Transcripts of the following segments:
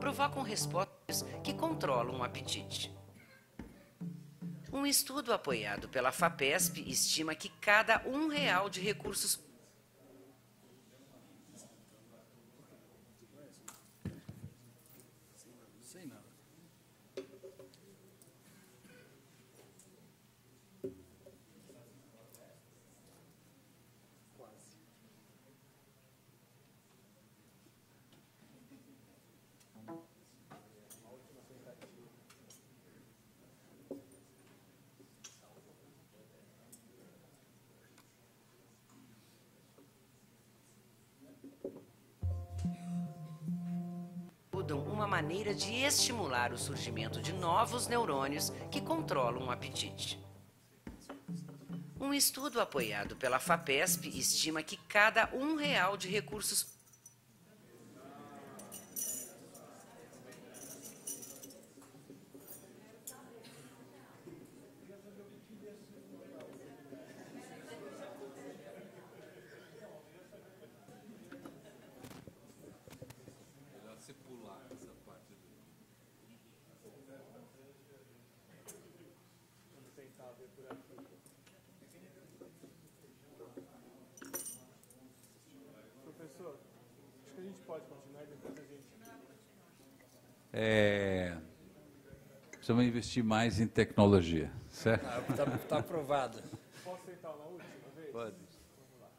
provocam respostas que controlam o apetite. Um estudo apoiado pela FAPESP estima que cada R$ 1 de recursos uma maneira de estimular o surgimento de novos neurônios que controlam o apetite. Um estudo apoiado pela FAPESP estima que cada R$ 1 de recursos Professor, acho que a gente pode continuar e depois a gente... Precisamos investir mais em tecnologia, certo? Está aprovado. Posso tentar uma última vez? Pode. Vamos lá.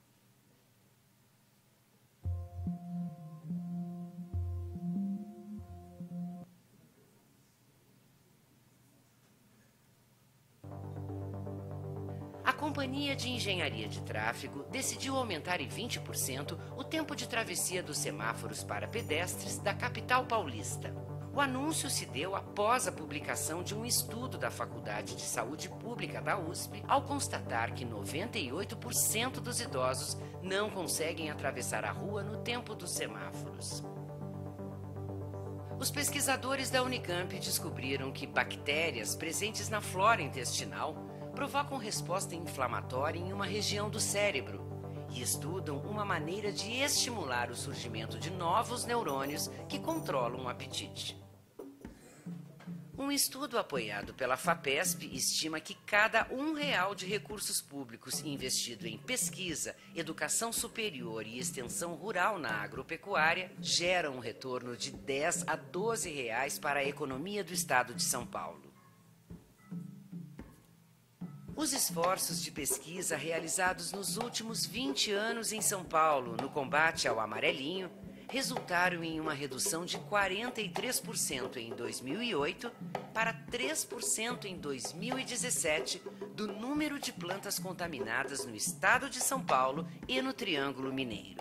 A Companhia de Engenharia de Tráfego decidiu aumentar em 20% o tempo de travessia dos semáforos para pedestres da capital paulista. O anúncio se deu após a publicação de um estudo da Faculdade de Saúde Pública da USP, ao constatar que 98% dos idosos não conseguem atravessar a rua no tempo dos semáforos. Os pesquisadores da Unicamp descobriram que bactérias presentes na flora intestinal provocam resposta inflamatória em uma região do cérebro e estudam uma maneira de estimular o surgimento de novos neurônios que controlam o apetite. Um estudo apoiado pela FAPESP estima que cada R$ 1 de recursos públicos investido em pesquisa, educação superior e extensão rural na agropecuária gera um retorno de R$ 10 a R$ 12 para a economia do estado de São Paulo. Os esforços de pesquisa realizados nos últimos 20 anos em São Paulo no combate ao amarelinho resultaram em uma redução de 43% em 2008 para 3% em 2017 do número de plantas contaminadas no estado de São Paulo e no Triângulo Mineiro.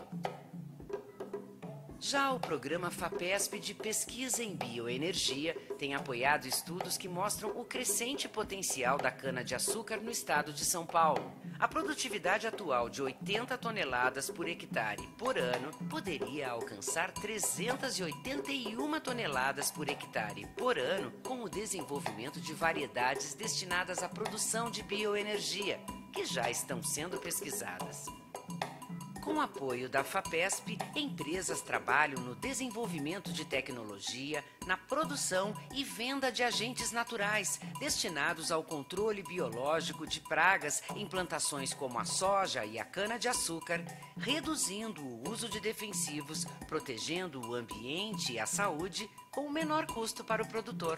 Já o programa FAPESP de pesquisa em bioenergia tem apoiado estudos que mostram o crescente potencial da cana-de-açúcar no estado de São Paulo. A produtividade atual de 80 toneladas por hectare por ano poderia alcançar 381 toneladas por hectare por ano com o desenvolvimento de variedades destinadas à produção de bioenergia, que já estão sendo pesquisadas. Com o apoio da FAPESP, empresas trabalham no desenvolvimento de tecnologia, na produção e venda de agentes naturais destinados ao controle biológico de pragas em plantações como a soja e a cana-de-açúcar, reduzindo o uso de defensivos, protegendo o ambiente e a saúde com o menor custo para o produtor.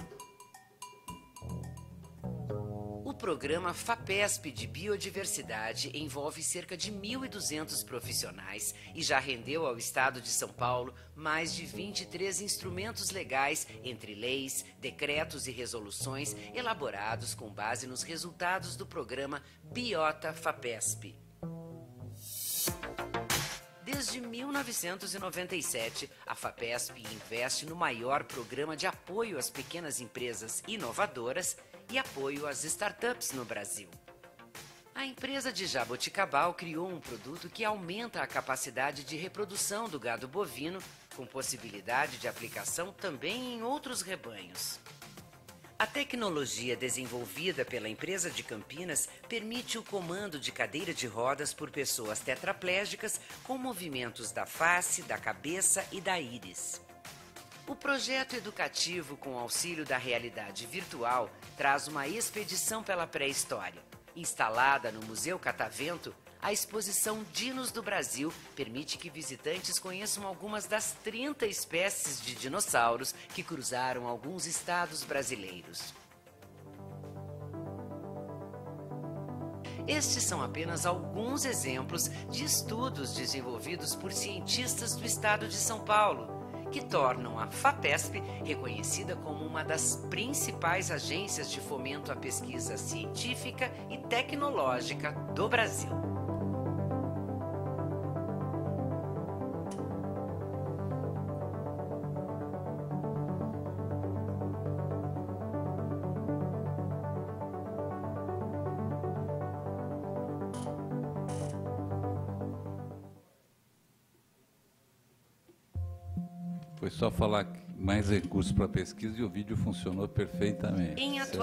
O programa FAPESP de Biodiversidade envolve cerca de 1.200 profissionais e já rendeu ao Estado de São Paulo mais de 23 instrumentos legais, entre leis, decretos e resoluções elaborados com base nos resultados do programa Biota FAPESP. Desde 1997, a FAPESP investe no maior programa de apoio às pequenas empresas inovadoras e apoio às startups no Brasil. A empresa de Jaboticabal criou um produto que aumenta a capacidade de reprodução do gado bovino, com possibilidade de aplicação também em outros rebanhos. A tecnologia desenvolvida pela empresa de Campinas permite o comando de cadeira de rodas por pessoas tetraplégicas com movimentos da face, da cabeça e da íris. O projeto educativo com auxílio da realidade virtual traz uma expedição pela pré-história. Instalada no Museu Catavento, a exposição Dinos do Brasil permite que visitantes conheçam algumas das 30 espécies de dinossauros que cruzaram alguns estados brasileiros. Estes são apenas alguns exemplos de estudos desenvolvidos por cientistas do estado de São Paulo, que tornam a FAPESP reconhecida como uma das principais agências de fomento à pesquisa científica e tecnológica do Brasil. Foi só falar mais recursos para pesquisa e o vídeo funcionou perfeitamente.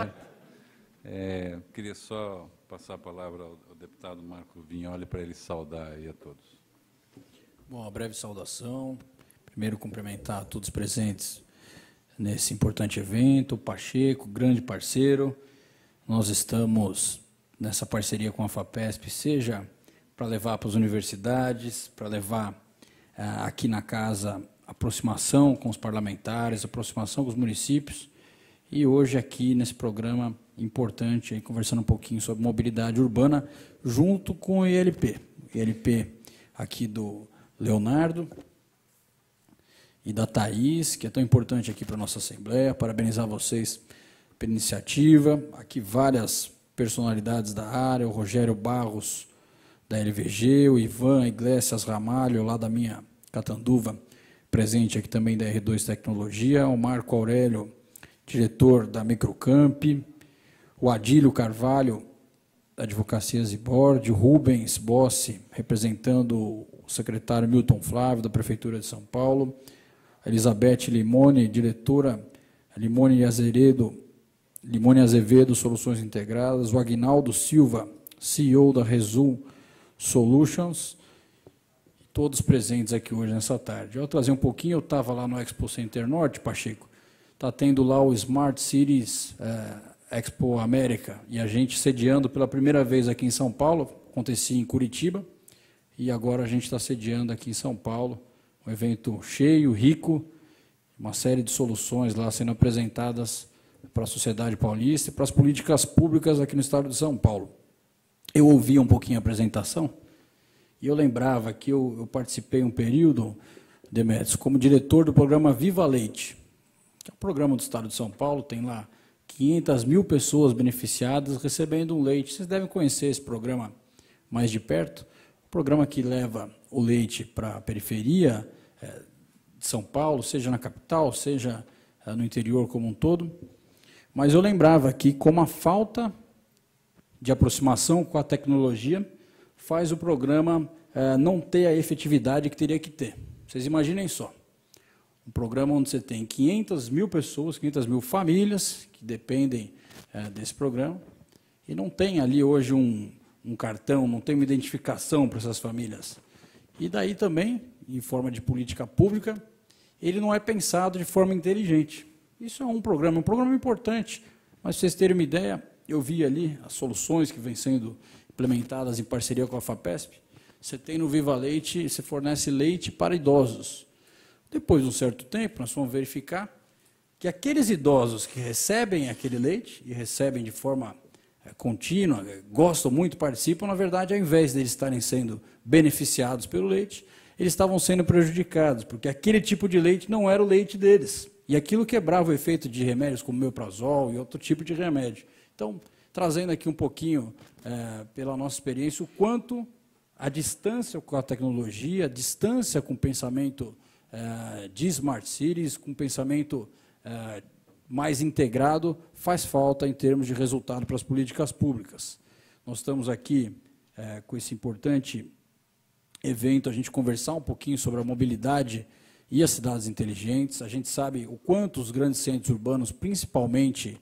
Queria só passar a palavra ao deputado Marco Vignoli para ele saudar aí a todos. Bom, uma breve saudação. Primeiro, cumprimentar a todos presentes nesse importante evento. Pacheco, grande parceiro. Nós estamos nessa parceria com a FAPESP, seja para levar para as universidades, para levar aqui na casa aproximação com os parlamentares, aproximação com os municípios, e hoje aqui nesse programa importante, aí, conversando um pouquinho sobre mobilidade urbana, junto com o ILP. O ILP aqui do Leonardo e da Thaís, que é tão importante aqui para a nossa Assembleia. Parabenizar vocês pela iniciativa. Aqui várias personalidades da área, o Rogério Barros, da LVG, o Ivan Iglesias Ramalho, lá da minha Catanduva, presente aqui também da R2 Tecnologia, o Marco Aurélio, diretor da Microcamp, o Adílio Carvalho, da Advocacia Zibord, o Rubens Bossi, representando o secretário Milton Flávio, da Prefeitura de São Paulo, a Elizabeth Limone, diretora Limone Azevedo, Soluções Integradas, o Aguinaldo Silva, CEO da Resul Solutions, todos presentes aqui hoje nessa tarde. Eu trazer um pouquinho, eu estava lá no Expo Center Norte, Pacheco, está tendo lá o Smart Cities Expo América, e a gente sediando pela primeira vez aqui em São Paulo, acontecia em Curitiba, e agora a gente está sediando aqui em São Paulo, um evento cheio, rico, uma série de soluções lá sendo apresentadas para a sociedade paulista e para as políticas públicas aqui no estado de São Paulo. Eu ouvi um pouquinho a apresentação, e eu lembrava que eu participei um período, Demetrios, como diretor do programa Viva Leite, que é um programa do Estado de São Paulo, tem lá 500 mil pessoas beneficiadas recebendo um leite. Vocês devem conhecer esse programa mais de perto, um programa que leva o leite para a periferia de São Paulo, seja na capital, seja no interior como um todo. Mas eu lembrava aqui como a falta de aproximação com a tecnologia faz o programa não ter a efetividade que teria que ter. Vocês imaginem só, um programa onde você tem 500 mil pessoas, 500 mil famílias que dependem desse programa, e não tem ali hoje um cartão, não tem uma identificação para essas famílias. E daí também, em forma de política pública, ele não é pensado de forma inteligente. Isso é um programa importante, mas para vocês terem uma ideia, eu vi ali as soluções que vêm sendo implementadas em parceria com a FAPESP. Você tem no Viva Leite, você fornece leite para idosos. Depois de um certo tempo, nós vamos verificar que aqueles idosos que recebem aquele leite, e recebem de forma contínua, gostam muito, participam, na verdade, ao invés de eles estarem sendo beneficiados pelo leite, eles estavam sendo prejudicados, porque aquele tipo de leite não era o leite deles. E aquilo quebrava o efeito de remédios como Meprazol e outro tipo de remédio. Então, trazendo aqui um pouquinho, pela nossa experiência, o quanto a distância com a tecnologia, a distância com o pensamento de Smart Cities, com o pensamento mais integrado, faz falta em termos de resultado para as políticas públicas. Nós estamos aqui com esse importante evento, a gente conversar um pouquinho sobre a mobilidade e as cidades inteligentes. A gente sabe o quanto os grandes centros urbanos, principalmente,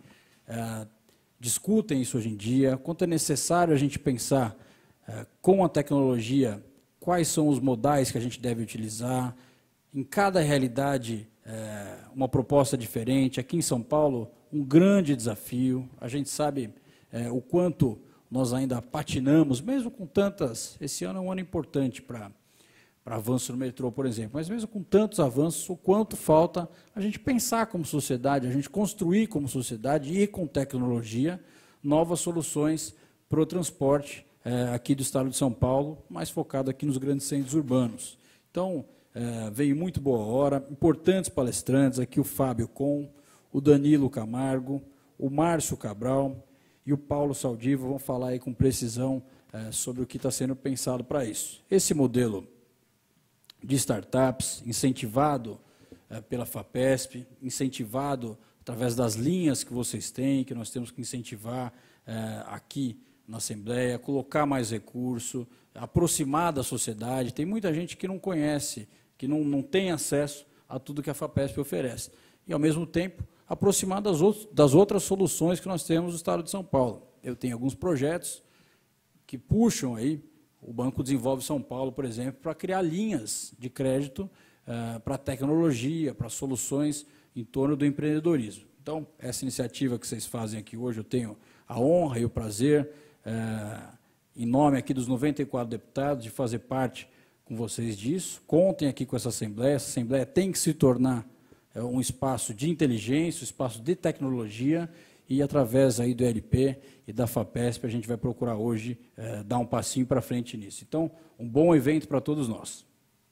discutem isso hoje em dia, quanto é necessário a gente pensar com a tecnologia quais são os modais que a gente deve utilizar. Em cada realidade uma proposta diferente. Aqui em São Paulo, um grande desafio. A gente sabe o quanto nós ainda patinamos, mesmo com tantas... Esse ano é um ano importante para avanço no metrô, por exemplo, mas mesmo com tantos avanços, o quanto falta a gente pensar como sociedade, a gente construir como sociedade e com tecnologia novas soluções para o transporte aqui do estado de São Paulo, mais focado aqui nos grandes centros urbanos. Então, veio muito boa hora, importantes palestrantes, aqui o Fábio Com, o Danilo Camargo, o Márcio Cabral e o Paulo Saldivo vão falar aí com precisão sobre o que está sendo pensado para isso. Esse modelo de startups, incentivado pela FAPESP, incentivado através das linhas que vocês têm, que nós temos que incentivar aqui na Assembleia, colocar mais recurso, aproximar da sociedade. Tem muita gente que não conhece, que não tem acesso a tudo que a FAPESP oferece. E, ao mesmo tempo, aproximar das outras soluções que nós temos no estado de São Paulo. Eu tenho alguns projetos que puxam aí, o Banco Desenvolve São Paulo, por exemplo, para criar linhas de crédito para tecnologia, para soluções em torno do empreendedorismo. Então, essa iniciativa que vocês fazem aqui hoje, eu tenho a honra e o prazer, em nome aqui dos 94 deputados, de fazer parte com vocês disso. Contem aqui com essa Assembleia tem que se tornar um espaço de inteligência, um espaço de tecnologia, e através aí do LP e da FAPESP a gente vai procurar hoje dar um passinho para frente nisso. Então, um bom evento para todos nós.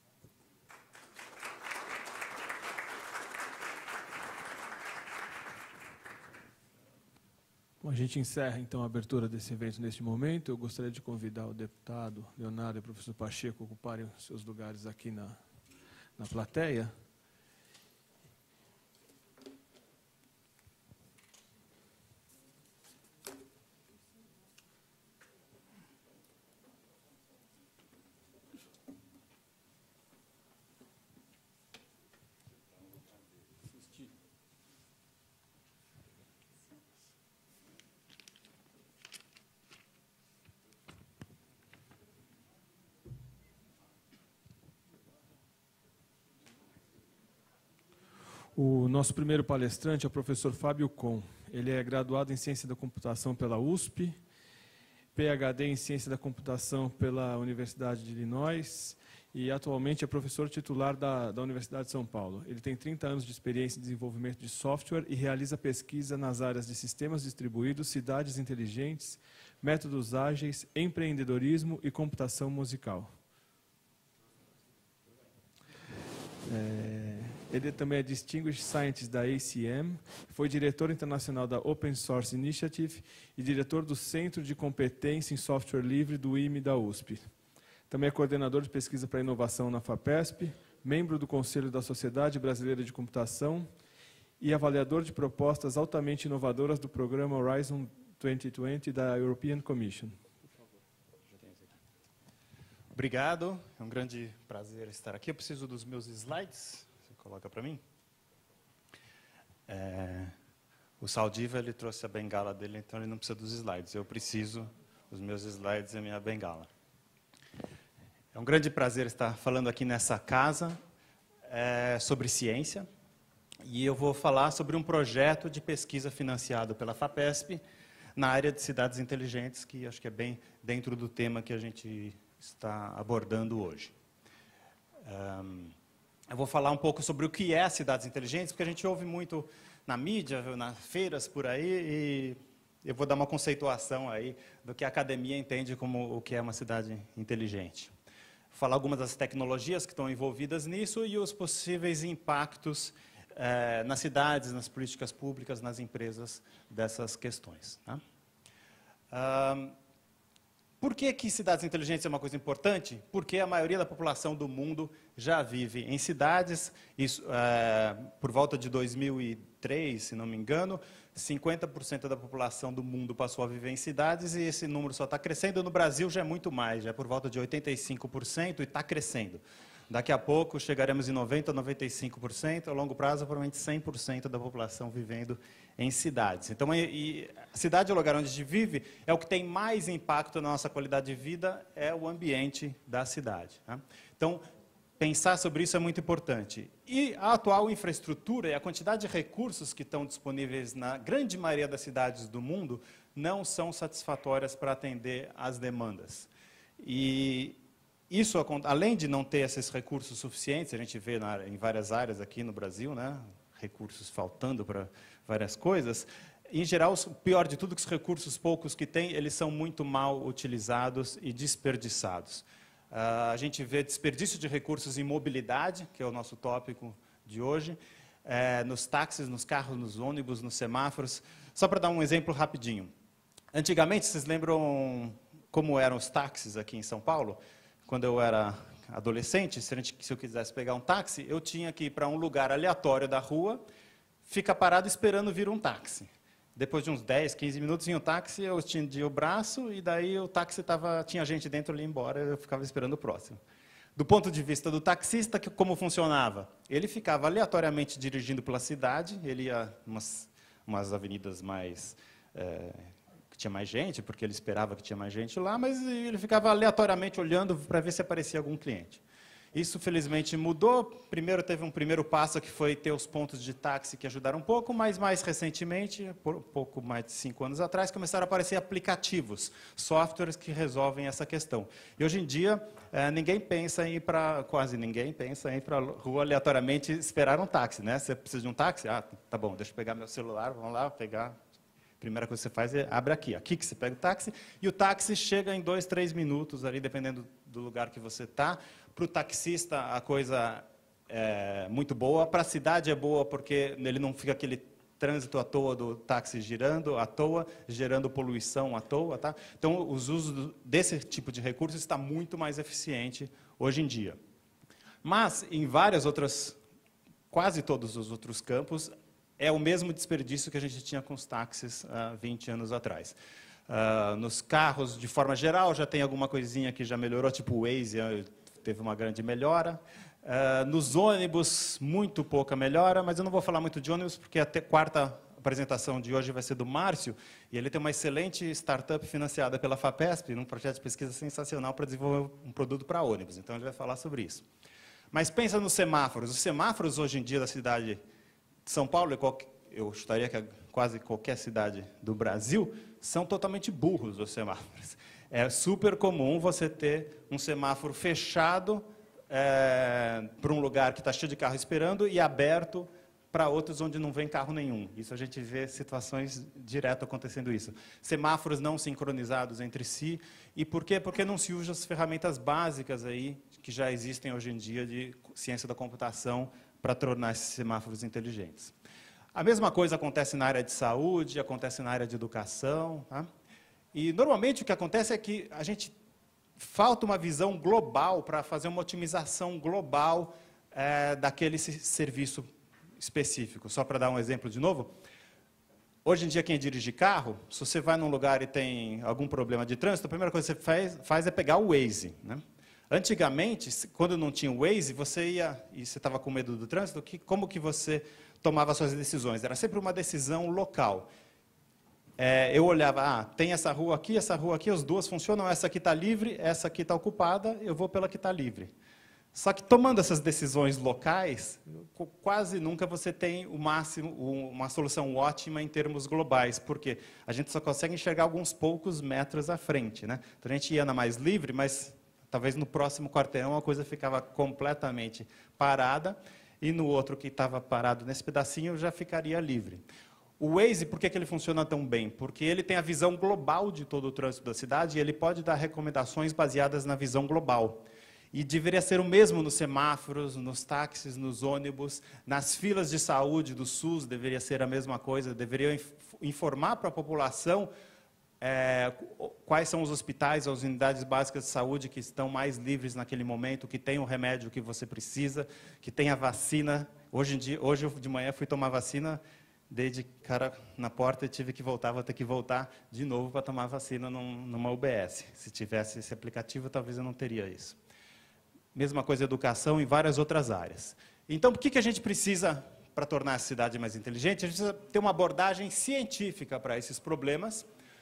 Bom, a gente encerra, então, a abertura desse evento neste momento. Eu gostaria de convidar o deputado Leonardo e o professor Pacheco a ocuparem seus lugares aqui na plateia. O nosso primeiro palestrante é o professor Fábio Com. Ele é graduado em Ciência da Computação pela USP, PhD em Ciência da Computação pela Universidade de Illinois e atualmente é professor titular da Universidade de São Paulo. Ele tem 30 anos de experiência em desenvolvimento de software e realiza pesquisa nas áreas de sistemas distribuídos, cidades inteligentes, métodos ágeis, empreendedorismo e computação musical. Ele também é Distinguished Scientist da ACM, foi diretor internacional da Open Source Initiative e diretor do Centro de Competência em Software Livre do IME da USP. Também é coordenador de pesquisa para inovação na FAPESP, membro do Conselho da Sociedade Brasileira de Computação e avaliador de propostas altamente inovadoras do programa Horizon 2020 da European Commission. Obrigado, é um grande prazer estar aqui. Eu preciso dos meus slides. Coloca para mim. O Saldiva, ele trouxe a bengala dele, então ele não precisa dos slides. Eu preciso dos meus slides e a minha bengala. É um grande prazer estar falando aqui nessa casa sobre ciência. E eu vou falar sobre um projeto de pesquisa financiado pela FAPESP na área de cidades inteligentes, que acho que é bem dentro do tema que a gente está abordando hoje. Eu vou falar um pouco sobre o que é cidades inteligentes, porque a gente ouve muito na mídia, nas feiras por aí, e eu vou dar uma conceituação aí do que a academia entende como o que é uma cidade inteligente. Vou falar algumas das tecnologias que estão envolvidas nisso e os possíveis impactos nas cidades, nas políticas públicas, nas empresas dessas questões. Tá? Por que cidades inteligentes é uma coisa importante? Porque a maioria da população do mundo já vive em cidades. Isso, por volta de 2003, se não me engano, 50% da população do mundo passou a viver em cidades e esse número só está crescendo. No Brasil já é muito mais, já é por volta de 85% e está crescendo. Daqui a pouco chegaremos em 90%, 95%, a longo prazo, provavelmente 100% da população vivendo em cidades. Então, a cidade é o lugar onde a gente vive, é o que tem mais impacto na nossa qualidade de vida, é o ambiente da cidade. Tá? Então, pensar sobre isso é muito importante. E a atual infraestrutura e a quantidade de recursos que estão disponíveis na grande maioria das cidades do mundo não são satisfatórias para atender às demandas. E isso, além de não ter esses recursos suficientes, a gente vê em várias áreas aqui no Brasil, né, recursos faltando para várias coisas, em geral, o pior de tudo é que os recursos poucos que tem, eles são muito mal utilizados e desperdiçados. A gente vê desperdício de recursos em mobilidade, que é o nosso tópico de hoje, nos táxis, nos carros, nos ônibus, nos semáforos. Só para dar um exemplo rapidinho. Antigamente, vocês lembram como eram os táxis aqui em São Paulo? Quando eu era adolescente, se eu quisesse pegar um táxi, eu tinha que ir para um lugar aleatório da rua, ficar parado esperando vir um táxi. Depois de uns 10, 15 minutos em um táxi, eu estendia o braço e daí o táxi tinha gente dentro ali embora, eu ficava esperando o próximo. Do ponto de vista do taxista, como funcionava? Ele ficava aleatoriamente dirigindo pela cidade, ele ia umas avenidas mais que tinha mais gente, porque ele esperava que tinha mais gente lá, mas ele ficava aleatoriamente olhando para ver se aparecia algum cliente. Isso, felizmente, mudou. Primeiro, teve um primeiro passo, que foi ter os pontos de táxi que ajudaram um pouco, mas mais recentemente, pouco mais de 5 anos atrás, começaram a aparecer aplicativos, softwares que resolvem essa questão. E, hoje em dia, quase ninguém pensa em ir para a rua aleatoriamente esperar um táxi, né? Você precisa de um táxi? Ah, tá bom, deixa eu pegar meu celular, vamos lá, pegar. A primeira coisa que você faz é abre aqui que você pega o táxi, e o táxi chega em 2, 3 minutos, ali, dependendo do lugar que você está. Para o taxista, a coisa é muito boa. Para a cidade é boa, porque ele não fica aquele trânsito à toa do táxi girando à toa, gerando poluição à toa. Tá? Então, os usos desse tipo de recurso está muito mais eficiente hoje em dia. Mas, em quase todos os outros campos, é o mesmo desperdício que a gente tinha com os táxis há 20 anos atrás. Nos carros, de forma geral, já tem alguma coisinha que já melhorou, tipo o Waze, teve uma grande melhora. Nos ônibus, muito pouca melhora, mas eu não vou falar muito de ônibus, porque a quarta apresentação de hoje vai ser do Márcio, e ele tem uma excelente startup financiada pela FAPESP, num projeto de pesquisa sensacional para desenvolver um produto para ônibus. Então, ele vai falar sobre isso. Mas pensa nos semáforos. Os semáforos, hoje em dia, da cidade de São Paulo, eu chutaria que quase qualquer cidade do Brasil, são totalmente burros os semáforos. É super comum você ter um semáforo fechado para um lugar que está cheio de carro esperando e aberto para outros onde não vem carro nenhum. Isso a gente vê situações direto acontecendo isso. Semáforos não sincronizados entre si. E por quê? Porque não se usa as ferramentas básicas aí que já existem hoje em dia de ciência da computação para tornar esses semáforos inteligentes. A mesma coisa acontece na área de saúde, acontece na área de educação. Tá? E, normalmente, o que acontece é que falta uma visão global para fazer uma otimização global daquele serviço específico. Só para dar um exemplo de novo, hoje em dia, quem dirige carro, se você vai num lugar e tem algum problema de trânsito, a primeira coisa que você faz é pegar o Waze. Né? Antigamente, quando não tinha o Waze, você ia, e você estava com medo do trânsito, como que você tomava suas decisões? Era sempre uma decisão local. Eu olhava, tem essa rua aqui, as duas funcionam, essa aqui está livre, essa aqui está ocupada, eu vou pela que está livre. Só que, tomando essas decisões locais, quase nunca você tem uma solução ótima em termos globais, porque a gente só consegue enxergar alguns poucos metros à frente. Né? Então, a gente ia na mais livre, mas talvez no próximo quarteirão a coisa ficava completamente parada, e no outro que estava parado nesse pedacinho já ficaria livre. O Waze, por que ele funciona tão bem? Porque ele tem a visão global de todo o trânsito da cidade, e ele pode dar recomendações baseadas na visão global. E deveria ser o mesmo nos semáforos, nos táxis, nos ônibus, nas filas de saúde do SUS, deveria ser a mesma coisa, deveria informar para a população quais são os hospitais, as unidades básicas de saúde que estão mais livres naquele momento, que tem o remédio que você precisa, que tem a vacina. Hoje de manhã fui tomar vacina, dei de cara na porta e tive que voltar, vou ter que voltar de novo para tomar vacina numa UBS. Se tivesse esse aplicativo, talvez eu não teria isso. Mesma coisa educação e várias outras áreas. Então, por que a gente precisa, para tornar a cidade mais inteligente, a gente precisa ter uma abordagem científica para esses problemas,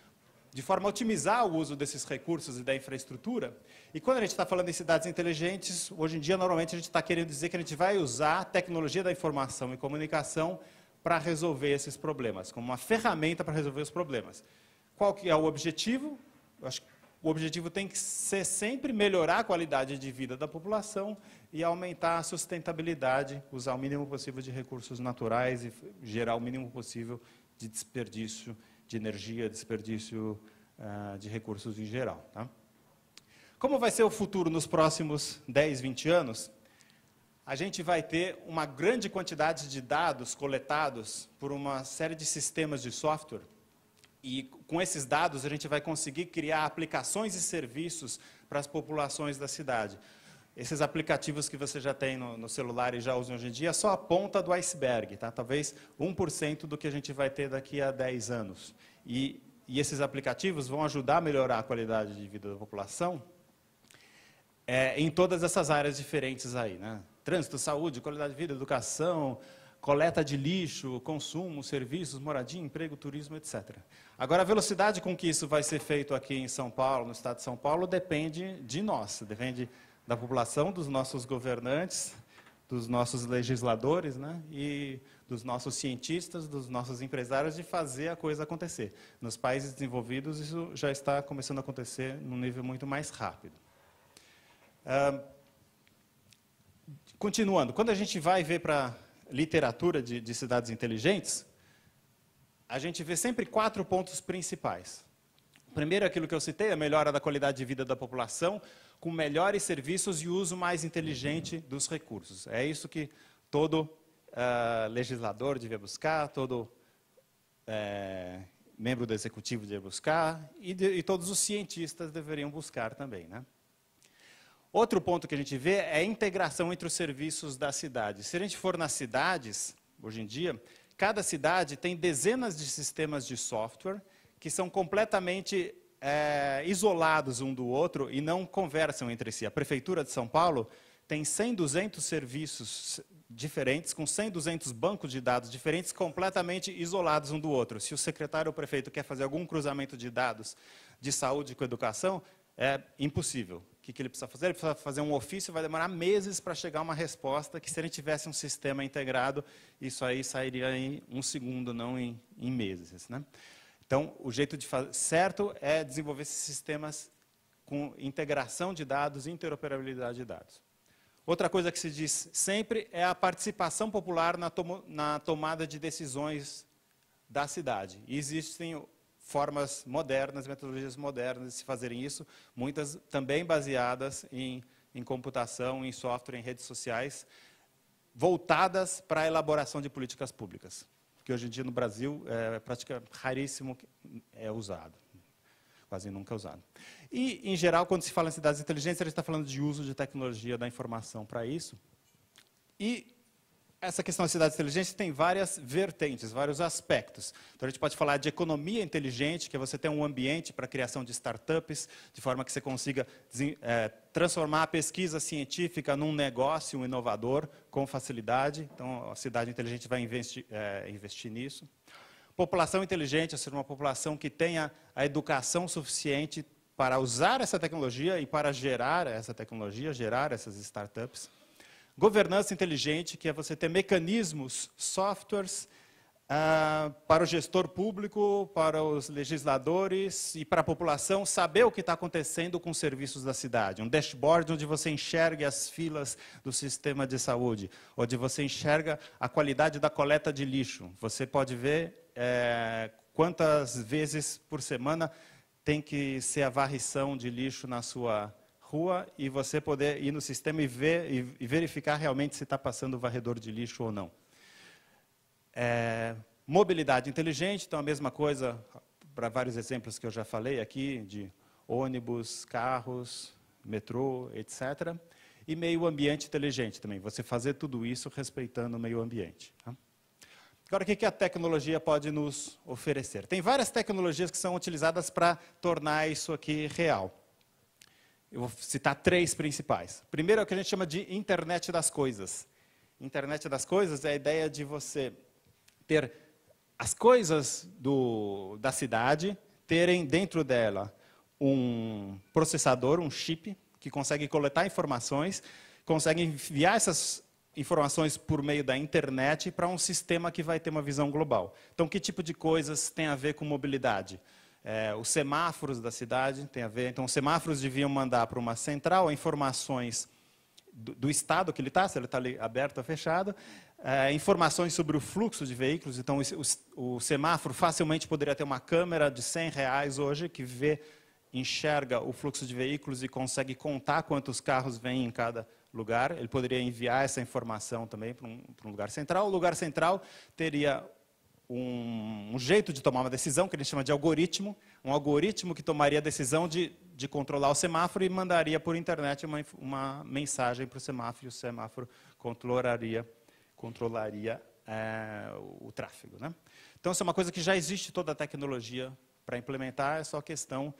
de forma a otimizar o uso desses recursos e da infraestrutura. E quando a gente está falando em cidades inteligentes, hoje em dia, normalmente, a gente está querendo dizer que a gente vai usar a tecnologia da informação e comunicação para resolver esses problemas, como uma ferramenta para resolver os problemas. Qual que é o objetivo? Eu acho que o objetivo tem que ser sempre melhorar a qualidade de vida da população e aumentar a sustentabilidade, usar o mínimo possível de recursos naturais e gerar o mínimo possível de desperdício de energia, desperdício de recursos em geral. Tá? Como vai ser o futuro nos próximos 10, 20 anos? A gente vai ter uma grande quantidade de dados coletados por uma série de sistemas de software. E com esses dados a gente vai conseguir criar aplicações e serviços para as populações da cidade. Esses aplicativos que você já tem no celular e já usa hoje em dia, é só a ponta do iceberg, tá? Talvez 1% do que a gente vai ter daqui a 10 anos. E esses aplicativos vão ajudar a melhorar a qualidade de vida da população em todas essas áreas diferentes aí, né? Trânsito, saúde, qualidade de vida, educação, coleta de lixo, consumo, serviços, moradia, emprego, turismo, etc. Agora, a velocidade com que isso vai ser feito aqui em São Paulo, no estado de São Paulo, depende de nós, depende da população, dos nossos governantes, dos nossos legisladores, né, e dos nossos cientistas, dos nossos empresários, de fazer a coisa acontecer. Nos países desenvolvidos, isso já está começando a acontecer num nível muito mais rápido. Continuando, quando a gente vai ver para literatura de cidades inteligentes, a gente vê sempre 4 pontos principais. Primeiro, aquilo que eu citei, a melhora da qualidade de vida da população, com melhores serviços e uso mais inteligente dos recursos. É isso que todo legislador devia buscar, todo membro do executivo devia buscar, e todos os cientistas deveriam buscar também, né? Outro ponto que a gente vê é a integração entre os serviços da cidade. Se a gente for nas cidades, hoje em dia, cada cidade tem dezenas de sistemas de software que são completamente isolados um do outro e não conversam entre si. A Prefeitura de São Paulo tem 100, 200 serviços diferentes, com 100, 200 bancos de dados diferentes, completamente isolados um do outro. Se o secretário ou o prefeito quer fazer algum cruzamento de dados de saúde com educação, é impossível. O que ele precisa fazer? Ele precisa fazer um ofício, vai demorar meses para chegar uma resposta, que se ele tivesse um sistema integrado, isso aí sairia em 1 segundo, não em meses, né? Então, o jeito de fazer certo é desenvolver esses sistemas com integração de dados e interoperabilidade de dados. Outra coisa que se diz sempre é a participação popular na tomada de decisões da cidade. E existem formas modernas, metodologias modernas de se fazerem isso, muitas também baseadas em computação, em software, em redes sociais, voltadas para a elaboração de políticas públicas. Que hoje em dia no Brasil é praticamente raríssimo é usado, quase nunca é usado. E, em geral, quando se fala em cidades inteligentes, a gente está falando de uso de tecnologia da informação para isso. E essa questão das cidades inteligentes tem várias vertentes, vários aspectos. Então, a gente pode falar de economia inteligente, que é você ter um ambiente para a criação de startups, de forma que você consiga transformar a pesquisa científica num negócio inovador com facilidade. Então, a cidade inteligente vai investir nisso. População inteligente, ou seja, uma população que tenha a educação suficiente para usar essa tecnologia e para gerar essa tecnologia, gerar essas startups. Governança inteligente, que é você ter mecanismos, softwares, para o gestor público, para os legisladores e para a população saber o que está acontecendo com os serviços da cidade. Um dashboard onde você enxergue as filas do sistema de saúde, onde você enxerga a qualidade da coleta de lixo. Você pode ver quantas vezes por semana tem que ser a varrição de lixo na sua rua e você poder ir no sistema e ver e verificar realmente se está passando o varredor de lixo ou não. Mobilidade inteligente, então a mesma coisa para vários exemplos que eu já falei aqui, de ônibus, carros, metrô, etc. E meio ambiente inteligente também, você fazer tudo isso respeitando o meio ambiente. Tá? Agora, o que a tecnologia pode nos oferecer? Tem várias tecnologias que são utilizadas para tornar isso aqui real. Eu vou citar 3 principais. Primeiro é o que a gente chama de internet das coisas. Internet das coisas é a ideia de você ter as coisas da cidade, terem dentro dela um processador, um chip, que consegue coletar informações, consegue enviar essas informações por meio da internet para um sistema que vai ter uma visão global. Então, que tipo de coisas tem a ver com mobilidade? Os semáforos da cidade tem a ver. Então, os semáforos deviam mandar para uma central informações do estado que ele está, se ele está ali aberto ou fechado, informações sobre o fluxo de veículos. Então, o semáforo facilmente poderia ter uma câmera de R$100 hoje que enxerga o fluxo de veículos e consegue contar quantos carros vêm em cada lugar. Ele poderia enviar essa informação também para um lugar central. O lugar central teria um jeito de tomar uma decisão, que a gente chama de algoritmo, um algoritmo que tomaria a decisão de controlar o semáforo e mandaria por internet uma mensagem para o semáforo, e o semáforo controlaria o tráfego, né? Então, isso é uma coisa que já existe toda a tecnologia para implementar, é só questão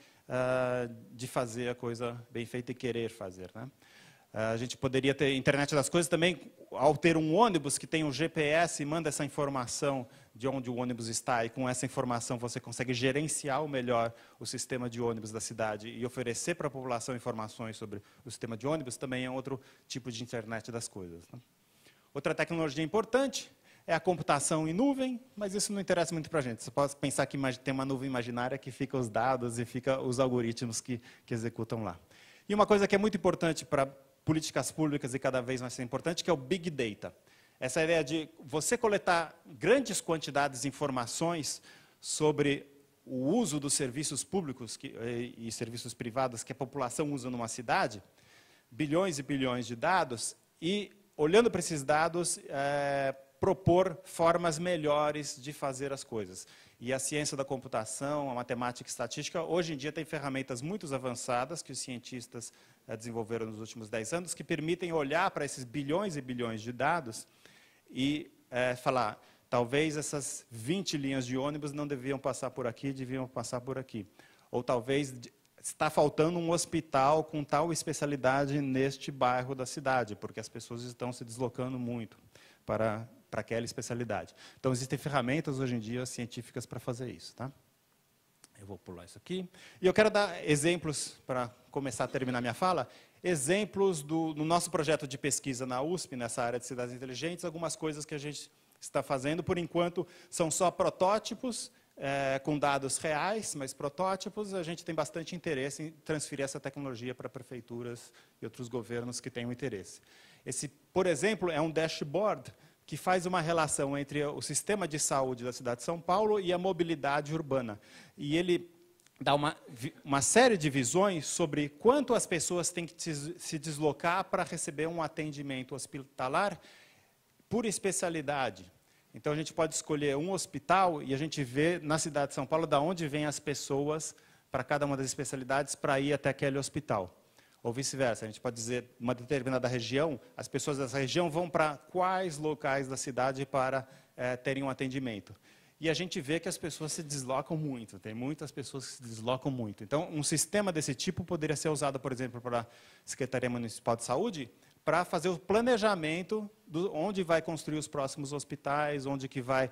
de fazer a coisa bem feita e querer fazer, né? A gente poderia ter internet das coisas também, ao ter um ônibus que tem um GPS e manda essa informação de onde o ônibus está, e com essa informação você consegue gerenciar melhor o sistema de ônibus da cidade e oferecer para a população informações sobre o sistema de ônibus, também é outro tipo de internet das coisas, né? Outra tecnologia importante é a computação em nuvem, mas isso não interessa muito para a gente. Você pode pensar que tem uma nuvem imaginária que fica os dados e fica os algoritmos que executam lá. E uma coisa que é muito importante para políticas públicas e cada vez mais importante, que é o Big Data. Essa ideia de você coletar grandes quantidades de informações sobre o uso dos serviços públicos e serviços privados que a população usa numa cidade, bilhões e bilhões de dados, e, olhando para esses dados, propor formas melhores de fazer as coisas. E a ciência da computação, a matemática e estatística, hoje em dia tem ferramentas muito avançadas que os cientistas desenvolveram nos últimos 10 anos, que permitem olhar para esses bilhões e bilhões de dados e falar, talvez essas 20 linhas de ônibus não deviam passar por aqui, deviam passar por aqui. Ou talvez está faltando um hospital com tal especialidade neste bairro da cidade, porque as pessoas estão se deslocando muito para aquela especialidade. Então, existem ferramentas hoje em dia científicas para fazer isso, tá? Eu vou pular isso aqui. E eu quero dar exemplos, para começar a terminar minha fala, exemplos no nosso projeto de pesquisa na USP, nessa área de cidades inteligentes, algumas coisas que a gente está fazendo. Por enquanto, são só protótipos, com dados reais, mas protótipos. A gente tem bastante interesse em transferir essa tecnologia para prefeituras e outros governos que tenham interesse. Esse, por exemplo, é um dashboard que faz uma relação entre o sistema de saúde da cidade de São Paulo e a mobilidade urbana. E ele dá uma série de visões sobre quanto as pessoas têm que se deslocar para receber um atendimento hospitalar por especialidade. Então, a gente pode escolher um hospital e a gente vê na cidade de São Paulo de onde vêm as pessoas para cada uma das especialidades para ir até aquele hospital. Ou vice-versa, a gente pode dizer, uma determinada região, as pessoas dessa região vão para quais locais da cidade para terem um atendimento. E a gente vê que as pessoas se deslocam muito, tem muitas pessoas que se deslocam muito. Então, um sistema desse tipo poderia ser usado, por exemplo, para a Secretaria Municipal de Saúde, para fazer o planejamento de onde vai construir os próximos hospitais, onde que vai,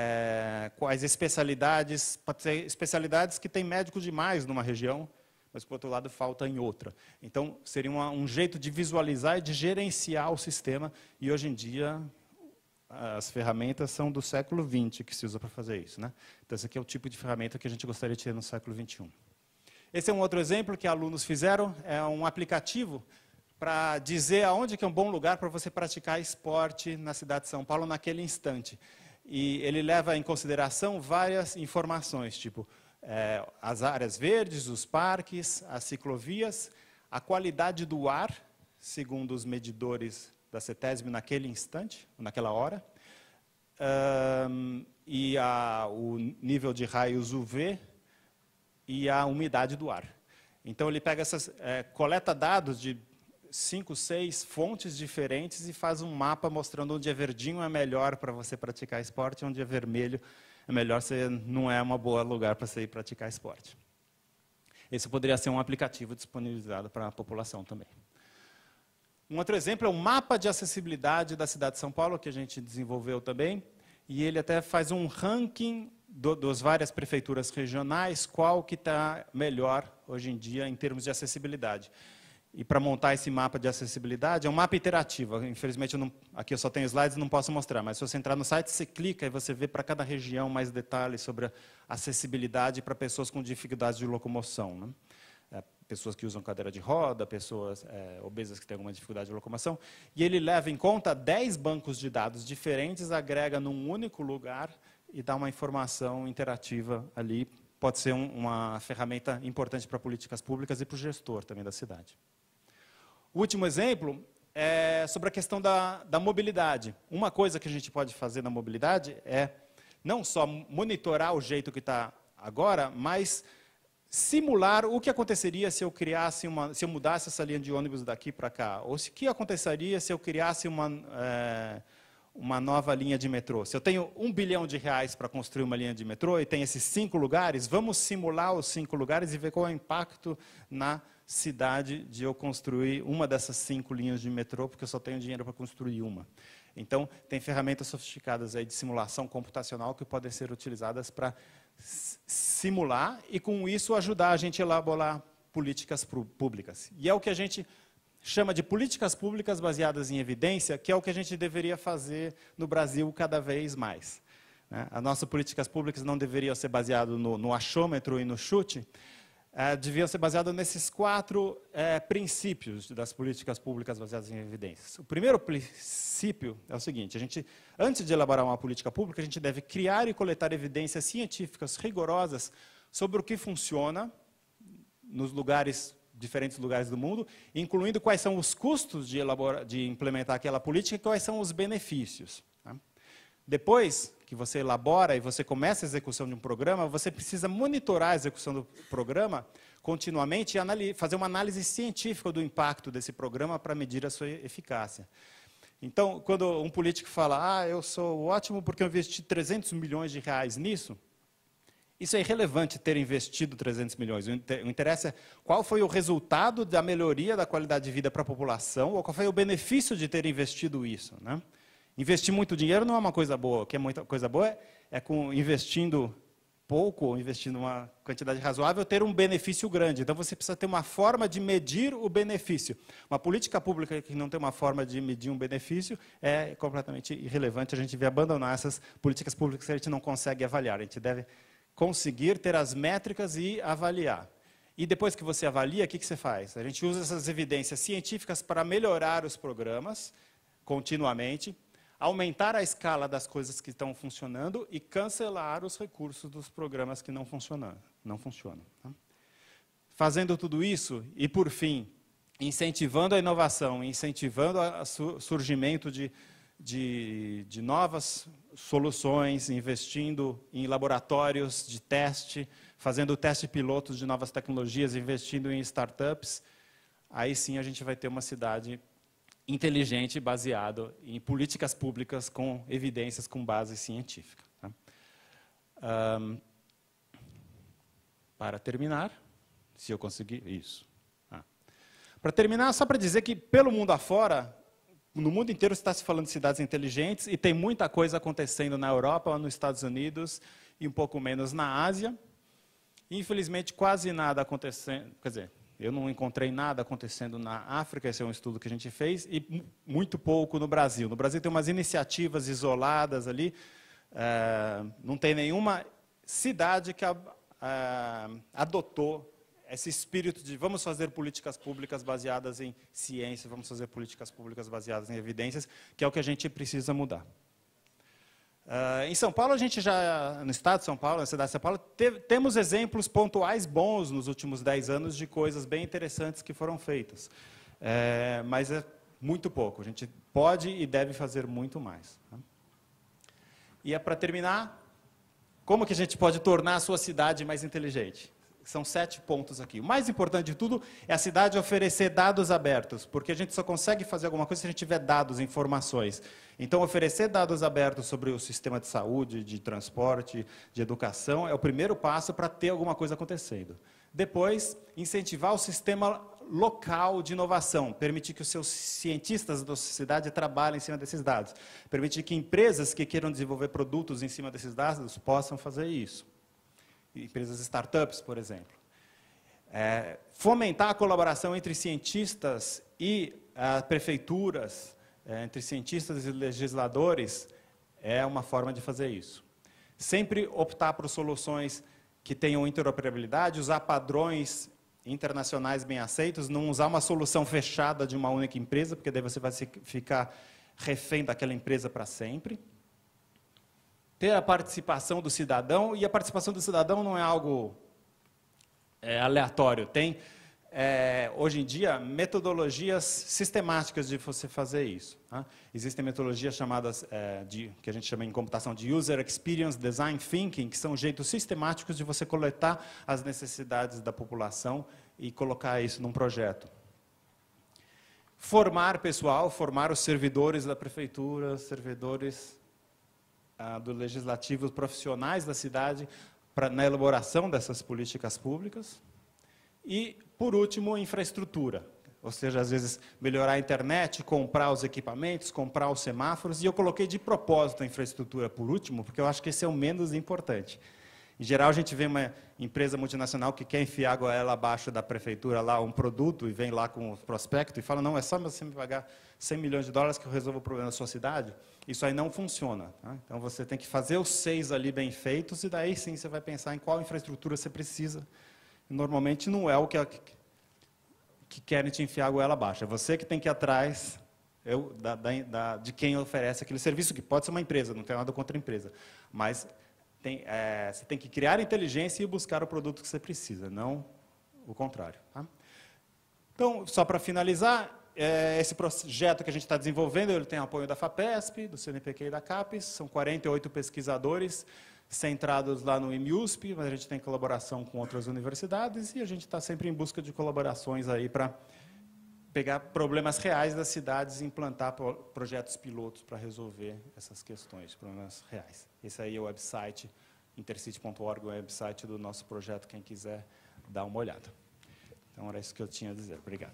quais especialidades, pode ser especialidades que tem médico demais numa região, mas, por outro lado, falta em outra. Então, seria um jeito de visualizar e de gerenciar o sistema, e hoje em dia as ferramentas são do século XX que se usa para fazer isso, né? Então, esse aqui é o tipo de ferramenta que a gente gostaria de ter no século XXI. Esse é um outro exemplo que alunos fizeram, é um aplicativo para dizer aonde que é um bom lugar para você praticar esporte na cidade de São Paulo naquele instante. E ele leva em consideração várias informações, tipo as áreas verdes, os parques, as ciclovias, a qualidade do ar, segundo os medidores da CETESB naquele instante, naquela hora, e o nível de raios UV e a umidade do ar. Então, ele pega coleta dados de 5, 6 fontes diferentes e faz um mapa mostrando onde é verdinho é melhor para você praticar esporte, onde é vermelho é melhor, não é um bom lugar para você ir praticar esporte. Esse poderia ser um aplicativo disponibilizado para a população também. Um outro exemplo é o mapa de acessibilidade da cidade de São Paulo, que a gente desenvolveu também, e ele até faz um ranking das várias prefeituras regionais, qual que está melhor hoje em dia em termos de acessibilidade. E para montar esse mapa de acessibilidade, é um mapa interativo. Infelizmente, aqui eu só tenho slides e não posso mostrar, mas se você entrar no site, você clica e você vê para cada região mais detalhes sobre a acessibilidade para pessoas com dificuldades de locomoção, né? Pessoas que usam cadeira de roda, pessoas obesas que têm alguma dificuldade de locomoção. E ele leva em conta 10 bancos de dados diferentes, agrega num único lugar e dá uma informação interativa ali. Pode ser uma ferramenta importante para políticas públicas e para o gestor também da cidade. O último exemplo é sobre a questão da mobilidade. Uma coisa que a gente pode fazer na mobilidade é não só monitorar o jeito que está agora, mas simular o que aconteceria se eu mudasse essa linha de ônibus daqui para cá, ou o que aconteceria se eu criasse uma nova linha de metrô. Se eu tenho R$1 bilhão para construir uma linha de metrô e tem esses 5 lugares, vamos simular os 5 lugares e ver qual é o impacto na cidade de eu construir uma dessas 5 linhas de metrô, porque eu só tenho dinheiro para construir uma. Então, tem ferramentas sofisticadas aí de simulação computacional que podem ser utilizadas para simular e, com isso, ajudar a gente a elaborar políticas públicas. E é o que a gente chama de políticas públicas baseadas em evidência, que é o que a gente deveria fazer no Brasil cada vez mais. As nossas políticas públicas não deveriam ser baseadas no achômetro e no chute, deviam ser baseadas nesses 4 princípios das políticas públicas baseadas em evidências. O primeiro princípio é o seguinte: antes de elaborar uma política pública, a gente deve criar e coletar evidências científicas rigorosas sobre o que funciona nos diferentes lugares do mundo, incluindo quais são os custos de implementar aquela política e quais são os benefícios. Depois que você elabora e você começa a execução de um programa, você precisa monitorar a execução do programa continuamente e fazer uma análise científica do impacto desse programa para medir a sua eficácia. Então, quando um político fala, eu sou ótimo porque eu investi R$300 milhões nisso, isso é irrelevante ter investido 300 milhões. O interesse é qual foi o resultado da melhoria da qualidade de vida para a população, ou qual foi o benefício de ter investido isso, né? Investir muito dinheiro não é uma coisa boa. O que é muita coisa boa é investindo pouco, ou investindo uma quantidade razoável, ter um benefício grande. Então, você precisa ter uma forma de medir o benefício. Uma política pública que não tem uma forma de medir um benefício é completamente irrelevante. A gente deve abandonar essas políticas públicas que a gente não consegue avaliar. A gente deve conseguir ter as métricas e avaliar. E depois que você avalia, o que você faz? A gente usa essas evidências científicas para melhorar os programas continuamente, aumentar a escala das coisas que estão funcionando e cancelar os recursos dos programas que não funcionam. Tá? Fazendo tudo isso, e por fim, incentivando a inovação, incentivando o surgimento de novas soluções, investindo em laboratórios de teste, fazendo teste pilotos de novas tecnologias, investindo em startups, aí sim a gente vai ter uma cidade inteligente, baseado em políticas públicas com evidências com base científica. Tá? Para terminar, se eu conseguir, isso. Para terminar, só para dizer que pelo mundo afora, no mundo inteiro está se falando de cidades inteligentes e tem muita coisa acontecendo na Europa, nos Estados Unidos e um pouco menos na Ásia. Infelizmente, quase nada acontecendo, quer dizer, eu não encontrei nada acontecendo na África, esse é um estudo que a gente fez, e muito pouco no Brasil. No Brasil tem umas iniciativas isoladas ali, não tem nenhuma cidade que adotou esse espírito de vamos fazer políticas públicas baseadas em ciência, vamos fazer políticas públicas baseadas em evidências, que é o que a gente precisa mudar. Em São Paulo, a gente já, no estado de São Paulo, na cidade de São Paulo, temos exemplos pontuais bons nos últimos 10 anos de coisas bem interessantes que foram feitas. Mas é muito pouco. A gente pode e deve fazer muito mais. E para terminar, como que a gente pode tornar a sua cidade mais inteligente? São 7 pontos aqui. O mais importante de tudo é a cidade oferecer dados abertos, porque a gente só consegue fazer alguma coisa se a gente tiver dados, informações. Então, oferecer dados abertos sobre o sistema de saúde, de transporte, de educação, é o primeiro passo para ter alguma coisa acontecendo. Depois, incentivar o sistema local de inovação, permitir que os seus cientistas da sociedade trabalhem em cima desses dados, permitir que empresas que queiram desenvolver produtos em cima desses dados possam fazer isso. Empresas startups, por exemplo. Fomentar a colaboração entre cientistas e prefeituras, entre cientistas e legisladores, é uma forma de fazer isso. Sempre optar por soluções que tenham interoperabilidade, usar padrões internacionais bem aceitos, não usar uma solução fechada de uma única empresa, porque daí você vai ficar refém daquela empresa para sempre. Ter a participação do cidadão, e a participação do cidadão não é algo aleatório. Tem, hoje em dia, metodologias sistemáticas de você fazer isso. Tá? Existem metodologias chamadas, que a gente chama em computação de User Experience Design Thinking, que são jeitos sistemáticos de você coletar as necessidades da população e colocar isso num projeto. Formar pessoal, formar os servidores da prefeitura, servidores do legislativo, profissionais da cidade, na elaboração dessas políticas públicas. E, por último, infraestrutura. Ou seja, às vezes, melhorar a internet, comprar os equipamentos, comprar os semáforos. E eu coloquei de propósito a infraestrutura por último, porque eu acho que esse é o menos importante. Em geral, a gente vê uma empresa multinacional que quer enfiar a goela abaixo da prefeitura lá um produto e vem lá com o prospecto e fala, não, é só você me pagar 100 milhões de dólares que eu resolvo o problema da sua cidade. Isso aí não funciona. Tá? Então, você tem que fazer os 6 ali bem feitos e daí sim você vai pensar em qual infraestrutura você precisa. Normalmente não é o que querem te enfiar a goela abaixo. É você que tem que ir atrás de quem oferece aquele serviço, que pode ser uma empresa, não tem nada contra a empresa. Mas você tem que criar inteligência e buscar o produto que você precisa, não o contrário. Tá? Então, só para finalizar, esse projeto que a gente está desenvolvendo, ele tem apoio da FAPESP, do CNPq e da CAPES, são 48 pesquisadores centrados lá no IMUSP, mas a gente tem colaboração com outras universidades e a gente está sempre em busca de colaborações aí para pegar problemas reais das cidades e implantar projetos pilotos para resolver essas questões, problemas reais. Esse aí é o website, intercity.org, o website do nosso projeto, quem quiser dar uma olhada. Então, era isso que eu tinha a dizer. Obrigado.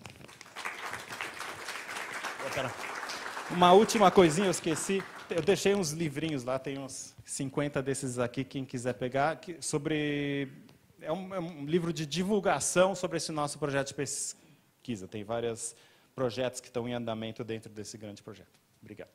Uma última coisinha, eu esqueci. Eu deixei uns livrinhos lá, tem uns 50 desses aqui, quem quiser pegar, é um livro de divulgação sobre esse nosso projeto de pesquisa. Tem vários projetos que estão em andamento dentro desse grande projeto. Obrigado.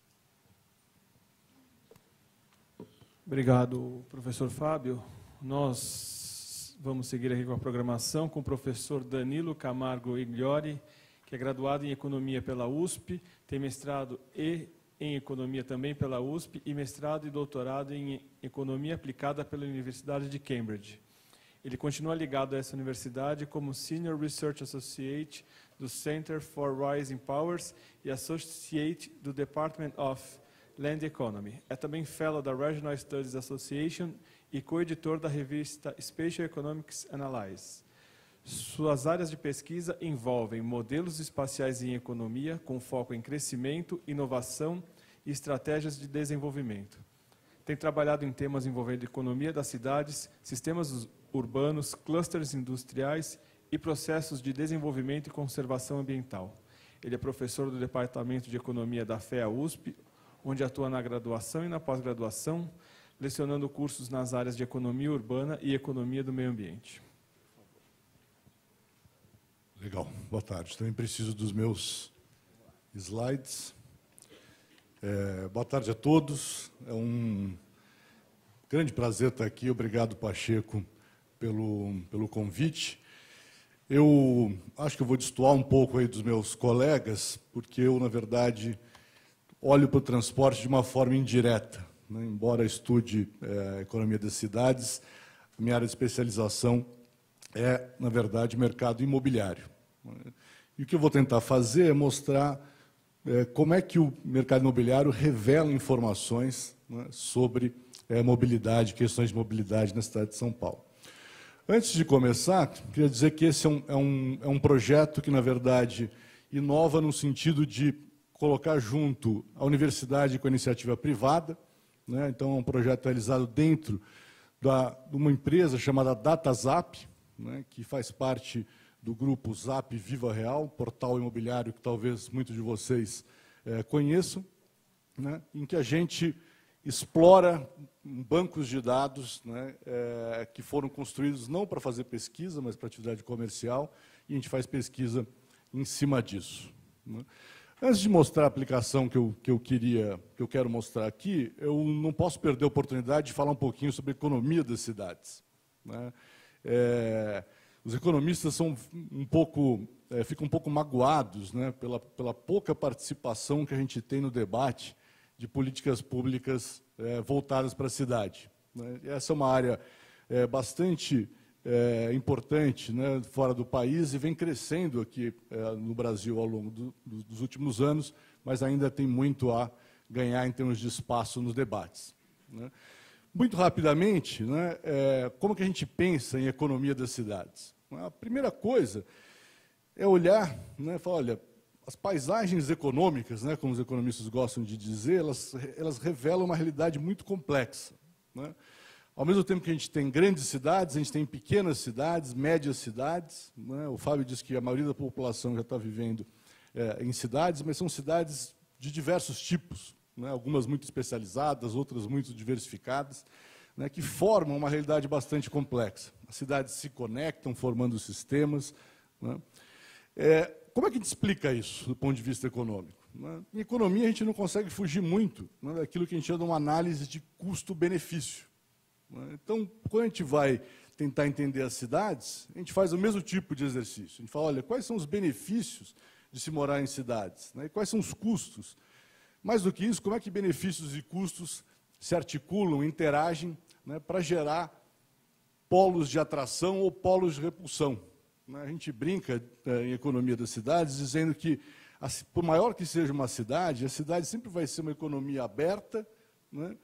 Obrigado, professor Fábio. Nós vamos seguir aqui com a programação com o professor Danilo Camargo Igliori, que é graduado em Economia pela USP, tem mestrado em Economia também pela USP e mestrado e doutorado em Economia aplicada pela Universidade de Cambridge. Ele continua ligado a essa universidade como Senior Research Associate do Center for Rising Powers e Associate do Department of Land Economy. É também Fellow da Regional Studies Association e co-editor da revista Spatial Economics Analysis. Suas áreas de pesquisa envolvem modelos espaciais em economia, com foco em crescimento, inovação e estratégias de desenvolvimento. Tem trabalhado em temas envolvendo economia das cidades, sistemas urbanos, clusters industriais e processos de desenvolvimento e conservação ambiental. Ele é professor do Departamento de Economia da FEA USP, onde atua na graduação e na pós-graduação, lecionando cursos nas áreas de economia urbana e economia do meio ambiente. Legal, boa tarde. Também preciso dos meus slides. Boa tarde a todos. É um grande prazer estar aqui. Obrigado, Pacheco, pelo convite. Eu acho que eu vou destoar um pouco aí dos meus colegas, porque eu, na verdade, olho para o transporte de uma forma indireta. Né? Embora estude economia das cidades, a minha área de especialização é, na verdade, mercado imobiliário. E o que eu vou tentar fazer é mostrar como é que o mercado imobiliário revela informações, né, sobre mobilidade, questões de mobilidade na cidade de São Paulo. Antes de começar, queria dizer que esse é um projeto que, na verdade, inova no sentido de colocar junto a universidade com a iniciativa privada. Né? Então, é um projeto realizado dentro de uma empresa chamada DataZap, né, que faz parte do grupo Zap Viva Real, portal imobiliário que talvez muitos de vocês conheçam, né, em que a gente explora bancos de dados, né, que foram construídos não para fazer pesquisa, mas para atividade comercial, e a gente faz pesquisa em cima disso, né. Antes de mostrar a aplicação que eu quero mostrar aqui, eu não posso perder a oportunidade de falar um pouquinho sobre a economia das cidades, né. Os economistas são ficam um pouco magoados, né, pela pouca participação que a gente tem no debate de políticas públicas voltadas para a cidade, né. Essa é uma área bastante importante, né, fora do país, e vem crescendo aqui no Brasil ao longo dos últimos anos, mas ainda tem muito a ganhar em termos de espaço nos debates, né. Muito rapidamente, né, como que a gente pensa em economia das cidades? A primeira coisa é olhar, né, falar, olha, as paisagens econômicas, né, como os economistas gostam de dizer, elas revelam uma realidade muito complexa, né. Ao mesmo tempo que a gente tem grandes cidades, a gente tem pequenas cidades, médias cidades, né. O Fábio disse que a maioria da população já está vivendo em cidades, mas são cidades de diversos tipos, né, algumas muito especializadas, outras muito diversificadas, né, que formam uma realidade bastante complexa. As cidades se conectam, formando sistemas, né. Como é que a gente explica isso do ponto de vista econômico, né? Em economia, a gente não consegue fugir muito, né, daquilo que a gente chama de uma análise de custo-benefício, né. Então, quando a gente vai tentar entender as cidades, a gente faz o mesmo tipo de exercício. A gente fala, olha, quais são os benefícios de se morar em cidades, né, e quais são os custos? Mais do que isso, como é que benefícios e custos se articulam, interagem, né, para gerar polos de atração ou polos de repulsão, né? A gente brinca em economia das cidades dizendo que, por maior que seja uma cidade, a cidade sempre vai ser uma economia aberta, né,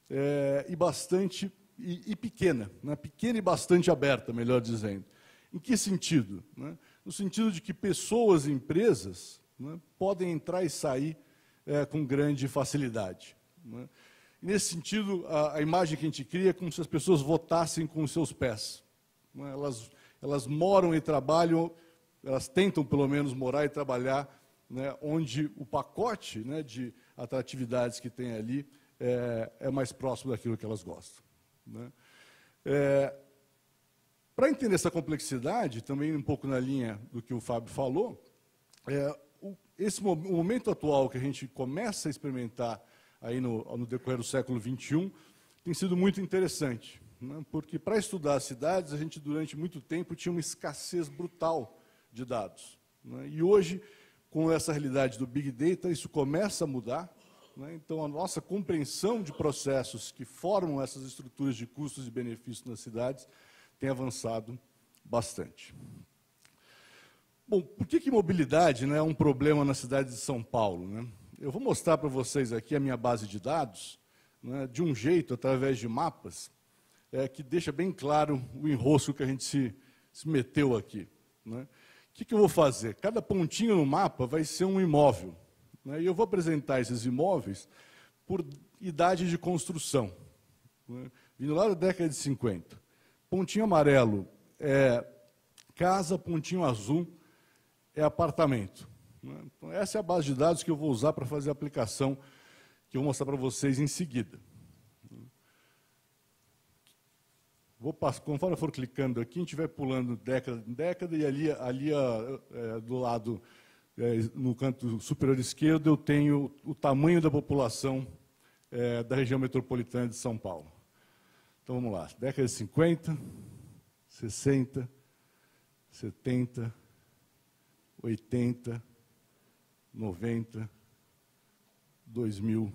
e pequena, né, pequena e bastante aberta, melhor dizendo. Em que sentido, né? No sentido de que pessoas e empresas, né, podem entrar e sair com grande facilidade, né? E, nesse sentido, a imagem que a gente cria é como se as pessoas votassem com os seus pés, né? Elas moram e trabalham, elas tentam, pelo menos, morar e trabalhar, né, onde o pacote, né, de atratividades que tem ali é mais próximo daquilo que elas gostam, né? Para entender essa complexidade, também um pouco na linha do que o Fábio falou, o momento atual que a gente começa a experimentar aí no decorrer do século XXI tem sido muito interessante, né, porque para estudar as cidades, a gente durante muito tempo tinha uma escassez brutal de dados, né, e hoje, com essa realidade do Big Data, isso começa a mudar, né, então a nossa compreensão de processos que formam essas estruturas de custos e benefícios nas cidades tem avançado bastante. Bom, por que mobilidade, né, é um problema na cidade de São Paulo, né? Eu vou mostrar para vocês aqui a minha base de dados, né, de um jeito, através de mapas, que deixa bem claro o enrosco que a gente se meteu aqui, né? O que eu vou fazer? Cada pontinho no mapa vai ser um imóvel, né, e eu vou apresentar esses imóveis por idade de construção, né, vindo lá da década de 50. Pontinho amarelo é casa, pontinho azul é apartamento, né? Então, essa é a base de dados que eu vou usar para fazer a aplicação que eu vou mostrar para vocês em seguida. Conforme eu for clicando aqui, a gente vai pulando década em década, e ali do lado, no canto superior esquerdo, eu tenho o tamanho da população da região metropolitana de São Paulo. Então, vamos lá. Década de 50, 60, 70, 80, 90, 2000,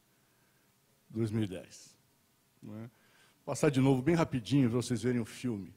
2010. Não é? Vou passar de novo bem rapidinho para vocês verem o filme.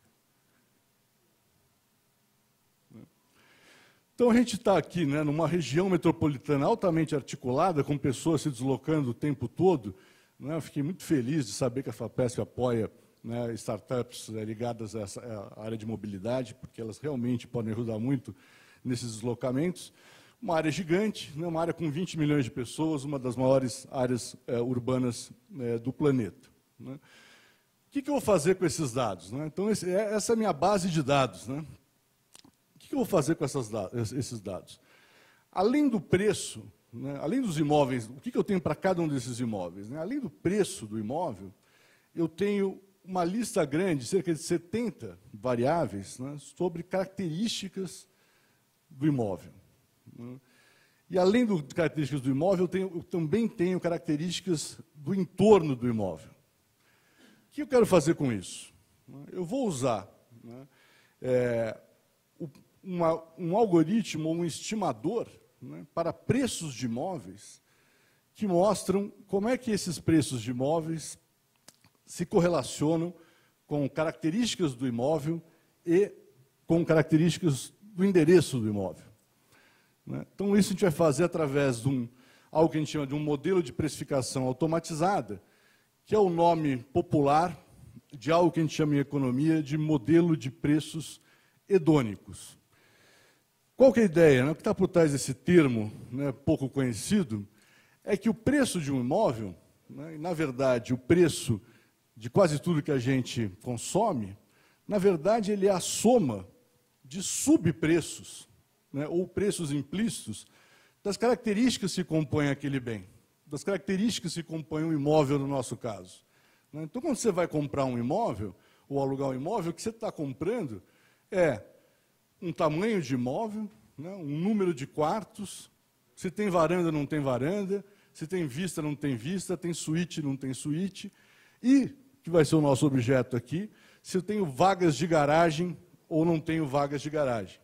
Então, a gente está aqui, né, numa região metropolitana altamente articulada, com pessoas se deslocando o tempo todo. Né? Eu fiquei muito feliz de saber que a FAPESP apoia, né, startups ligadas a essa área de mobilidade, porque elas realmente podem ajudar muito nesses deslocamentos. Uma área gigante, né, uma área com 20 milhões de pessoas, uma das maiores áreas urbanas do planeta. Né? O que eu vou fazer com esses dados? Né? Então, essa é a minha base de dados. Né? que eu vou fazer com esses dados? Além do preço, né, além dos imóveis, o que eu tenho para cada um desses imóveis? Né? Além do preço do imóvel, eu tenho uma lista grande, cerca de 70 variáveis, né, sobre características do imóvel. Né? E, além das características do imóvel, eu também tenho características do entorno do imóvel. O que eu quero fazer com isso? Eu vou usar, né, um algoritmo ou um estimador, né, para preços de imóveis que mostram como é que esses preços de imóveis se correlacionam com características do imóvel e com características do endereço do imóvel. Então, isso a gente vai fazer através de algo que a gente chama de um modelo de precificação automatizada, que é o nome popular de algo que a gente chama em economia de modelo de preços hedônicos. Qual que é a ideia? Né? O que está por trás desse termo, né, pouco conhecido, é que o preço de um imóvel, né, e, na verdade, o preço de quase tudo que a gente consome, na verdade, ele é a soma de subpreços, né, ou preços implícitos, das características que compõem aquele bem, das características que compõem um imóvel, no nosso caso. Né? Então, quando você vai comprar um imóvel, ou alugar um imóvel, o que você está comprando é um tamanho de imóvel, né, um número de quartos, se tem varanda, não tem varanda, se tem vista, não tem vista, tem suíte, não tem suíte, e, que vai ser o nosso objeto aqui, se eu tenho vagas de garagem ou não tenho vagas de garagem.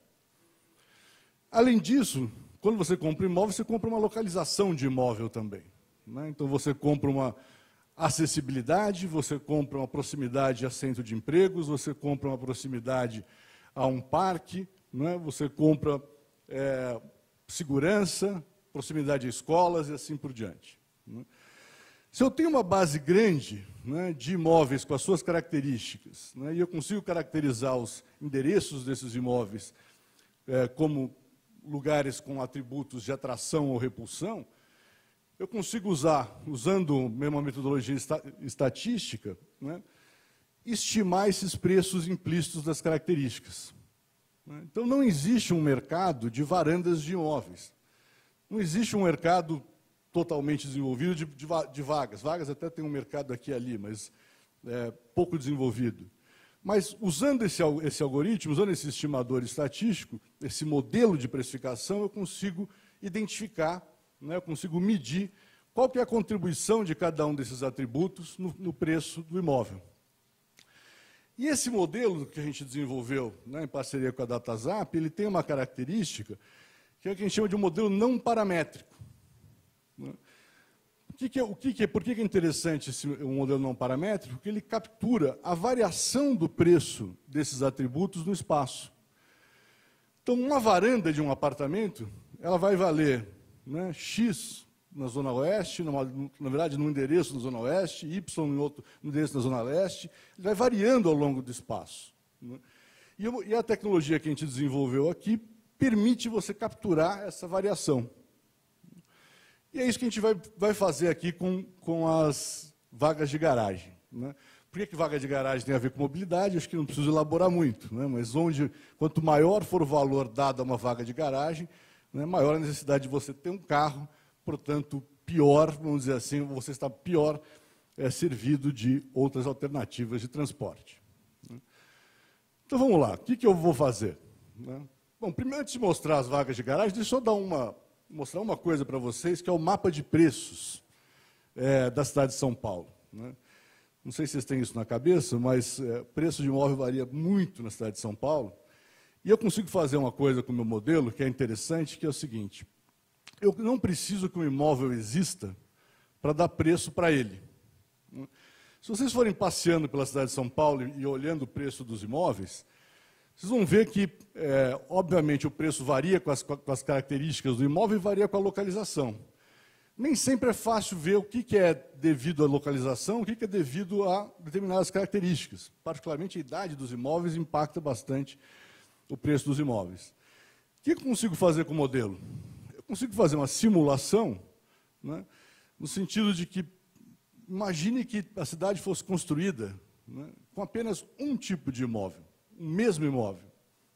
Além disso, quando você compra imóvel, você compra uma localização de imóvel também. Né? Então, você compra uma acessibilidade, você compra uma proximidade a centro de empregos, você compra uma proximidade a um parque, né? Você compra segurança, proximidade a escolas e assim por diante. Né? Se eu tenho uma base grande, né, de imóveis com as suas características, né, e eu consigo caracterizar os endereços desses imóveis como lugares com atributos de atração ou repulsão, eu consigo usando uma metodologia estatística, né, estimar esses preços implícitos das características. Então, não existe um mercado de varandas de imóveis. Não existe um mercado totalmente desenvolvido de vagas. Vagas até tem um mercado aqui e ali, mas pouco desenvolvido. Mas, usando esse algoritmo, usando esse estimador estatístico, esse modelo de precificação, eu consigo identificar, né, eu consigo medir qual que é a contribuição de cada um desses atributos no preço do imóvel. E esse modelo que a gente desenvolveu, né, em parceria com a DataZap, ele tem uma característica que é o que a gente chama de um modelo não paramétrico. Né? Por que é interessante um modelo não paramétrico? Porque ele captura a variação do preço desses atributos no espaço. Então, uma varanda de um apartamento, ela vai valer, né, X na Zona Oeste, na verdade, num endereço na Zona Oeste, Y em outro endereço na Zona Leste, ele vai variando ao longo do espaço. Né? E a tecnologia que a gente desenvolveu aqui permite você capturar essa variação. E é isso que a gente vai fazer aqui com as vagas de garagem. Né? Por que vaga de garagem tem a ver com mobilidade? Acho que não preciso elaborar muito, né? Mas quanto maior for o valor dado a uma vaga de garagem, né, maior a necessidade de você ter um carro, portanto, pior, vamos dizer assim, você está pior servido de outras alternativas de transporte. Né? Então, vamos lá. O que eu vou fazer? Né? Bom, primeiro, antes de mostrar as vagas de garagem, deixa eu mostrar uma coisa para vocês, que é o mapa de preços da cidade de São Paulo. Né? Não sei se vocês têm isso na cabeça, mas preço de imóvel varia muito na cidade de São Paulo. E eu consigo fazer uma coisa com o meu modelo, que é interessante, que é o seguinte: eu não preciso que um imóvel exista para dar preço para ele. Se vocês forem passeando pela cidade de São Paulo e olhando o preço dos imóveis, vocês vão ver que, obviamente, o preço varia com as características do imóvel e varia com a localização. Nem sempre é fácil ver o que é devido à localização, o que é devido a determinadas características. Particularmente, a idade dos imóveis impacta bastante o preço dos imóveis. O que eu consigo fazer com o modelo? Eu consigo fazer uma simulação, né, no sentido de que, imagine que a cidade fosse construída, né, com apenas um tipo de imóvel, o mesmo imóvel.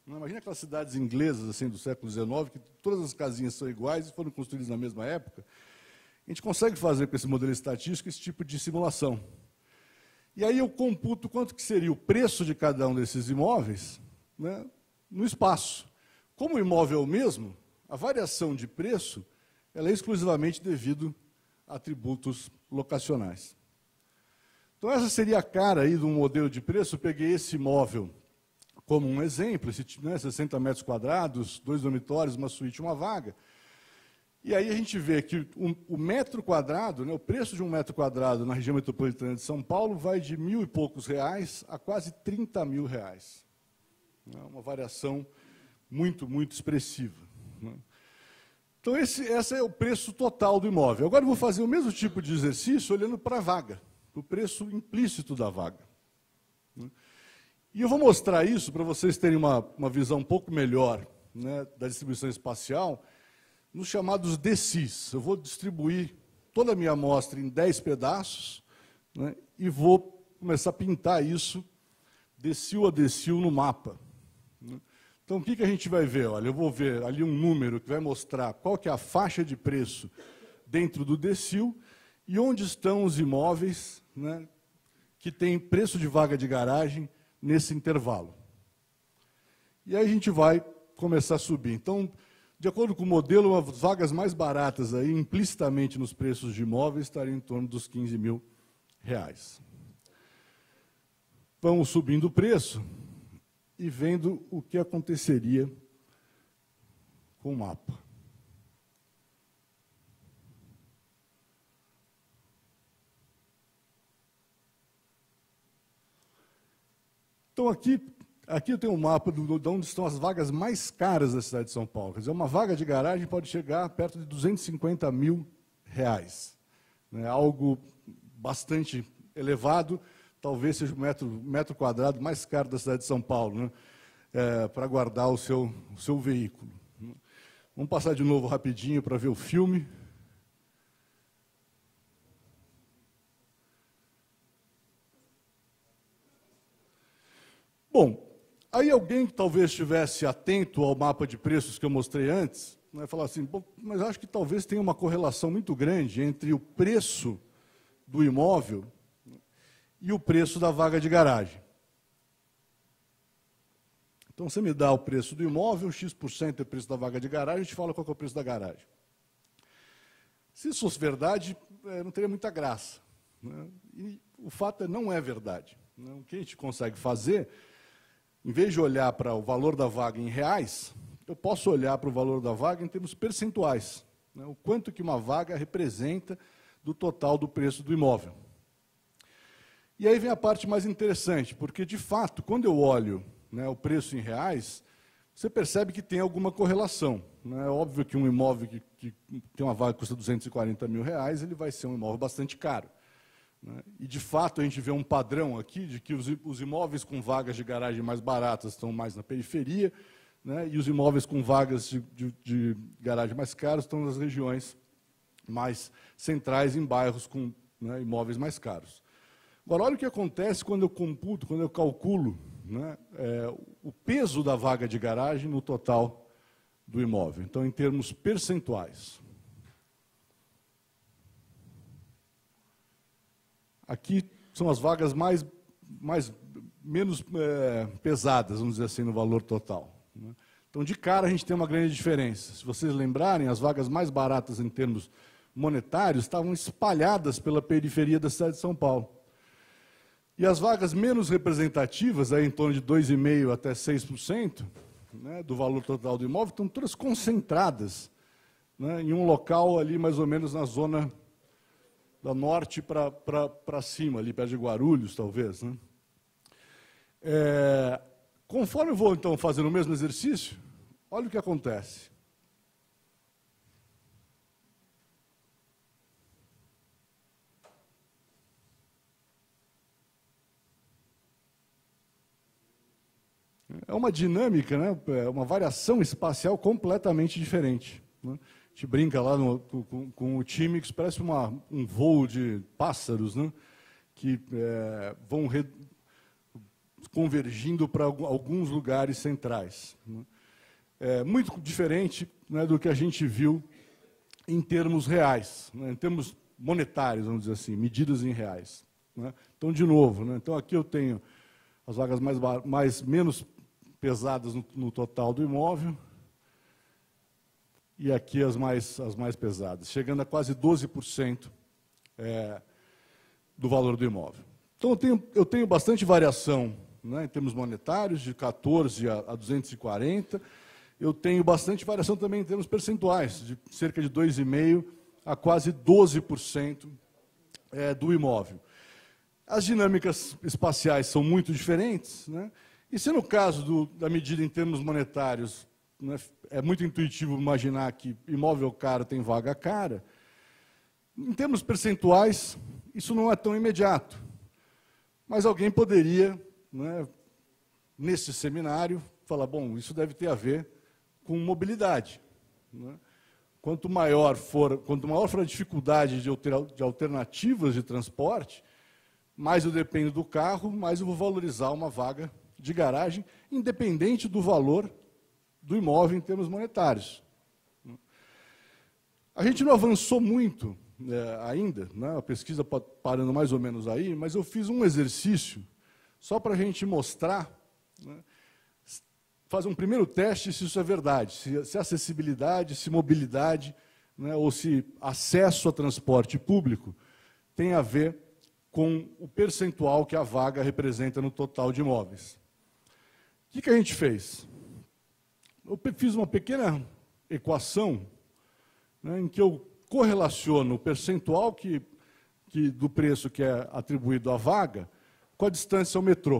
Imagina aquelas cidades inglesas assim, do século XIX, que todas as casinhas são iguais e foram construídas na mesma época. A gente consegue fazer com esse modelo estatístico esse tipo de simulação. E aí eu computo quanto que seria o preço de cada um desses imóveis, né, no espaço. Como o imóvel é o mesmo, a variação de preço ela é exclusivamente devido a atributos locacionais. Então, essa seria a cara aí de um modelo de preço. Eu peguei esse imóvel como um exemplo, esse, 60 metros quadrados, 2 dormitórios, uma suíte, uma vaga. E aí a gente vê que o metro quadrado, né, o preço de um metro quadrado na região metropolitana de São Paulo vai de R$ 1.000 e poucos a quase R$ 30 mil. É uma variação muito, muito expressiva. Né? Então, esse é o preço total do imóvel. Agora eu vou fazer o mesmo tipo de exercício olhando para a vaga, para o preço implícito da vaga. Né? E eu vou mostrar isso para vocês terem uma visão um pouco melhor, né, da distribuição espacial, nos chamados DCIs. Eu vou distribuir toda a minha amostra em 10 pedaços, né, e vou começar a pintar isso, decil a decil, no mapa. Né. Então, o que a gente vai ver? Olha, eu vou ver ali um número que vai mostrar qual que é a faixa de preço dentro do decil e onde estão os imóveis, né, que têm preço de vaga de garagem nesse intervalo. E aí a gente vai começar a subir. Então, de acordo com o modelo, as vagas mais baratas aí, implicitamente nos preços de imóveis, estariam em torno dos R$ 15 mil. Vamos subindo o preço e vendo o que aconteceria com o mapa. Então, aqui eu tenho um mapa de onde estão as vagas mais caras da cidade de São Paulo. Quer dizer, uma vaga de garagem pode chegar perto de R$ 250 mil. Né? Algo bastante elevado, talvez seja o metro quadrado mais caro da cidade de São Paulo, né? Para guardar o seu veículo. Vamos passar de novo rapidinho para ver o filme. Bom, aí alguém que talvez estivesse atento ao mapa de preços que eu mostrei antes, vai falar assim, mas acho que talvez tenha uma correlação muito grande entre o preço do imóvel e o preço da vaga de garagem. Então, você me dá o preço do imóvel, X% é o preço da vaga de garagem, a gente fala qual que é o preço da garagem. Se isso fosse verdade, não teria muita graça. Né? E o fato não é verdade. Né? O que a gente consegue fazer, em vez de olhar para o valor da vaga em reais, eu posso olhar para o valor da vaga em termos percentuais. Né? O quanto que uma vaga representa do total do preço do imóvel. E aí vem a parte mais interessante, porque, de fato, quando eu olho, né, o preço em reais, você percebe que tem alguma correlação. Né? É óbvio que um imóvel que tem uma vaga que custa R$ 240 mil, ele vai ser um imóvel bastante caro. Né? E, de fato, a gente vê um padrão aqui de que os imóveis com vagas de garagem mais baratas estão mais na periferia, né? E os imóveis com vagas de garagem mais caros estão nas regiões mais centrais, em bairros com, né, imóveis mais caros. Agora, olha o que acontece quando eu computo, quando eu calculo, né, o peso da vaga de garagem no total do imóvel. Então, em termos percentuais. Aqui são as vagas menos pesadas, vamos dizer assim, no valor total. Né? Então, de cara, a gente tem uma grande diferença. Se vocês lembrarem, as vagas mais baratas em termos monetários estavam espalhadas pela periferia da cidade de São Paulo. E as vagas menos representativas, aí em torno de 2,5% até 6%, né, do valor total do imóvel, estão todas concentradas, né, em um local ali mais ou menos na zona da norte para cima, ali perto de Guarulhos, talvez. Né. Conforme eu vou, então, fazendo o mesmo exercício, olha o que acontece. É uma dinâmica, né? É uma variação espacial completamente diferente. Né? A gente brinca lá com o time que parece um voo de pássaros, né? Que vão convergindo para alguns lugares centrais. É muito diferente, né, do que a gente viu em termos reais, né, em termos monetários, vamos dizer assim, medidas em reais. Né? Então, de novo, né, então aqui eu tenho as vagas menos pesadas no total do imóvel, e aqui as mais pesadas, chegando a quase 12% do valor do imóvel. Então, eu tenho bastante variação, né, em termos monetários, de 14 a 240. Eu tenho bastante variação também em termos percentuais, de cerca de 2,5% a quase 12% do imóvel. As dinâmicas espaciais são muito diferentes, né? E se no caso da medida em termos monetários, né, é muito intuitivo imaginar que imóvel caro tem vaga cara, em termos percentuais, isso não é tão imediato. Mas alguém poderia, né, nesse seminário, falar, bom, isso deve ter a ver com mobilidade. Né? Quanto maior for a dificuldade de alternativas de transporte, mais eu dependo do carro, mais eu vou valorizar uma vaga de garagem, independente do valor do imóvel em termos monetários. A gente não avançou muito ainda, né, a pesquisa parando mais ou menos aí, mas eu fiz um exercício só para a gente mostrar, né, fazer um primeiro teste se isso é verdade, se acessibilidade, se mobilidade, né, ou se acesso a transporte público tem a ver com o percentual que a vaga representa no total de imóveis. O que a gente fez? Eu fiz uma pequena equação, né, em que eu correlaciono o percentual do preço que é atribuído à vaga com a distância ao metrô.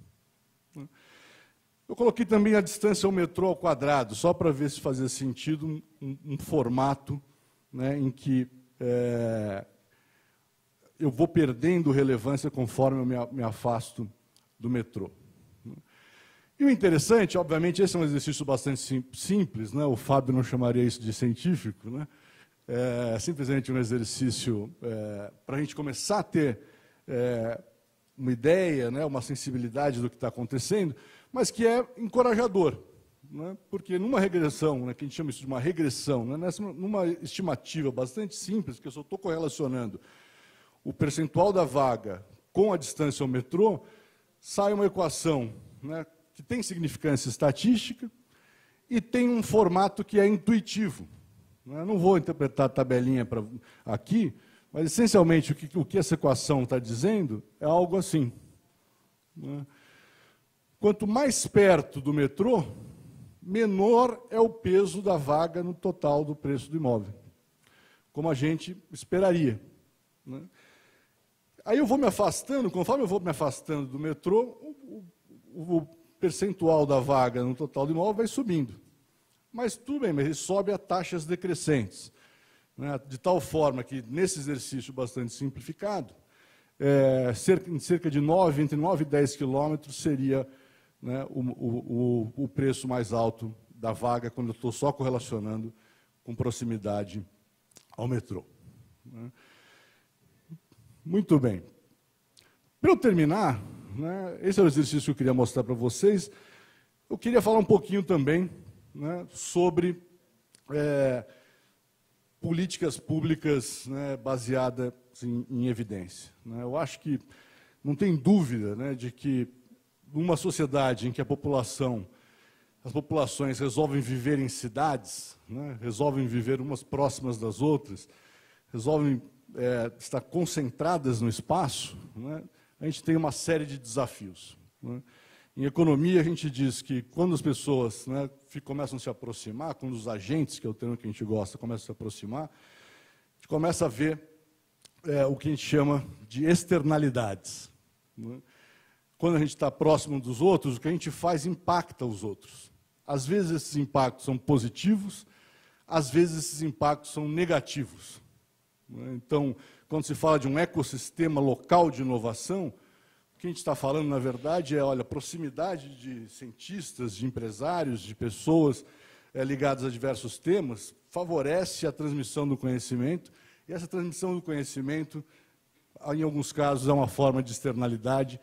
Eu coloquei também a distância ao metrô ao quadrado, só para ver se fazia sentido um formato, né, em que eu vou perdendo relevância conforme eu me afasto do metrô. E o interessante, obviamente, esse é um exercício bastante simples, né? O Fábio não chamaria isso de científico, né? É simplesmente um exercício para a gente começar a ter uma ideia, né, uma sensibilidade do que está acontecendo, mas que é encorajador, né? Porque numa regressão, né, que a gente chama isso de uma regressão, né, numa estimativa bastante simples, que eu só estou correlacionando o percentual da vaga com a distância ao metrô, sai uma equação, né, que tem significância estatística e tem um formato que é intuitivo. Eu não vou interpretar a tabelinha aqui, mas, essencialmente, o que essa equação está dizendo é algo assim. Né? Quanto mais perto do metrô, menor é o peso da vaga no total do preço do imóvel, como a gente esperaria. Né? Aí eu vou me afastando, conforme eu vou me afastando do metrô, o percentual da vaga no total do imóvel vai subindo. Mas tudo bem, mas ele sobe a taxas decrescentes. Né, de tal forma que, nesse exercício bastante simplificado, cerca de entre 9 e 10 quilômetros seria, né, o preço mais alto da vaga, quando eu estou só correlacionando com proximidade ao metrô. Né. Muito bem. Para eu terminar, né, esse é o exercício que eu queria mostrar para vocês. Eu queria falar um pouquinho também, né, sobre políticas públicas, né, baseadas em evidência. Né. Eu acho que não tem dúvida, né, de que numa sociedade em que as populações resolvem viver em cidades, né, resolvem viver umas próximas das outras, resolvem estar concentradas no espaço, né, a gente tem uma série de desafios. Né. Em economia, a gente diz que quando as pessoas, né, começam a se aproximar, quando os agentes, que é o termo que a gente gosta, começam a se aproximar, a gente começa a ver o que a gente chama de externalidades. Né? Quando a gente está próximo dos outros, o que a gente faz impacta os outros. Às vezes esses impactos são positivos, às vezes esses impactos são negativos. Né? Então, quando se fala de um ecossistema local de inovação, o que a gente está falando, na verdade, olha, proximidade de cientistas, de empresários, de pessoas ligadas a diversos temas, favorece a transmissão do conhecimento, e essa transmissão do conhecimento, em alguns casos, é uma forma de externalidade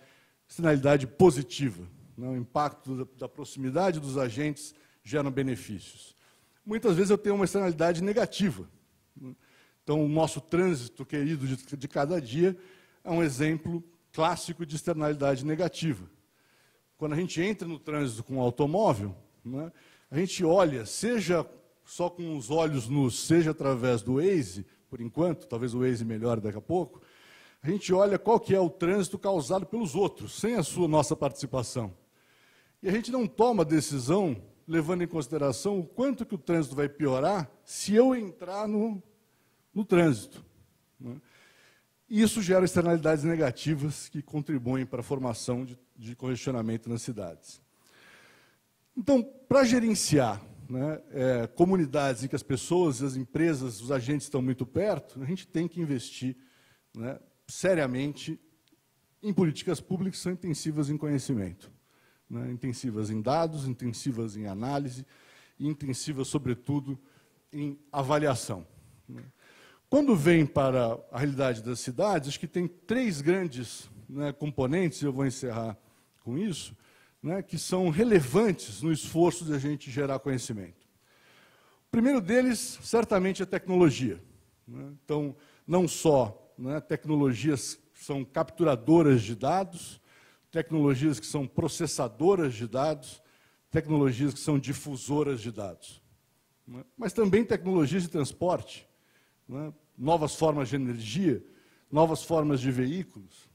externalidade positiva. Né? O impacto da proximidade dos agentes gera benefícios. Muitas vezes eu tenho uma externalidade negativa. Então, o nosso trânsito querido de cada dia é um exemplo clássico de externalidade negativa. Quando a gente entra no trânsito com um automóvel, né, a gente olha, seja só com os olhos nus, seja através do Waze, por enquanto, talvez o Waze melhore daqui a pouco, a gente olha qual que é o trânsito causado pelos outros, sem a nossa participação. E a gente não toma decisão levando em consideração o quanto que o trânsito vai piorar se eu entrar no trânsito. Né? E isso gera externalidades negativas que contribuem para a formação de congestionamento nas cidades. Então, para gerenciar, né, comunidades em que as pessoas, as empresas, os agentes estão muito perto, a gente tem que investir, né, seriamente em políticas públicas que são intensivas em conhecimento, né, intensivas em dados, intensivas em análise e intensivas, sobretudo, em avaliação. Né. Quando vem para a realidade das cidades, acho que tem 3 grandes, né, componentes, e eu vou encerrar com isso, né, que são relevantes no esforço de a gente gerar conhecimento. O primeiro deles, certamente, é a tecnologia. Né? Então, não só, né, tecnologias que são capturadoras de dados, tecnologias que são processadoras de dados, tecnologias que são difusoras de dados. Né? Mas também tecnologias de transporte, né? Novas formas de energia, novas formas de veículos.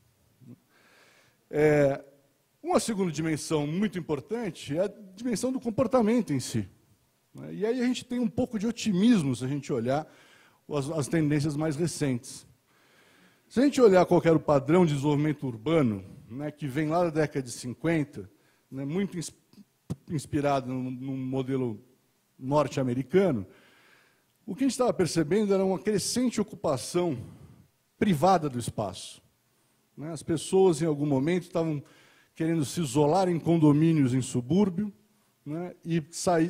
Uma segunda dimensão muito importante é a dimensão do comportamento em si. Né? E aí a gente tem um pouco de otimismo se a gente olhar as tendências mais recentes. Se a gente olhar qual era o padrão de desenvolvimento urbano, né, que vem lá da década de 50, né, muito inspirado num modelo norte-americano, o que a gente estava percebendo era uma crescente ocupação privada do espaço. Né? As pessoas, em algum momento, estavam querendo se isolar em condomínios em subúrbio, né, e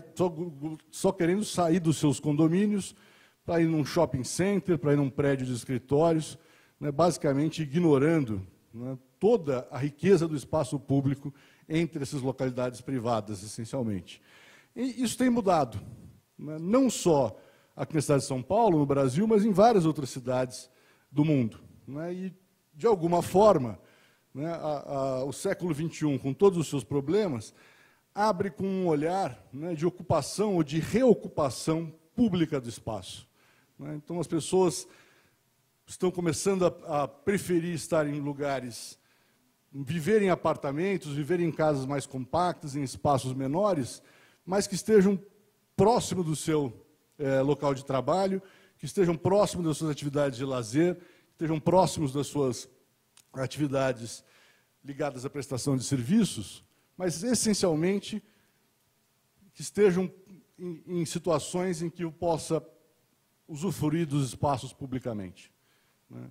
só querendo sair dos seus condomínios para ir num shopping center, para ir num prédio de escritórios, né, basicamente ignorando, né, toda a riqueza do espaço público entre essas localidades privadas, essencialmente. E isso tem mudado, né, não só aqui na cidade de São Paulo, no Brasil, mas em várias outras cidades do mundo. Né? E, de alguma forma, né, o século XXI, com todos os seus problemas, abre com um olhar, né, de ocupação ou de reocupação pública do espaço. Né? Então, as pessoas estão começando a preferir estar em lugares, viver em apartamentos, viver em casas mais compactas, em espaços menores, mas que estejam próximo do seu local de trabalho, que estejam próximos das suas atividades de lazer, que estejam próximos das suas atividades ligadas à prestação de serviços, mas, essencialmente, que estejam em situações em que eu possa usufruir dos espaços publicamente. Né?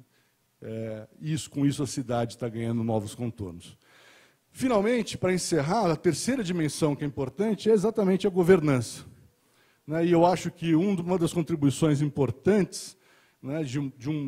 Com isso, a cidade está ganhando novos contornos. Finalmente, para encerrar, a terceira dimensão que é importante é exatamente a governança. Né, e eu acho que uma das contribuições importantes, né, de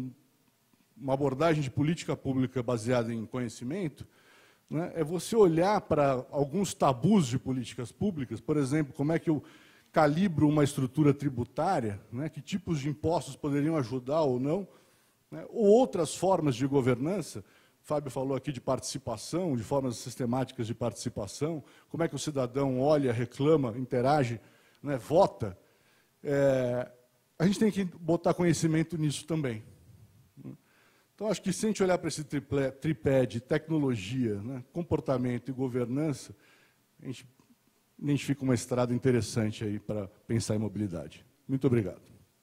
uma abordagem de política pública baseada em conhecimento, né, é você olhar para alguns tabus de políticas públicas, por exemplo, como é que eu calibro uma estrutura tributária, né, que tipos de impostos poderiam ajudar ou não, né, ou outras formas de governança. O Fábio falou aqui de participação, de formas sistemáticas de participação, como é que o cidadão olha, reclama, interage, né, vota. A gente tem que botar conhecimento nisso também. Então, acho que se a gente olhar para esse tripé de tecnologia, né, comportamento e governança, a gente identifica uma estrada interessante aí para pensar em mobilidade. Muito obrigado.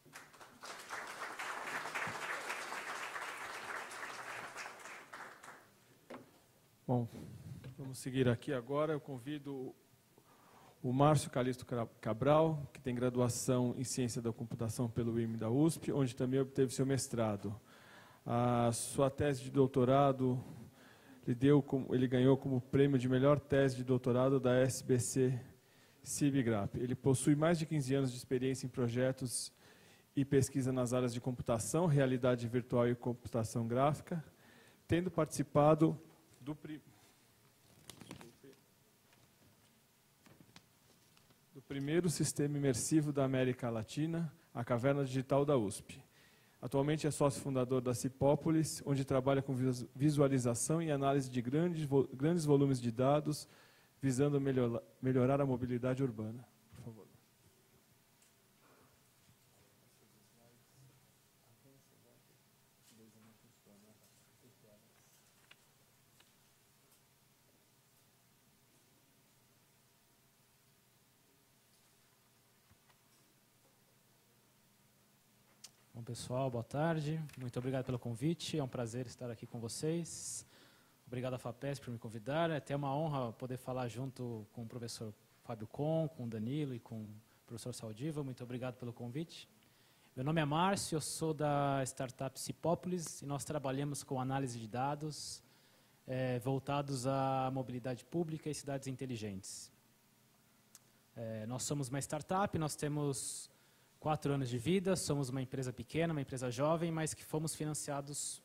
Bom, vamos seguir aqui agora. Eu convido o Márcio Calixto Cabral, que tem graduação em Ciência da Computação pelo IME da USP, onde também obteve seu mestrado. A sua tese de doutorado, ele ganhou como prêmio de melhor tese de doutorado da SBC CIBGRAP. Ele possui mais de 15 anos de experiência em projetos e pesquisa nas áreas de computação, realidade virtual e computação gráfica, tendo participado primeiro sistema imersivo da América Latina, a Caverna Digital da USP. Atualmente é sócio fundador da Cipópolis, onde trabalha com visualização e análise de grandes volumes de dados, visando melhorar a mobilidade urbana. Por favor. Bom, pessoal, boa tarde. Muito obrigado pelo convite. É um prazer estar aqui com vocês. Obrigado à FAPESP por me convidar. É até uma honra poder falar junto com o professor Fábio Con, com o Danilo e com o professor Saldiva. Muito obrigado pelo convite. Meu nome é Márcio, eu sou da startup Cipópolis e nós trabalhamos com análise de dados voltados à mobilidade pública e cidades inteligentes. Nós somos uma startup, nós temos 4 anos de vida, somos uma empresa pequena, uma empresa jovem, mas que fomos financiados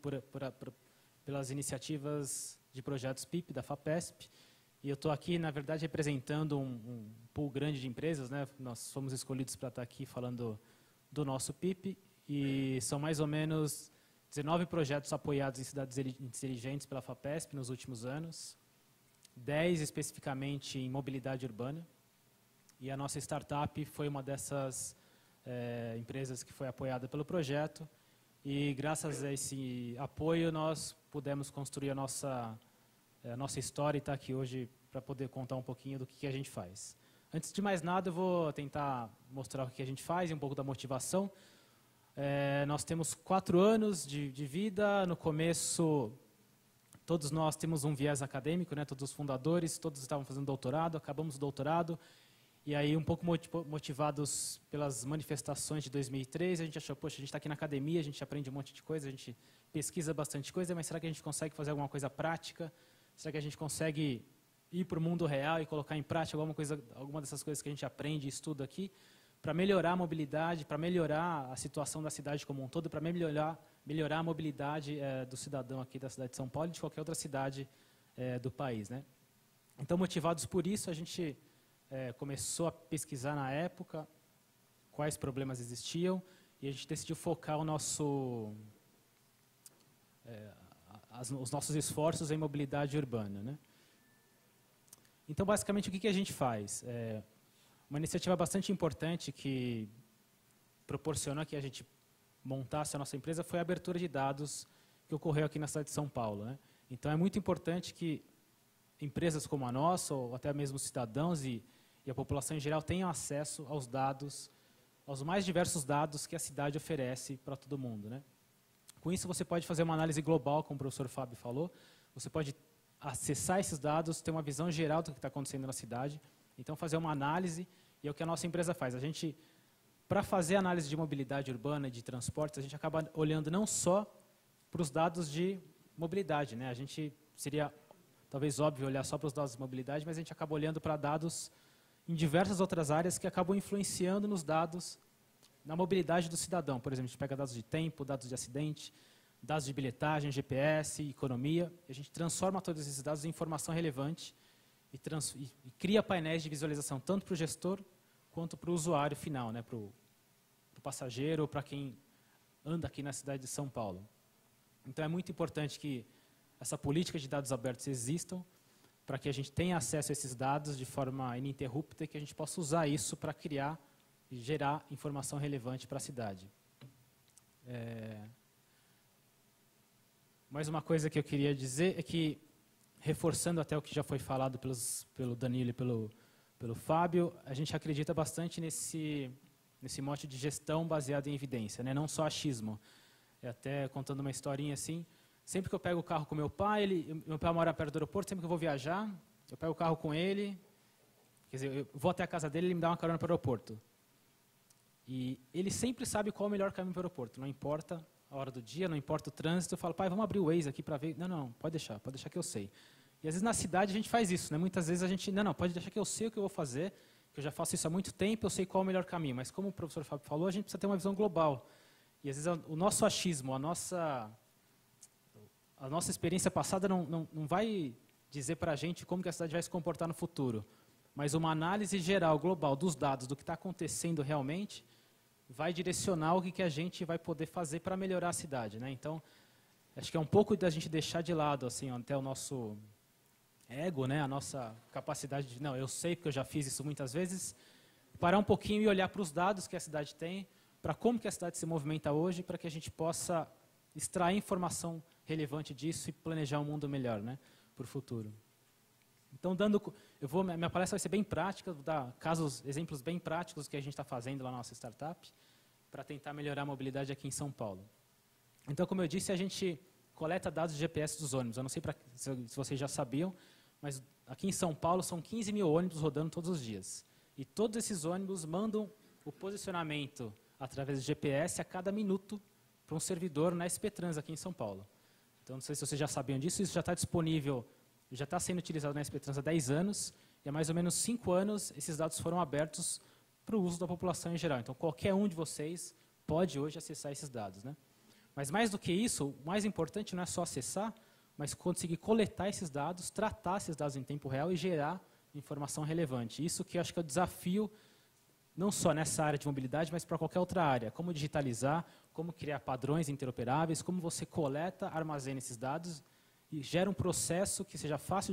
pelas iniciativas de projetos PIP da FAPESP. E eu estou aqui, na verdade, representando um pool grande de empresas, né? Nós fomos escolhidos para estar aqui falando do nosso PIP, e são mais ou menos 19 projetos apoiados em cidades inteligentes pela FAPESP nos últimos anos, 10 especificamente em mobilidade urbana. E a nossa startup foi uma dessas empresas que foi apoiada pelo projeto. E graças a esse apoio nós pudemos construir a nossa história e estar aqui hoje para poder contar um pouquinho do que a gente faz. Antes de mais nada, eu vou tentar mostrar o que a gente faz e um pouco da motivação. Nós temos 4 anos de vida. No começo, todos nós temos um viés acadêmico, né? Todos os fundadores, todos estavam fazendo doutorado, acabamos o doutorado. E aí, um pouco motivados pelas manifestações de 2003, a gente achou, poxa, a gente está aqui na academia, a gente aprende um monte de coisa, a gente pesquisa bastante coisa, mas será que a gente consegue fazer alguma coisa prática? Será que a gente consegue ir para o mundo real e colocar em prática alguma dessas coisas que a gente aprende e estuda aqui, para melhorar a mobilidade, para melhorar a situação da cidade como um todo, para melhorar a mobilidade do cidadão aqui da cidade de São Paulo e de qualquer outra cidade do país, né? Então, motivados por isso, a gente começou a pesquisar na época quais problemas existiam e a gente decidiu focar os nossos esforços em mobilidade urbana, né? Então, basicamente, o que a gente faz? Uma iniciativa bastante importante que proporcionou que a gente montasse a nossa empresa foi a abertura de dados que ocorreu aqui na cidade de São Paulo, né? Então, é muito importante que empresas como a nossa, ou até mesmo cidadãos e a população em geral tenham acesso aos dados, aos mais diversos dados que a cidade oferece para todo mundo, né? Com isso, você pode fazer uma análise global, como o professor Fábio falou. Você pode acessar esses dados, ter uma visão geral do que está acontecendo na cidade. Então, fazer uma análise, e é o que a nossa empresa faz. A gente, para fazer análise de mobilidade urbana e de transportes, a gente acaba olhando não só para os dados de mobilidade, né? A gente seria, talvez, óbvio olhar só para os dados de mobilidade, mas a gente acaba olhando para dados em diversas outras áreas que acabam influenciando nos dados, na mobilidade do cidadão. Por exemplo, a gente pega dados de tempo, dados de acidente, dados de bilhetagem, GPS, economia, e a gente transforma todos esses dados em informação relevante e cria painéis de visualização tanto para o gestor quanto para o usuário final, né, para o passageiro ou para quem anda aqui na cidade de São Paulo. Então, é muito importante que essa política de dados abertos existam, para que a gente tenha acesso a esses dados de forma ininterrupta e que a gente possa usar isso para criar e gerar informação relevante para a cidade. Mais uma coisa que eu queria dizer é que, reforçando até o que já foi falado pelo Danilo e pelo Fábio, a gente acredita bastante nesse mote de gestão baseada em evidência, né? Não só achismo. Até contando uma historinha assim, sempre que eu pego o carro com meu pai mora perto do aeroporto, sempre que eu vou viajar, eu pego o carro com ele, quer dizer, eu vou até a casa dele e ele me dá uma carona para o aeroporto. E ele sempre sabe qual é o melhor caminho para o aeroporto, não importa a hora do dia, não importa o trânsito, eu falo, pai, vamos abrir o Waze aqui para ver. Não, pode deixar que eu sei. E às vezes na cidade a gente faz isso, né? Muitas vezes a gente, não, pode deixar que eu sei o que eu vou fazer, que eu já faço isso há muito tempo, eu sei qual é o melhor caminho. Mas como o professor Fábio falou, a gente precisa ter uma visão global. E às vezes o nosso achismo, a nossa experiência passada não vai dizer para a gente como que a cidade vai se comportar no futuro. mas uma análise geral, global, dos dados, do que está acontecendo realmente, vai direcionar o que a gente vai poder fazer para melhorar a cidade, né? Então, acho que é um pouco da gente deixar de lado assim, até o nosso ego, né? A nossa capacidade de, não, eu sei porque eu já fiz isso muitas vezes, parar um pouquinho e olhar para os dados que a cidade tem, para como que a cidade se movimenta hoje, para que a gente possa extrair informação relevante disso e planejar um mundo melhor, né, para o futuro. Então, minha palestra vai ser bem prática, vou dar exemplos bem práticos do que a gente está fazendo lá na nossa startup, para tentar melhorar a mobilidade aqui em São Paulo. Então, como eu disse, a gente coleta dados de GPS dos ônibus. Eu não sei se vocês já sabiam, mas aqui em São Paulo são 15 mil ônibus rodando todos os dias. E todos esses ônibus mandam o posicionamento através do GPS a cada minuto para um servidor na SP Trans aqui em São Paulo. Então, não sei se vocês já sabiam disso, isso já está disponível, já está sendo utilizado na SP Trans há 10 anos, e há mais ou menos 5 anos esses dados foram abertos para o uso da população em geral. Então, qualquer um de vocês pode hoje acessar esses dados, né? Mas mais do que isso, o mais importante não é só acessar, mas conseguir coletar esses dados, tratar esses dados em tempo real e gerar informação relevante. Isso que eu acho que é o desafio, não só nessa área de mobilidade, mas para qualquer outra área. Como digitalizar, como criar padrões interoperáveis, como você coleta, armazena esses dados e gera um processo que seja fácil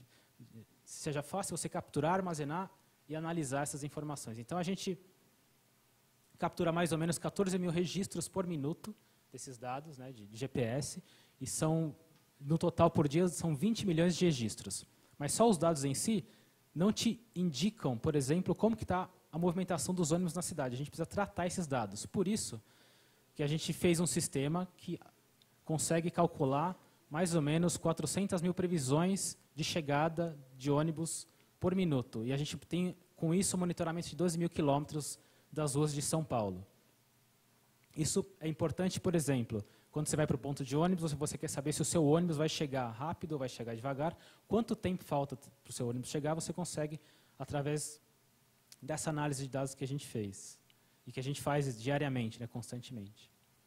você capturar, armazenar e analisar essas informações. Então, a gente captura mais ou menos 14 mil registros por minuto desses dados, né, de GPS, e no total por dia são 20 milhões de registros. Mas só os dados em si não te indicam, por exemplo, como que está a movimentação dos ônibus na cidade. A gente precisa tratar esses dados. Por isso que a gente fez um sistema que consegue calcular mais ou menos 400 mil previsões de chegada de ônibus por minuto. E a gente tem, com isso, monitoramento de 12 mil quilômetros das ruas de São Paulo. Isso é importante, por exemplo, quando você vai para o ponto de ônibus, você quer saber se o seu ônibus vai chegar rápido ou vai chegar devagar, quanto tempo falta para o seu ônibus chegar, você consegue, através dessa análise de dados que a gente fez, e que a gente faz diariamente, né, constantemente.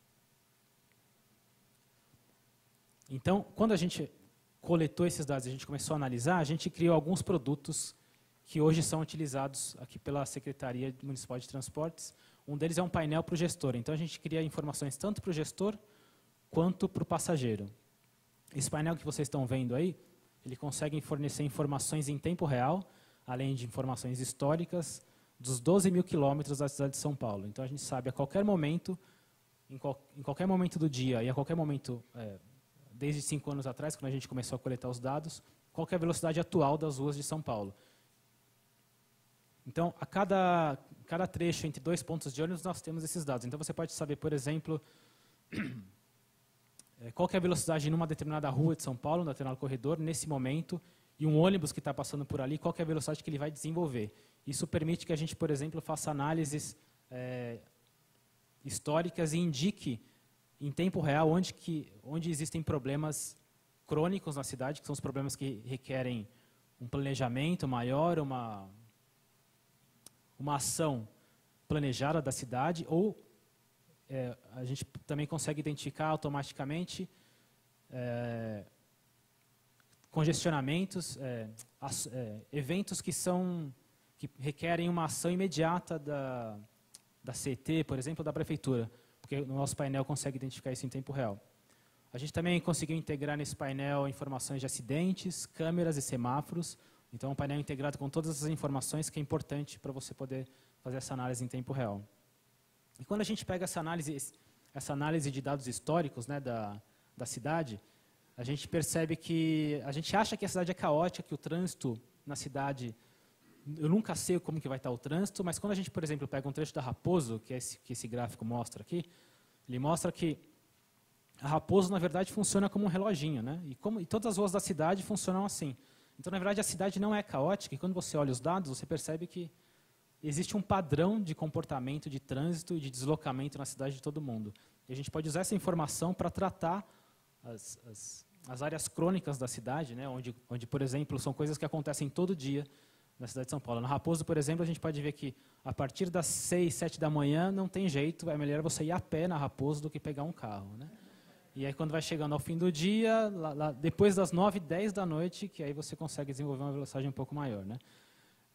Então, quando a gente coletou esses dados e a gente começou a analisar, a gente criou alguns produtos que hoje são utilizados aqui pela Secretaria Municipal de Transportes. Um deles é um painel para o gestor. Então, a gente cria informações tanto para o gestor quanto para o passageiro. Esse painel que vocês estão vendo aí, ele consegue fornecer informações em tempo real, além de informações históricas, dos 12 mil quilômetros da cidade de São Paulo. Então, a gente sabe a qualquer momento, em qualquer momento do dia e a qualquer momento, desde 5 anos atrás, quando a gente começou a coletar os dados, qual que é a velocidade atual das ruas de São Paulo. Então, a cada trecho entre 2 pontos de ônibus, nós temos esses dados. Então, você pode saber, por exemplo, qual que é a velocidade numa determinada rua de São Paulo, num determinado corredor, nesse momento, e um ônibus que está passando por ali, qual que é a velocidade que ele vai desenvolver. Isso permite que a gente, por exemplo, faça análises históricas e indique em tempo real onde existem problemas crônicos na cidade, que são os problemas que requerem um planejamento maior, uma ação planejada da cidade, ou a gente também consegue identificar automaticamente congestionamentos, eventos que requerem uma ação imediata da CET, por exemplo, da prefeitura, porque o nosso painel consegue identificar isso em tempo real. A gente também conseguiu integrar nesse painel informações de acidentes, câmeras e semáforos. Então, é um painel integrado com todas essas informações que é importante para você poder fazer essa análise em tempo real. E quando a gente pega essa análise de dados históricos, né, da cidade, a gente percebe que a gente acha que a cidade é caótica, que o trânsito na cidade, eu nunca sei como que vai estar o trânsito, mas quando a gente, por exemplo, pega um trecho da Raposo, que esse gráfico mostra aqui, ele mostra que a Raposo, na verdade, funciona como um reloginho, né? E todas as ruas da cidade funcionam assim. Então, na verdade, a cidade não é caótica, e quando você olha os dados, você percebe que existe um padrão de comportamento, de trânsito e de deslocamento na cidade de todo mundo. E a gente pode usar essa informação para tratar as áreas crônicas da cidade, né, onde, por exemplo, são coisas que acontecem todo dia na cidade de São Paulo. Na Raposo, por exemplo, a gente pode ver que a partir das 6, 7 da manhã não tem jeito, é melhor você ir a pé na Raposo do que pegar um carro, né? E aí, quando vai chegando ao fim do dia, depois das 9, 10 da noite, que aí você consegue desenvolver uma velocidade um pouco maior, né?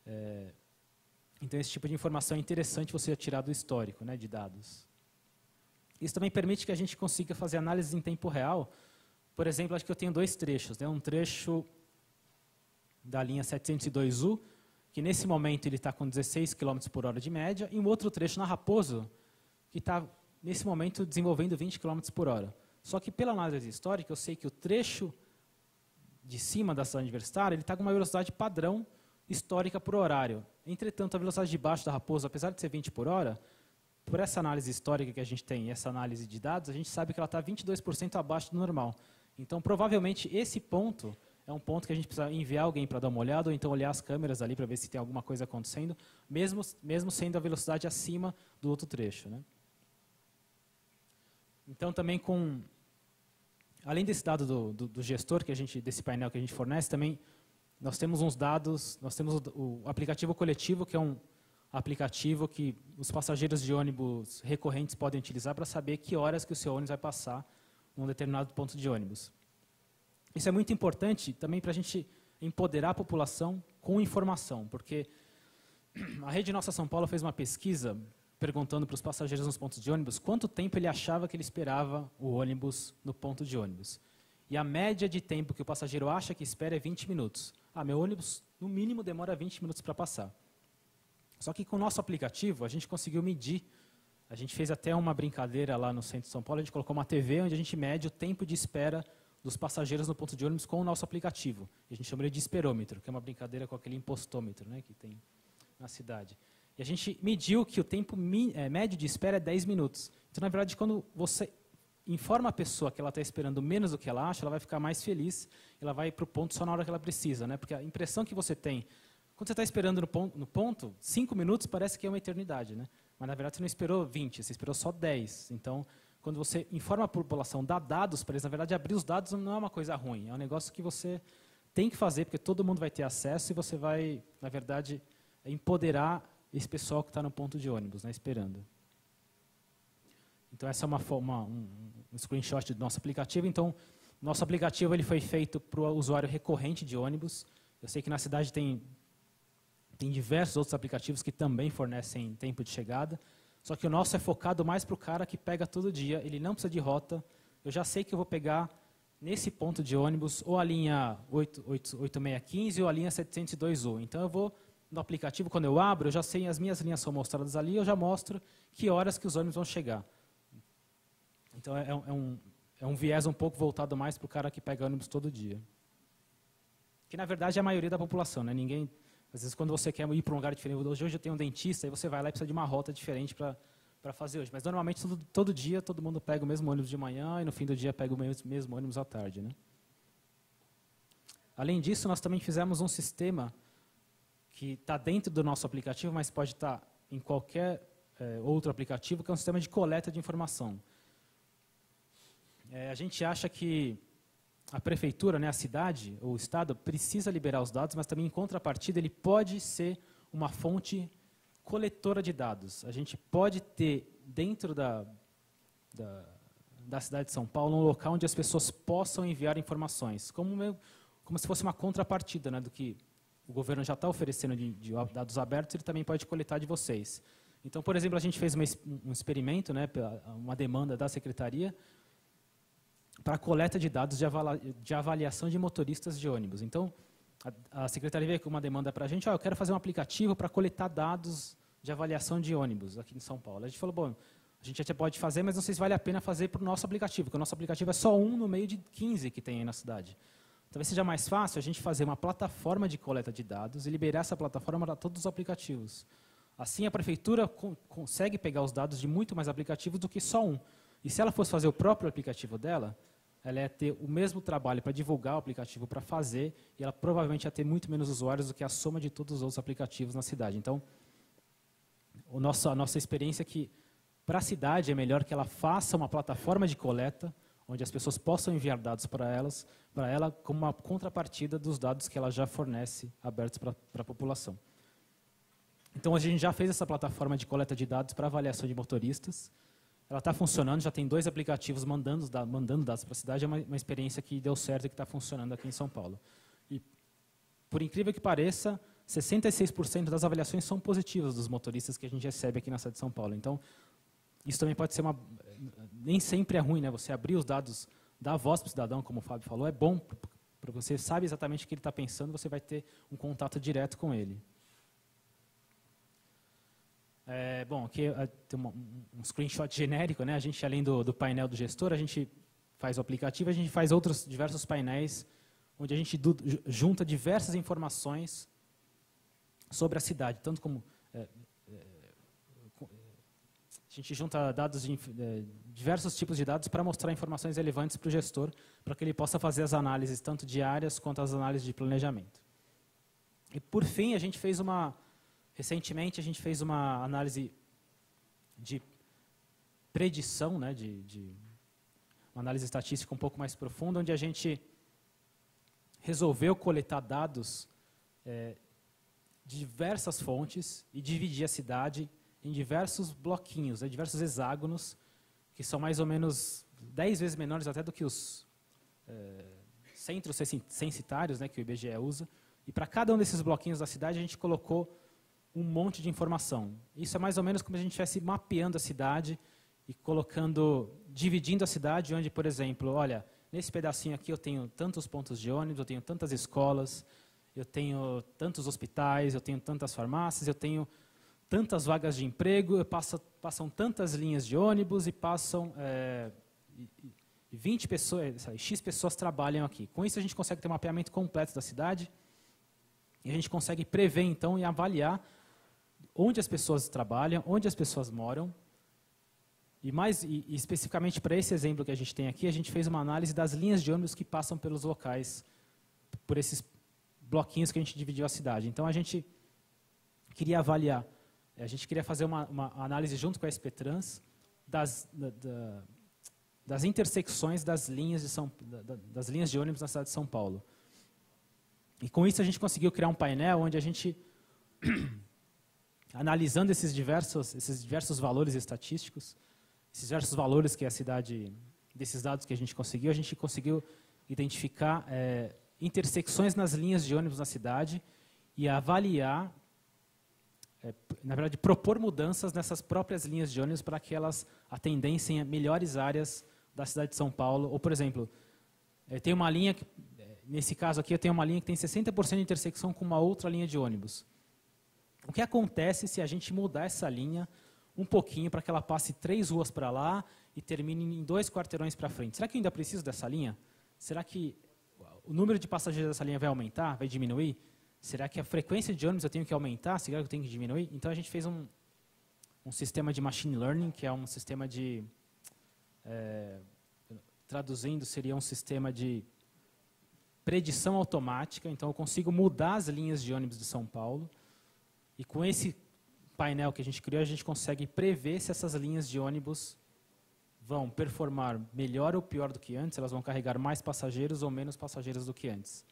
Então, esse tipo de informação é interessante você tirar do histórico, né, de dados. Isso também permite que a gente consiga fazer análises em tempo real. Por exemplo, acho que eu tenho 2 trechos. Né, um trecho da linha 702U, que nesse momento ele está com 16 km por hora de média, e um outro trecho na Raposo, que está, nesse momento, desenvolvendo 20 km por hora. Só que, pela análise histórica, eu sei que o trecho de cima da cidade universitária está com uma velocidade padrão histórica por horário. Entretanto, a velocidade de baixo da Raposo, apesar de ser 20 por hora, por essa análise histórica que a gente tem, essa análise de dados, a gente sabe que ela está 22% abaixo do normal. Então, provavelmente, esse ponto é um ponto que a gente precisa enviar alguém para dar uma olhada, ou então olhar as câmeras ali para ver se tem alguma coisa acontecendo, mesmo sendo a velocidade acima do outro trecho. Né? Então, também além desse dado do gestor, desse painel que a gente fornece, também nós temos uns dados, nós temos o aplicativo coletivo, que é um aplicativo que os passageiros de ônibus recorrentes podem utilizar para saber que horas que o seu ônibus vai passar num determinado ponto de ônibus. Isso é muito importante também para a gente empoderar a população com informação, porque a Rede Nossa São Paulo fez uma pesquisa perguntando para os passageiros nos pontos de ônibus quanto tempo ele achava que ele esperava o ônibus no ponto de ônibus. E a média de tempo que o passageiro acha que espera é 20 minutos. Meu ônibus, no mínimo, demora 20 minutos para passar. Só que com o nosso aplicativo, a gente conseguiu medir. A gente fez até uma brincadeira lá no centro de São Paulo, a gente colocou uma TV onde a gente mede o tempo de espera dos passageiros no ponto de ônibus com o nosso aplicativo. E a gente chama ele de esperômetro, que é uma brincadeira com aquele impostômetro, né, que tem na cidade. E a gente mediu que o tempo médio de espera é 10 minutos. Então, na verdade, quando você informa a pessoa que ela está esperando menos do que ela acha, ela vai ficar mais feliz, ela vai para o ponto só na hora que ela precisa. Né? Porque a impressão que você tem, quando você está esperando no ponto, 5 minutos parece que é uma eternidade. Né? Mas, na verdade, você não esperou 20, você esperou só 10. Então, quando você informa a população, dá dados para eles, na verdade, abrir os dados não é uma coisa ruim, é um negócio que você tem que fazer, porque todo mundo vai ter acesso e você vai, na verdade, empoderar esse pessoal que está no ponto de ônibus, né, esperando. Então, essa é um screenshot do nosso aplicativo. Então, nosso aplicativo ele foi feito para o usuário recorrente de ônibus. Eu sei que na cidade tem diversos outros aplicativos que também fornecem tempo de chegada, só que o nosso é focado mais para o cara que pega todo dia, ele não precisa de rota. Eu já sei que eu vou pegar nesse ponto de ônibus ou a linha 8615 ou a linha 702U. Então, eu vou no aplicativo, quando eu abro, eu já sei, as minhas linhas são mostradas ali, eu já mostro que horas que os ônibus vão chegar. Então, é um viés um pouco voltado mais para o cara que pega ônibus todo dia. Que, na verdade, é a maioria da população. Né? Ninguém, às vezes, quando você quer ir para um lugar diferente, hoje eu tenho um dentista, aí você vai lá e precisa de uma rota diferente para fazer hoje. Mas, normalmente, todo dia, todo mundo pega o mesmo ônibus de manhã e, no fim do dia, pega o mesmo ônibus à tarde. Né? Além disso, nós também fizemos um sistema que está dentro do nosso aplicativo, mas pode estar em qualquer outro aplicativo, que é um sistema de coleta de informação. A gente acha que a prefeitura, né, a cidade ou o estado precisa liberar os dados, mas também, em contrapartida, ele pode ser uma fonte coletora de dados. A gente pode ter, dentro da cidade de São Paulo, um local onde as pessoas possam enviar informações, como se fosse uma contrapartida, né, do que o governo já está oferecendo de dados abertos, ele também pode coletar de vocês. Então, por exemplo, a gente fez um experimento, né, uma demanda da secretaria, para a coleta de dados de avaliação de motoristas de ônibus. Então, a secretaria veio com uma demanda para a gente, eu quero fazer um aplicativo para coletar dados de avaliação de ônibus aqui em São Paulo. A gente falou, bom, a gente até pode fazer, mas não sei se vale a pena fazer para o nosso aplicativo, porque o nosso aplicativo é só um no meio de 15 que tem aí na cidade. Talvez seja mais fácil a gente fazer uma plataforma de coleta de dados e liberar essa plataforma para todos os aplicativos. Assim, a prefeitura consegue pegar os dados de muito mais aplicativos do que só um. E se ela fosse fazer o próprio aplicativo dela, ela ia ter o mesmo trabalho para divulgar o aplicativo, para fazer, e ela provavelmente ia ter muito menos usuários do que a soma de todos os outros aplicativos na cidade. Então, a nossa experiência é que, para a cidade, é melhor que ela faça uma plataforma de coleta, onde as pessoas possam enviar dados para ela como uma contrapartida dos dados que ela já fornece abertos para a população. Então, a gente já fez essa plataforma de coleta de dados para avaliação de motoristas. Ela está funcionando, já tem 2 aplicativos mandando dados para a cidade. É uma experiência que deu certo e que está funcionando aqui em São Paulo. E, por incrível que pareça, 66% das avaliações são positivas dos motoristas que a gente recebe aqui na cidade de São Paulo. Então, isso também pode ser nem sempre é ruim, né? Você abrir os dados, dar voz para o cidadão, como o Fábio falou, é bom, porque você sabe exatamente o que ele está pensando, você vai ter um contato direto com ele. Bom, aqui tem um screenshot genérico, né? A gente, além do painel do gestor, a gente faz o aplicativo, a gente faz outros diversos painéis, onde a gente junta diversas informações sobre a cidade, tanto como a gente junta dados diversos tipos de dados para mostrar informações relevantes para o gestor, para que ele possa fazer as análises tanto diárias quanto as análises de planejamento. E por fim, recentemente a gente fez uma análise de predição, né, uma análise estatística um pouco mais profunda, onde a gente resolveu coletar dados de diversas fontes e dividir a cidade em diversos bloquinhos, diversos hexágonos, que são mais ou menos 10 vezes menores até do que os centros censitários, né, que o IBGE usa. E para cada um desses bloquinhos da cidade, a gente colocou um monte de informação. Isso é mais ou menos como se a gente estivesse mapeando a cidade e dividindo a cidade, onde, por exemplo, olha, nesse pedacinho aqui eu tenho tantos pontos de ônibus, eu tenho tantas escolas, eu tenho tantos hospitais, eu tenho tantas farmácias, eu tenho tantas vagas de emprego, passam tantas linhas de ônibus e passam 20 pessoas, X pessoas trabalham aqui. Com isso a gente consegue ter um mapeamento completo da cidade e a gente consegue prever então e avaliar onde as pessoas trabalham, onde as pessoas moram. E especificamente para esse exemplo que a gente tem aqui, a gente fez uma análise das linhas de ônibus que passam pelos locais, por esses bloquinhos que a gente dividiu a cidade. Então a gente queria avaliar, a gente queria fazer uma análise junto com a SP Trans das intersecções das linhas de ônibus na cidade de São Paulo. E com isso a gente conseguiu criar um painel onde a gente, analisando esses diversos valores estatísticos, esses diversos valores que a cidade, desses dados que a gente conseguiu identificar intersecções nas linhas de ônibus na cidade e avaliar, na verdade, propor mudanças nessas próprias linhas de ônibus para que elas atendessem a melhores áreas da cidade de São Paulo. Ou, por exemplo, tem uma linha, nesse caso aqui, eu tenho uma linha que tem 60% de intersecção com uma outra linha de ônibus. O que acontece se a gente mudar essa linha um pouquinho para que ela passe 3 ruas para lá e termine em 2 quarteirões para frente? Será que eu ainda preciso dessa linha? Será que o número de passageiros dessa linha vai aumentar, vai diminuir? Será que a frequência de ônibus eu tenho que aumentar? Será que eu tenho que diminuir? Então a gente fez um sistema de machine learning, que é um sistema de, traduzindo, seria um sistema de predição automática. Então eu consigo mudar as linhas de ônibus de São Paulo e com esse painel que a gente criou, a gente consegue prever se essas linhas de ônibus vão performar melhor ou pior do que antes, elas vão carregar mais passageiros ou menos passageiros do que antes.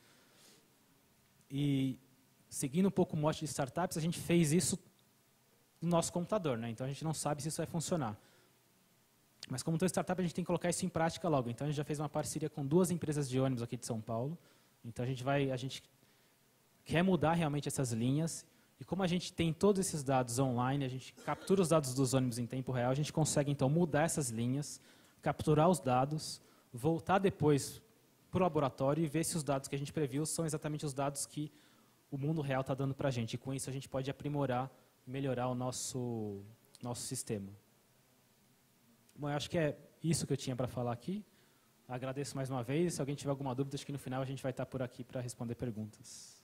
E, seguindo um pouco o mote de startups, a gente fez isso no nosso computador, né? Então a gente não sabe se isso vai funcionar. Mas como toda startup, a gente tem que colocar isso em prática logo. Então a gente já fez uma parceria com 2 empresas de ônibus aqui de São Paulo. Então a gente quer mudar realmente essas linhas. E como a gente tem todos esses dados online, a gente captura os dados dos ônibus em tempo real, a gente consegue então mudar essas linhas, capturar os dados, voltar depois para o laboratório e ver se os dados que a gente previu são exatamente os dados que o mundo real está dando para a gente. E com isso a gente pode aprimorar e melhorar o nosso sistema. Bom, eu acho que é isso que eu tinha para falar aqui. Agradeço mais uma vez. Se alguém tiver alguma dúvida, acho que no final a gente vai estar por aqui para responder perguntas.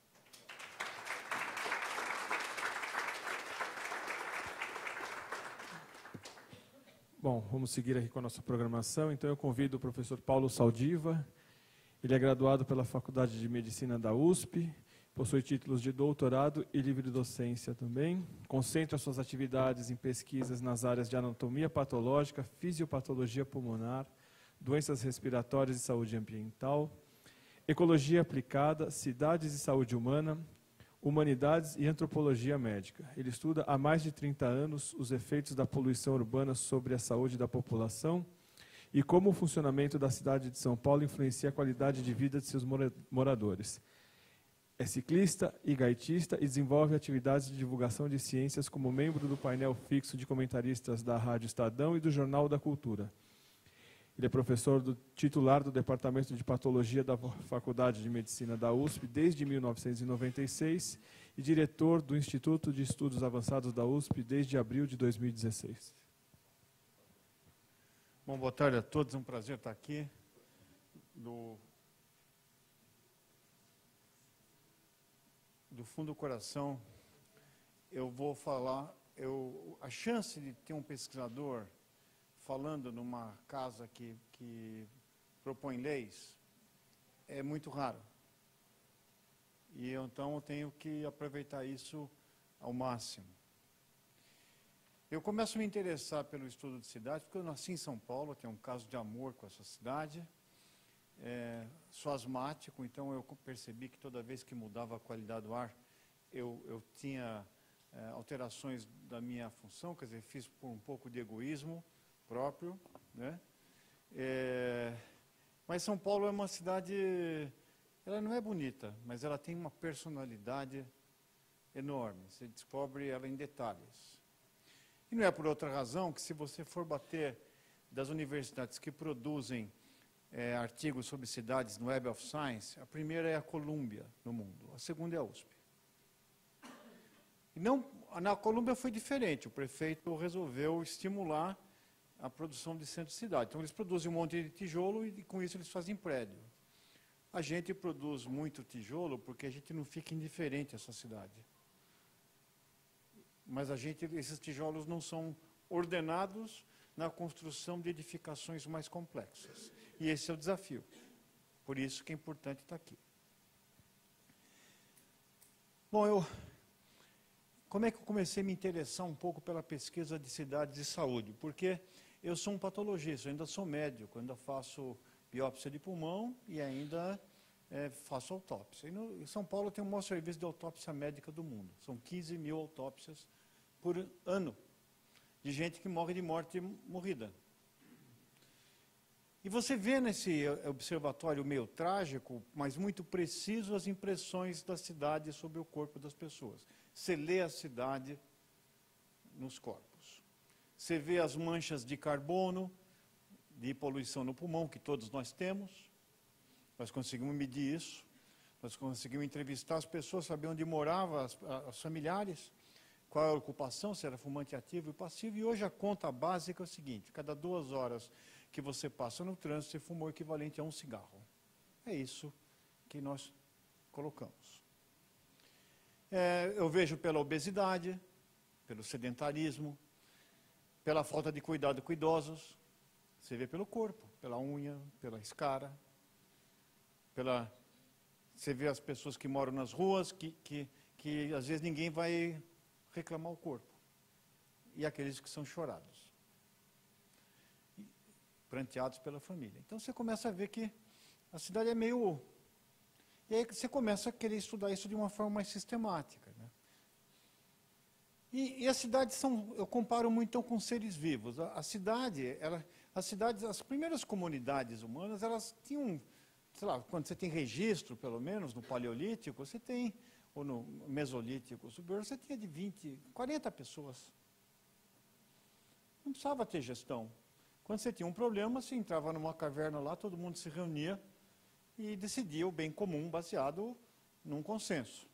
Bom, vamos seguir aqui com a nossa programação. Então eu convido o professor Paulo Saldiva. Ele é graduado pela Faculdade de Medicina da USP, possui títulos de doutorado e livre docência também. Concentra suas atividades em pesquisas nas áreas de anatomia patológica, fisiopatologia pulmonar, doenças respiratórias e saúde ambiental, ecologia aplicada, cidades e saúde humana, humanidades e antropologia médica. Ele estuda há mais de 30 anos os efeitos da poluição urbana sobre a saúde da população e como o funcionamento da cidade de São Paulo influencia a qualidade de vida de seus moradores. É ciclista e gaitista e desenvolve atividades de divulgação de ciências como membro do painel fixo de comentaristas da Rádio Estadão e do Jornal da Cultura. Ele é professor titular do Departamento de Patologia da Faculdade de Medicina da USP desde 1996 e diretor do Instituto de Estudos Avançados da USP desde abril de 2016. Bom, boa tarde a todos, é um prazer estar aqui. Do fundo do coração, eu vou falar, a chance de ter um pesquisador falando numa casa que propõe leis é muito raro. E então eu tenho que aproveitar isso ao máximo. Eu começo a me interessar pelo estudo de cidade, porque eu nasci em São Paulo, tenho um caso de amor com essa cidade. Sou asmático, então eu percebi que toda vez que mudava a qualidade do ar, eu tinha alterações da minha função, quer dizer, fiz por um pouco de egoísmo próprio, né? Mas São Paulo é uma cidade, ela não é bonita, mas ela tem uma personalidade enorme, você descobre ela em detalhes. E não é por outra razão que, se você for bater das universidades que produzem artigos sobre cidades no Web of Science, a primeira é a Columbia no mundo, a segunda é a USP. E não, na Columbia foi diferente, o prefeito resolveu estimular a produção de centro-cidade. Então eles produzem um monte de tijolo e com isso eles fazem prédio. A gente produz muito tijolo porque a gente não fica indiferente a essa cidade. Mas esses tijolos não são ordenados na construção de edificações mais complexas. E esse é o desafio. Por isso que é importante estar aqui. Bom, como é que eu comecei a me interessar um pouco pela pesquisa de cidades de saúde? Porque eu sou um patologista, eu ainda sou médico, ainda faço biópsia de pulmão e ainda faço autópsia. E em São Paulo tem o maior serviço de autópsia médica do mundo. São 15 mil autópsias por ano, de gente que morre de morte morrida. E você vê nesse observatório meio trágico, mas muito preciso, as impressões da cidade sobre o corpo das pessoas. Você lê a cidade nos corpos. Você vê as manchas de carbono, de poluição no pulmão, que todos nós temos. Nós conseguimos medir isso. Nós conseguimos entrevistar as pessoas, saber onde moravam os familiares, qual a ocupação, se era fumante ativo e passivo. E hoje a conta básica é o seguinte: cada 2 horas que você passa no trânsito, você fumou o equivalente a 1 cigarro. É isso que nós colocamos. Eu vejo pela obesidade, pelo sedentarismo, pela falta de cuidado com idosos. Você vê pelo corpo, pela unha, pela escara, você vê as pessoas que moram nas ruas, que às vezes ninguém vai reclamar o corpo. E aqueles que são chorados, pranteados pela família. Então você começa a ver que a cidade é meio... E aí você começa a querer estudar isso de uma forma mais sistemática, né? E as cidades eu comparo muito então com seres vivos. As primeiras comunidades humanas, elas tinham, sei lá, quando você tem registro, pelo menos, no Paleolítico, você tem, ou no Mesolítico superior, você tinha de 20, 40 pessoas. Não precisava ter gestão. Quando você tinha um problema, você entrava numa caverna lá, todo mundo se reunia e decidia o bem comum baseado num consenso.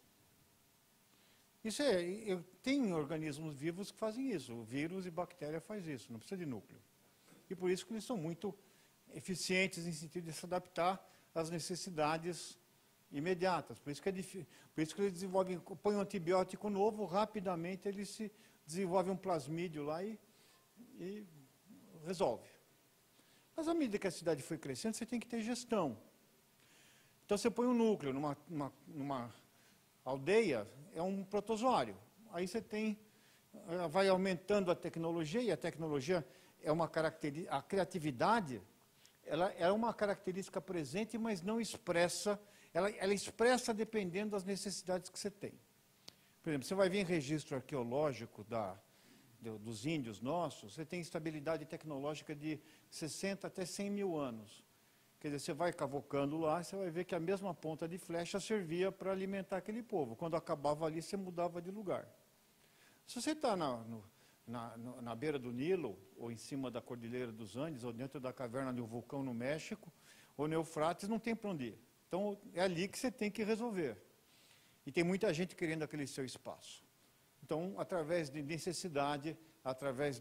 Tem organismos vivos que fazem isso. O vírus e bactéria faz isso, não precisa de núcleo. E por isso que eles são muito eficientes em sentido de se adaptar às necessidades imediatas. Por isso que eles põem um antibiótico novo, rapidamente eles desenvolvem um plasmídio lá e resolve. Mas à medida que a cidade foi crescendo, você tem que ter gestão. Então você põe um núcleo numa aldeia, é um protozoário. Aí você vai aumentando a tecnologia, e a tecnologia é uma característica, a criatividade, ela é uma característica presente, mas não expressa, ela expressa dependendo das necessidades que você tem. Por exemplo, você vai ver em registro arqueológico dos índios nossos, você tem estabilidade tecnológica de 60 até 100 mil anos. Quer dizer, você vai cavocando lá, você vai ver que a mesma ponta de flecha servia para alimentar aquele povo. Quando acabava ali, você mudava de lugar. Se você está na beira do Nilo, ou em cima da Cordilheira dos Andes, ou dentro da caverna de um vulcão no México, ou no Eufrates, não tem para onde ir. Então, é ali que você tem que resolver. E tem muita gente querendo aquele seu espaço. Então, através de necessidade, através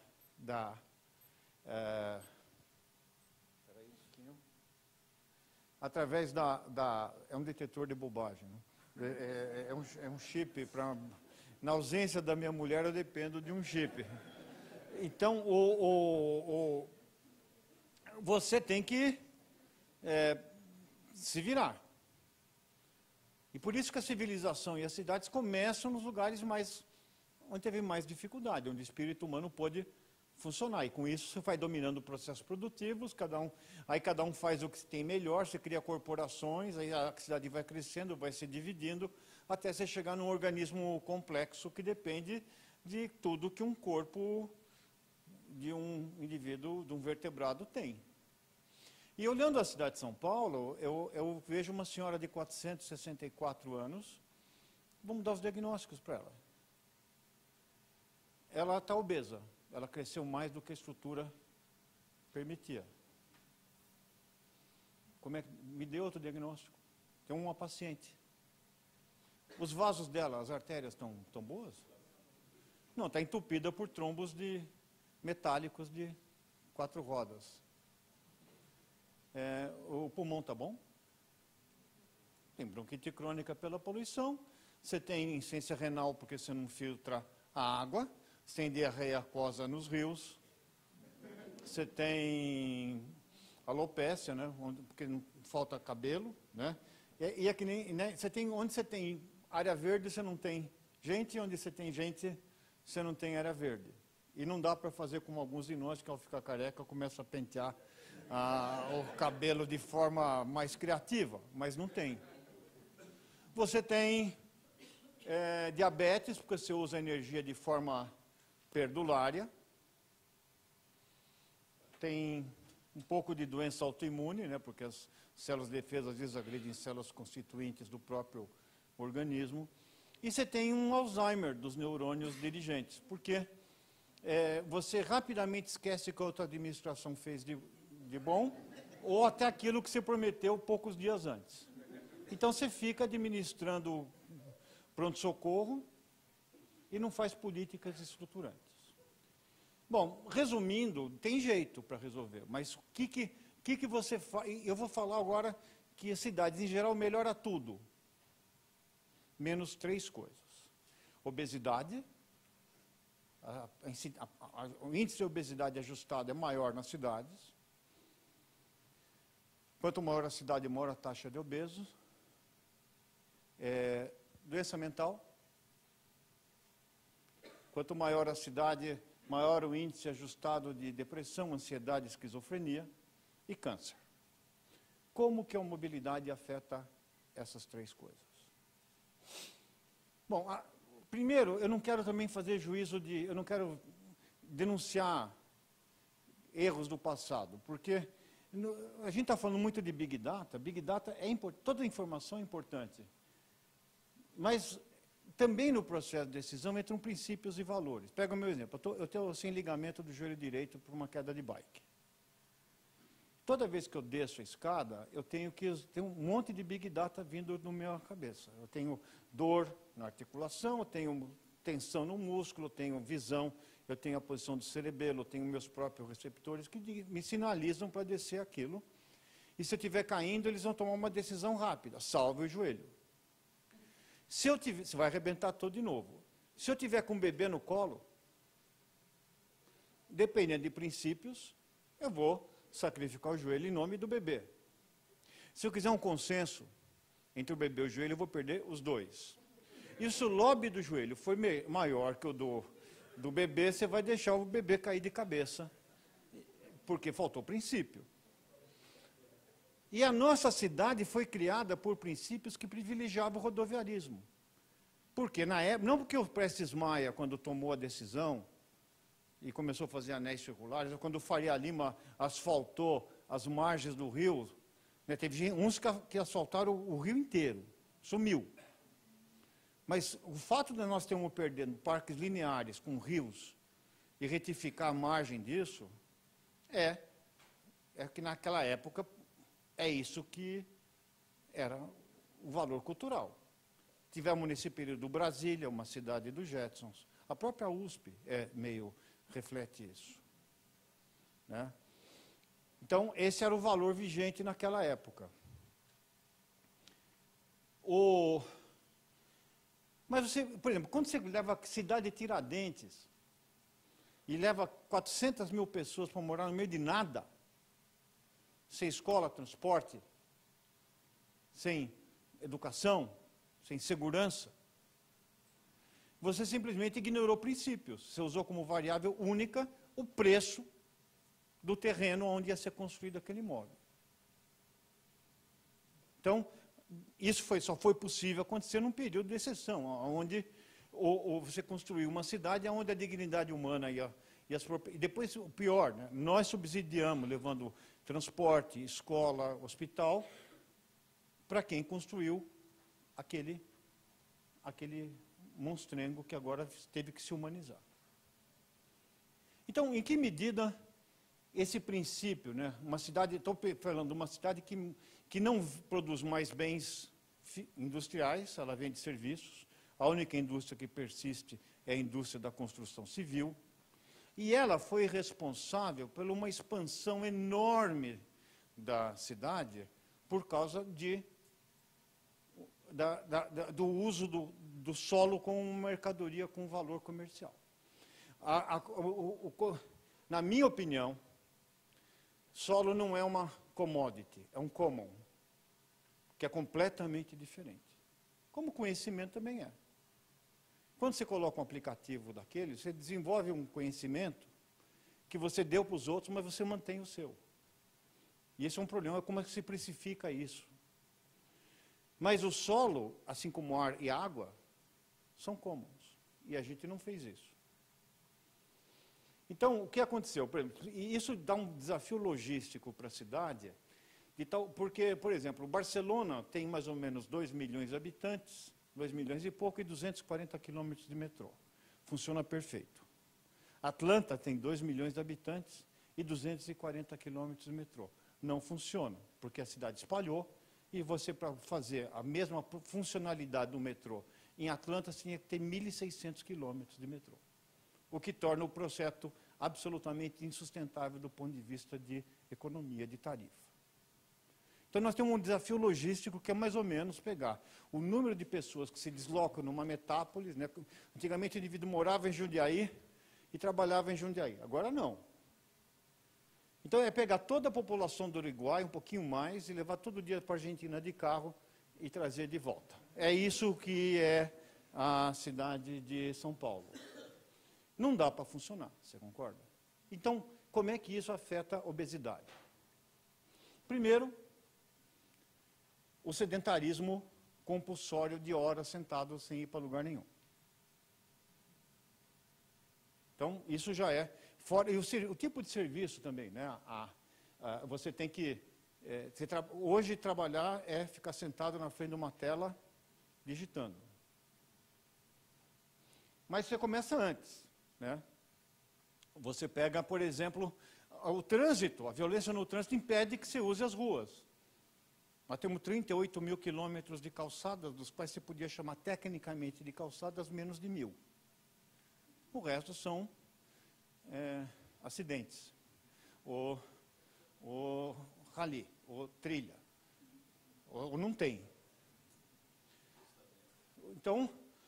é um detetor de bobagem, né? É um chip para... Na ausência da minha mulher, eu dependo de um chip. Então, você tem que se virar. E por isso que a civilização e as cidades começam nos lugares onde teve mais dificuldade, onde o espírito humano pôde funcionar. E com isso você vai dominando processos produtivos, aí cada um faz o que tem melhor, você cria corporações, aí a cidade vai crescendo, vai se dividindo, até você chegar num organismo complexo que depende de tudo que um corpo de um indivíduo, de um vertebrado tem. E olhando a cidade de São Paulo, eu vejo uma senhora de 464 anos, vamos dar os diagnósticos para ela. Ela está obesa. Ela cresceu mais do que a estrutura permitia. Me dê outro diagnóstico. Tem uma paciente. Os vasos dela, as artérias estão boas? Não, está entupida por trombos metálicos de 4 rodas. O pulmão está bom? Tem bronquite crônica pela poluição. Você tem insuficiência renal porque você não filtra a água. Você tem diarreia aquosa nos rios, você tem alopécia, né, porque não falta cabelo, né? E é que nem, né, onde você tem área verde, você não tem gente, onde você tem gente, você não tem área verde. E não dá para fazer como alguns de nós, que ao ficar careca, começa a pentear o cabelo de forma mais criativa, mas não tem. Você tem diabetes, porque você usa a energia de forma perdulária, tem um pouco de doença autoimune, né, porque as células de defesa às vezes agredem células constituintes do próprio organismo, e você tem um Alzheimer dos neurônios dirigentes, porque você rapidamente esquece o que a outra administração fez de bom, ou até aquilo que você prometeu poucos dias antes. Então você fica administrando pronto-socorro, e não faz políticas estruturantes. Bom, resumindo, tem jeito para resolver, mas o que você faz? Eu vou falar agora que as cidades, em geral, melhora tudo, menos 3 coisas. Obesidade, o índice de obesidade ajustado é maior nas cidades. Quanto maior a cidade, maior a taxa de obesos. Doença mental. Quanto maior a cidade, maior o índice ajustado de depressão, ansiedade, esquizofrenia e câncer. Como que a mobilidade afeta essas 3 coisas? Bom, primeiro, eu não quero também fazer juízo eu não quero denunciar erros do passado, porque a gente está falando muito de Big Data é importante, toda informação é importante, mas também no processo de decisão entram princípios e valores. Pega o meu exemplo, eu estou sem ligamento do joelho direito por uma queda de bike. Toda vez que eu desço a escada, eu tenho um monte de Big Data vindo na minha cabeça. Eu tenho dor na articulação, eu tenho tensão no músculo, eu tenho visão, eu tenho a posição do cerebelo, eu tenho meus próprios receptores que me sinalizam para descer aquilo. E se eu estiver caindo, eles vão tomar uma decisão rápida, salve o joelho. Você vai arrebentar todo de novo. Se eu tiver com um bebê no colo, dependendo de princípios, eu vou sacrificar o joelho em nome do bebê. Se eu quiser um consenso entre o bebê e o joelho, eu vou perder os dois. E se o lobby do joelho for maior que o do bebê, você vai deixar o bebê cair de cabeça, porque faltou princípio. E a nossa cidade foi criada por princípios que privilegiavam o rodoviarismo. Porque na época, não porque o Prestes Maia, quando tomou a decisão e começou a fazer anéis circulares, ou quando o Faria Lima asfaltou as margens do rio, né, teve uns que asfaltaram o rio inteiro, sumiu. Mas o fato de nós termos perdendo parques lineares com rios e retificar a margem disso, é que naquela época é isso que era o valor cultural. Tivemos nesse período Brasília, uma cidade dos Jetsons. A própria USP reflete isso. Né? Então, esse era o valor vigente naquela época. Mas você, por exemplo, quando você leva a cidade de Tiradentes e leva 400 mil pessoas para morar no meio de nada, sem escola, transporte, sem educação, sem segurança, você simplesmente ignorou princípios. Você usou como variável única o preço do terreno onde ia ser construído aquele imóvel. Então, isso só foi possível acontecer num período de exceção, onde você construiu uma cidade onde a dignidade humana e depois, o pior, né, nós subsidiamos, levando transporte, escola, hospital, para quem construiu aquele monstrengo que agora teve que se humanizar. Então, em que medida esse princípio, né, uma cidade, estou falando de uma cidade que não produz mais bens industriais, ela vende serviços, a única indústria que persiste é a indústria da construção civil, e ela foi responsável por uma expansão enorme da cidade por causa do uso do solo como mercadoria com valor comercial. Na minha opinião, solo não é uma commodity, é um common, que é completamente diferente. Como conhecimento também é. Quando você coloca um aplicativo daquele, você desenvolve um conhecimento que você deu para os outros, mas você mantém o seu. E esse é um problema, como é que se precifica isso? Mas o solo, assim como o ar e a água, são commons. E a gente não fez isso. Então, o que aconteceu? Por exemplo, e isso dá um desafio logístico para a cidade, porque, por exemplo, Barcelona tem mais ou menos 2 milhões de habitantes, 2 milhões e pouco, e 240 quilômetros de metrô. Funciona perfeito. Atlanta tem 2 milhões de habitantes e 240 quilômetros de metrô. Não funciona, porque a cidade espalhou, e você, para fazer a mesma funcionalidade do metrô em Atlanta, você tinha que ter 1.600 quilômetros de metrô, o que torna o projeto absolutamente insustentável do ponto de vista de economia, de tarifa. Então, nós temos um desafio logístico que é mais ou menos pegar o número de pessoas que se deslocam numa metápolis, né? Antigamente o indivíduo morava em Jundiaí e trabalhava em Jundiaí, agora não. Então, é pegar toda a população do Uruguai, um pouquinho mais, e levar todo dia para a Argentina de carro e trazer de volta. É isso que é a cidade de São Paulo. Não dá para funcionar, você concorda? Então, como é que isso afeta a obesidade? Primeiro, o sedentarismo compulsório de horas sentado sem ir para lugar nenhum. Então, isso já é... Fora, e o tipo de serviço também, né? Você tem que... hoje, trabalhar é ficar sentado na frente de uma tela digitando. Mas você começa antes, né? Você pega, por exemplo, o trânsito. A violência no trânsito impede que você use as ruas. Nós temos 38 mil quilômetros de calçadas, dos quais você podia chamar tecnicamente de calçadas menos de 1.000. O resto são acidentes, ou rally, ou trilha, ou não tem. Então,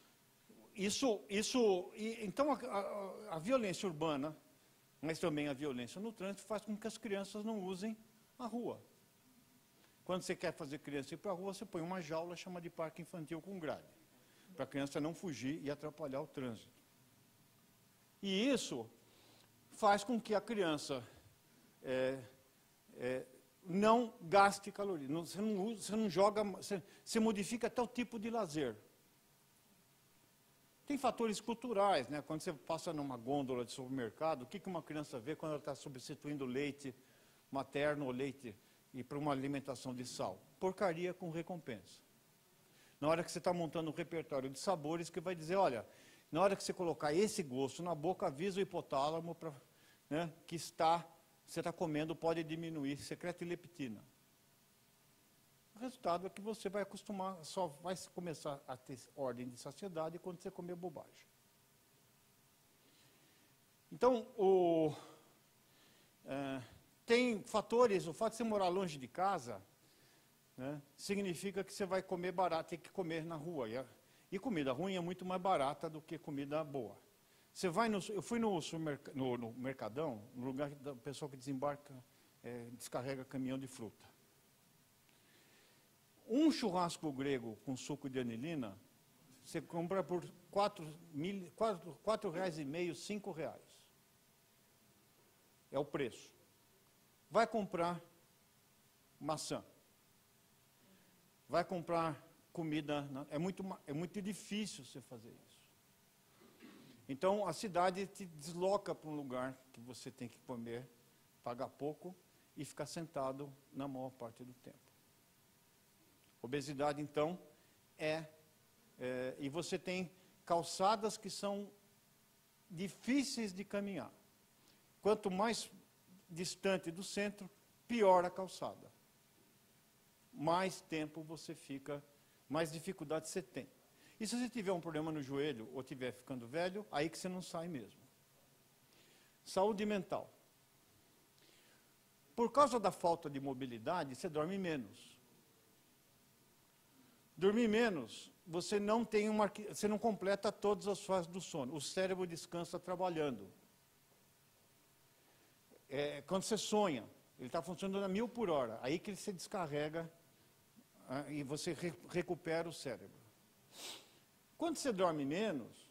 então a violência urbana, mas também a violência no trânsito, faz com que as crianças não usem a rua. Quando você quer fazer criança ir para a rua, você põe uma jaula, chama de parque infantil com grade, para a criança não fugir e atrapalhar o trânsito. E isso faz com que a criança não gaste calorias. Você não joga, você modifica até o tipo de lazer. Tem fatores culturais, né? Quando você passa numa gôndola de supermercado, o que uma criança vê quando ela está substituindo leite materno ou leite e para uma alimentação de sal. Porcaria com recompensa. Na hora que você está montando um repertório de sabores, que vai dizer, olha, na hora que você colocar esse gosto na boca, avisa o hipotálamo pra, né, que você está comendo, pode diminuir secreto e leptina. O resultado é que você vai acostumar, só vai começar a ter ordem de saciedade quando você comer bobagem. Então, tem fatores, o fato de você morar longe de casa, né, significa que você vai comer barato, tem que comer na rua. E comida ruim é muito mais barata do que comida boa. Você vai eu fui no Mercadão, no lugar da pessoa que desembarca, descarrega caminhão de fruta. Um churrasco grego com suco de anilina, você compra por R$4,5, R$5. É o preço. Vai comprar maçã. Vai comprar comida. É muito difícil você fazer isso. Então, a cidade te desloca para um lugar que você tem que comer, pagar pouco e ficar sentado na maior parte do tempo. Obesidade, então, e você tem calçadas que são difíceis de caminhar. Quanto mais distante do centro, pior a calçada. Mais tempo você fica, mais dificuldade você tem. E se você tiver um problema no joelho ou estiver ficando velho, aí que você não sai mesmo. Saúde mental. Por causa da falta de mobilidade, você dorme menos. Dormir menos, você não completa todas as fases do sono. O cérebro descansa trabalhando. Quando você sonha, ele está funcionando a 1000 por hora. Aí que ele se descarrega e você recupera o cérebro. Quando você dorme menos,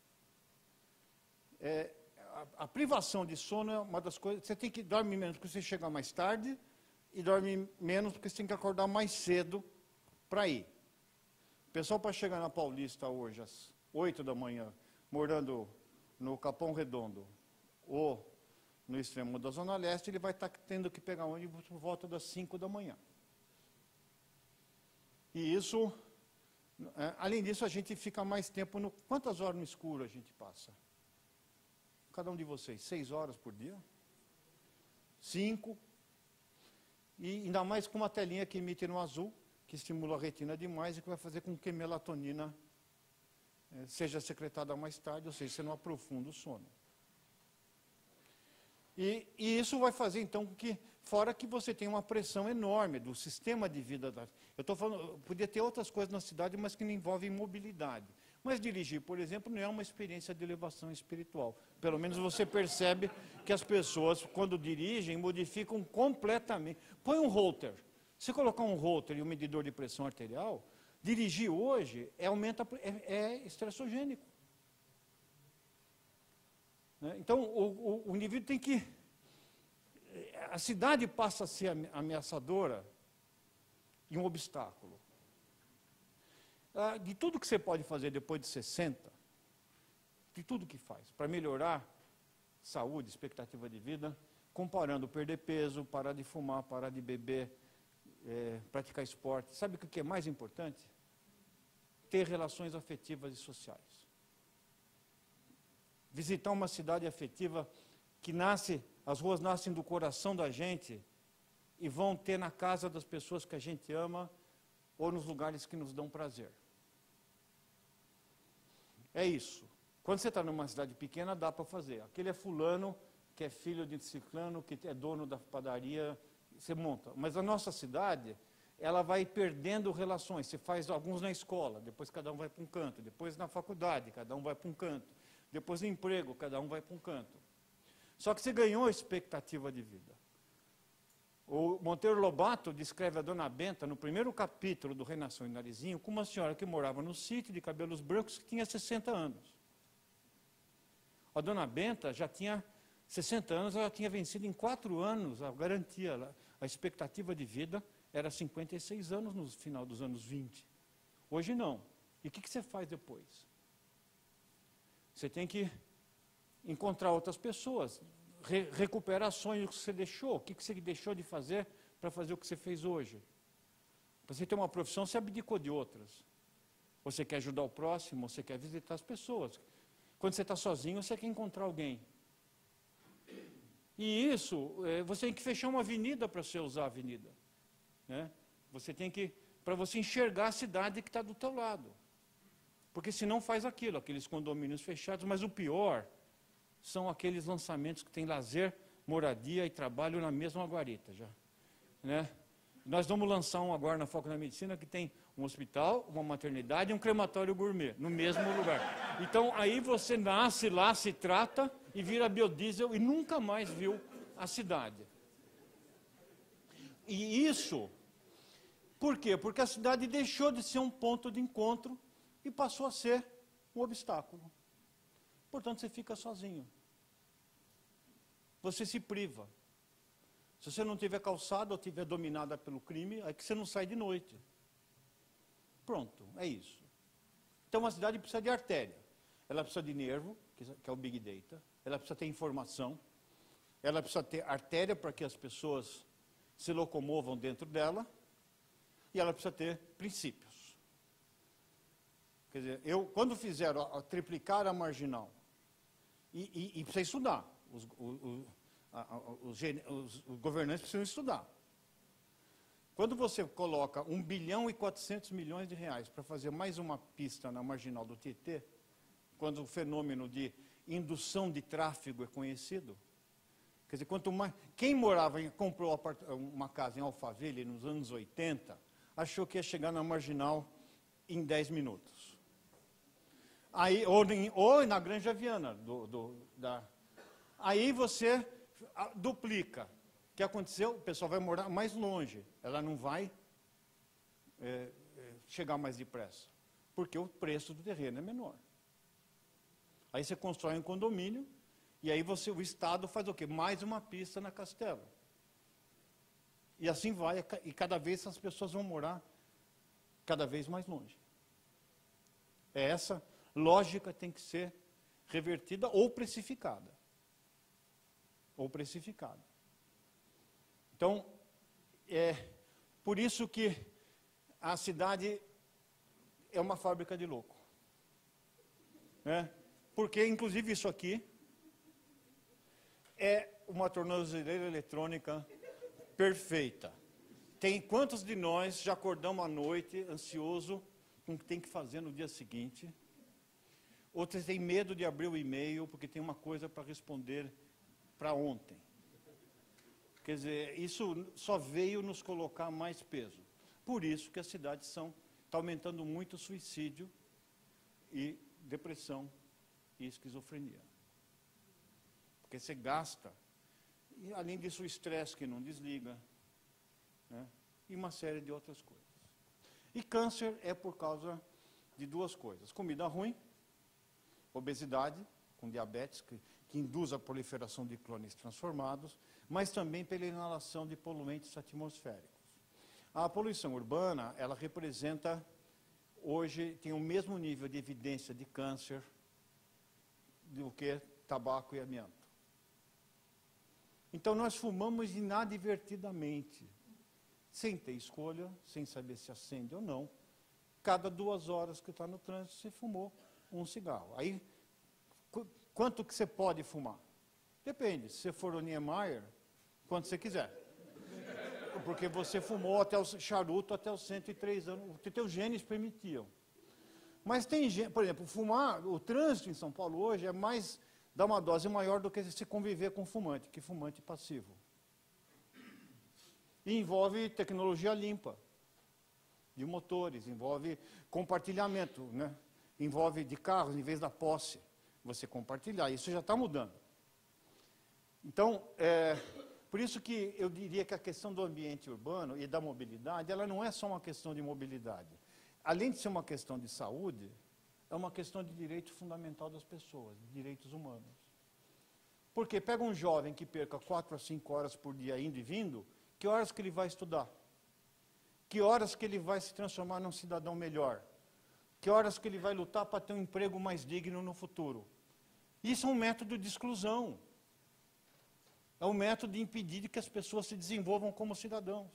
a privação de sono é uma das coisas. Você tem que dormir menos porque você chega mais tarde e dorme menos porque você tem que acordar mais cedo para ir. O pessoal, para chegar na Paulista hoje, às 8 da manhã, morando no Capão Redondo ou no extremo da Zona Leste, ele vai estar tendo que pegar ônibus por volta das 5 da manhã. E isso, além disso, a gente fica mais tempo no... Quantas horas no escuro a gente passa? Cada um de vocês, 6 horas por dia? 5. E ainda mais com uma telinha que emite no azul, que estimula a retina demais e que vai fazer com que a melatonina seja secretada mais tarde, ou seja, você não aprofunda o sono. E isso vai fazer, então, que, fora que você tem uma pressão enorme do sistema de vida. Eu estou falando, podia ter outras coisas na cidade, mas que não envolvem mobilidade. Mas dirigir, por exemplo, não é uma experiência de elevação espiritual. Pelo menos você percebe que as pessoas, quando dirigem, modificam completamente. Põe um holter. Se colocar um holter e um medidor de pressão arterial, dirigir hoje é estressogênico. Então, o indivíduo tem que... A cidade passa a ser ameaçadora e um obstáculo. De tudo que você pode fazer depois de 60, de tudo que faz, para melhorar saúde, expectativa de vida, comparando perder peso, parar de fumar, parar de beber, praticar esporte. Sabe o que é mais importante? Ter relações afetivas e sociais. Visitar uma cidade afetiva que as ruas nascem do coração da gente e vão ter na casa das pessoas que a gente ama ou nos lugares que nos dão prazer. É isso. Quando você está numa cidade pequena, dá para fazer. Aquele é fulano, que é filho de ciclano, que é dono da padaria, você monta. Mas a nossa cidade, ela vai perdendo relações. Você faz alguns na escola, depois cada um vai para um canto, depois na faculdade, cada um vai para um canto. Depois no emprego, cada um vai para um canto. Só que você ganhou a expectativa de vida. O Monteiro Lobato descreve a Dona Benta, no primeiro capítulo do Reinação em Narizinho, como uma senhora que morava no sítio, de cabelos brancos, que tinha 60 anos. A Dona Benta já tinha 60 anos, ela tinha vencido em 4 anos a garantia. A expectativa de vida era 56 anos no final dos anos 20. Hoje não. E o que você faz depois? Você tem que encontrar outras pessoas. recuperar sonhos que você deixou. O que você deixou de fazer para fazer o que você fez hoje? Para você ter uma profissão, você abdicou de outras. Você quer ajudar o próximo, você quer visitar as pessoas. Quando você está sozinho, você quer encontrar alguém. E isso, você tem que fechar uma avenida para você usar a avenida. Né? Você tem que, para você enxergar a cidade que está do teu lado. Porque senão faz aquilo, aqueles condomínios fechados, mas o pior são aqueles lançamentos que tem lazer, moradia e trabalho na mesma guarita já. Né? Nós vamos lançar um agora na Foco da Medicina que tem um hospital, uma maternidade e um crematório gourmet, no mesmo lugar. Então, aí você nasce lá, se trata e vira biodiesel e nunca mais viu a cidade. E isso, por quê? Porque a cidade deixou de ser um ponto de encontro e passou a ser um obstáculo. Portanto, você fica sozinho. Você se priva. Se você não tiver calçada ou tiver dominada pelo crime, é que você não sai de noite. Pronto, é isso. Então, a cidade precisa de artéria. Ela precisa de nervo, que é o Big Data. Ela precisa ter informação. Ela precisa ter artéria para que as pessoas se locomovam dentro dela. E ela precisa ter princípios. Quer dizer, quando fizeram triplicar a marginal, e precisa estudar, os governantes precisam estudar. Quando você coloca 1 bilhão e 400 milhões de reais para fazer mais uma pista na marginal do Tietê, quando o fenômeno de indução de tráfego é conhecido, quer dizer, quanto mais... Quem comprou uma casa em Alphaville nos anos 80, achou que ia chegar na marginal em 10 minutos. Aí, ou na Granja Viana. Aí você duplica. O que aconteceu? O pessoal vai morar mais longe. Ela não vai chegar mais depressa. Porque o preço do terreno é menor. Aí você constrói um condomínio, e aí o Estado faz o quê? Mais uma pista na Castelo. E assim vai, e cada vez as pessoas vão morar cada vez mais longe. Essa lógica tem que ser revertida ou precificada. Ou precificada. Então, por isso que a cidade é uma fábrica de louco. Né? Porque, inclusive, isso aqui é uma tornozeleira eletrônica perfeita. Quantos de nós já acordamos à noite ansioso com o que tem que fazer no dia seguinte? Outros têm medo de abrir o e-mail porque tem uma coisa para responder para ontem. Quer dizer, isso só veio nos colocar mais peso. Por isso que as cidades está aumentando muito o suicídio e depressão e esquizofrenia. Porque você gasta, e além disso o estresse que não desliga, né, e uma série de outras coisas. E câncer é por causa de duas coisas. Comida ruim, obesidade, com diabetes, que induz a proliferação de clones transformados, mas também pela inalação de poluentes atmosféricos. A poluição urbana, ela representa, hoje, tem o mesmo nível de evidência de câncer do que tabaco e amianto. Então, nós fumamos inadvertidamente, sem ter escolha, sem saber se acende ou não. Cada 2 horas que está no trânsito, você fumou um cigarro. Aí, quanto que você pode fumar? Depende. Se você for o Niemeyer, quanto você quiser. Porque você fumou até o charuto até os 103 anos, que teus genes permitiam. Mas tem gente, por exemplo, fumar, o trânsito em São Paulo hoje é mais, dá uma dose maior do que se conviver com fumante, que fumante passivo. E envolve tecnologia limpa, de motores, envolve compartilhamento, né? Envolve de carros, em vez da posse, você compartilhar, isso já está mudando. Então, por isso que eu diria que a questão do ambiente urbano e da mobilidade, ela não é só uma questão de mobilidade. Além de ser uma questão de saúde, é uma questão de direito fundamental das pessoas, de direitos humanos. Porque pega um jovem que perca 4 a 5 horas por dia indo e vindo, que horas que ele vai estudar? Que horas que ele vai se transformar num cidadão melhor? Que horas que ele vai lutar para ter um emprego mais digno no futuro? Isso é um método de exclusão. É um método de impedir que as pessoas se desenvolvam como cidadãos.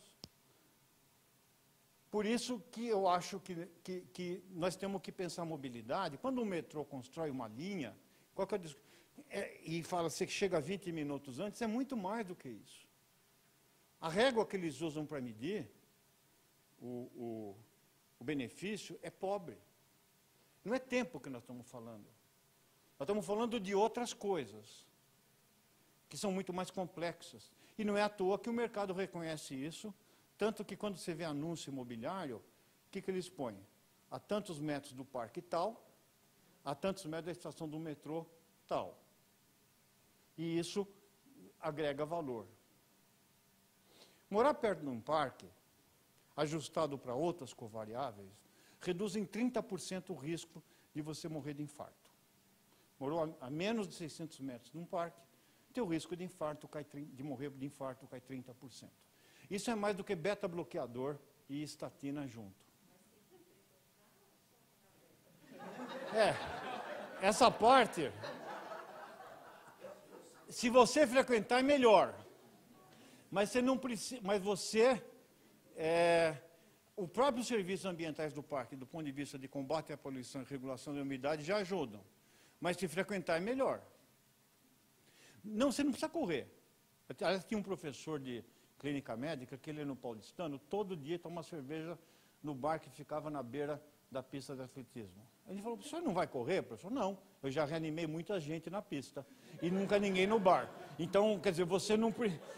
Por isso que eu acho que nós temos que pensar mobilidade. Quando o metrô constrói uma linha, qual que e fala que chega 20 minutos antes, é muito mais do que isso. A régua que eles usam para medir o benefício é pobre. Não é tempo que nós estamos falando. Nós estamos falando de outras coisas, que são muito mais complexas. E não é à toa que o mercado reconhece isso, tanto que quando você vê anúncio imobiliário, o que eles põem? A tantos metros do parque tal, a tantos metros da estação do metrô tal. E isso agrega valor. Morar perto de um parque, ajustado para outras covariáveis, reduz em 30% o risco de você morrer de infarto. Morou a menos de 600 metros de um parque, teu risco de infarto de morrer de infarto cai 30%. Isso é mais do que beta-bloqueador e estatina junto. Essa parte, se você frequentar, é melhor. Mas você não precisa, o próprio serviços ambientais do parque, do ponto de vista de combate à poluição e regulação da umidade, já ajudam. Mas se frequentar é melhor. Não, você não precisa correr. Tinha um professor de clínica médica, que ele no Paulistano, todo dia toma cerveja no bar que ficava na beira da pista de atletismo. Ele falou, o senhor não vai correr, professor? Não, eu já reanimei muita gente na pista e nunca ninguém no bar. Então, quer dizer, você não...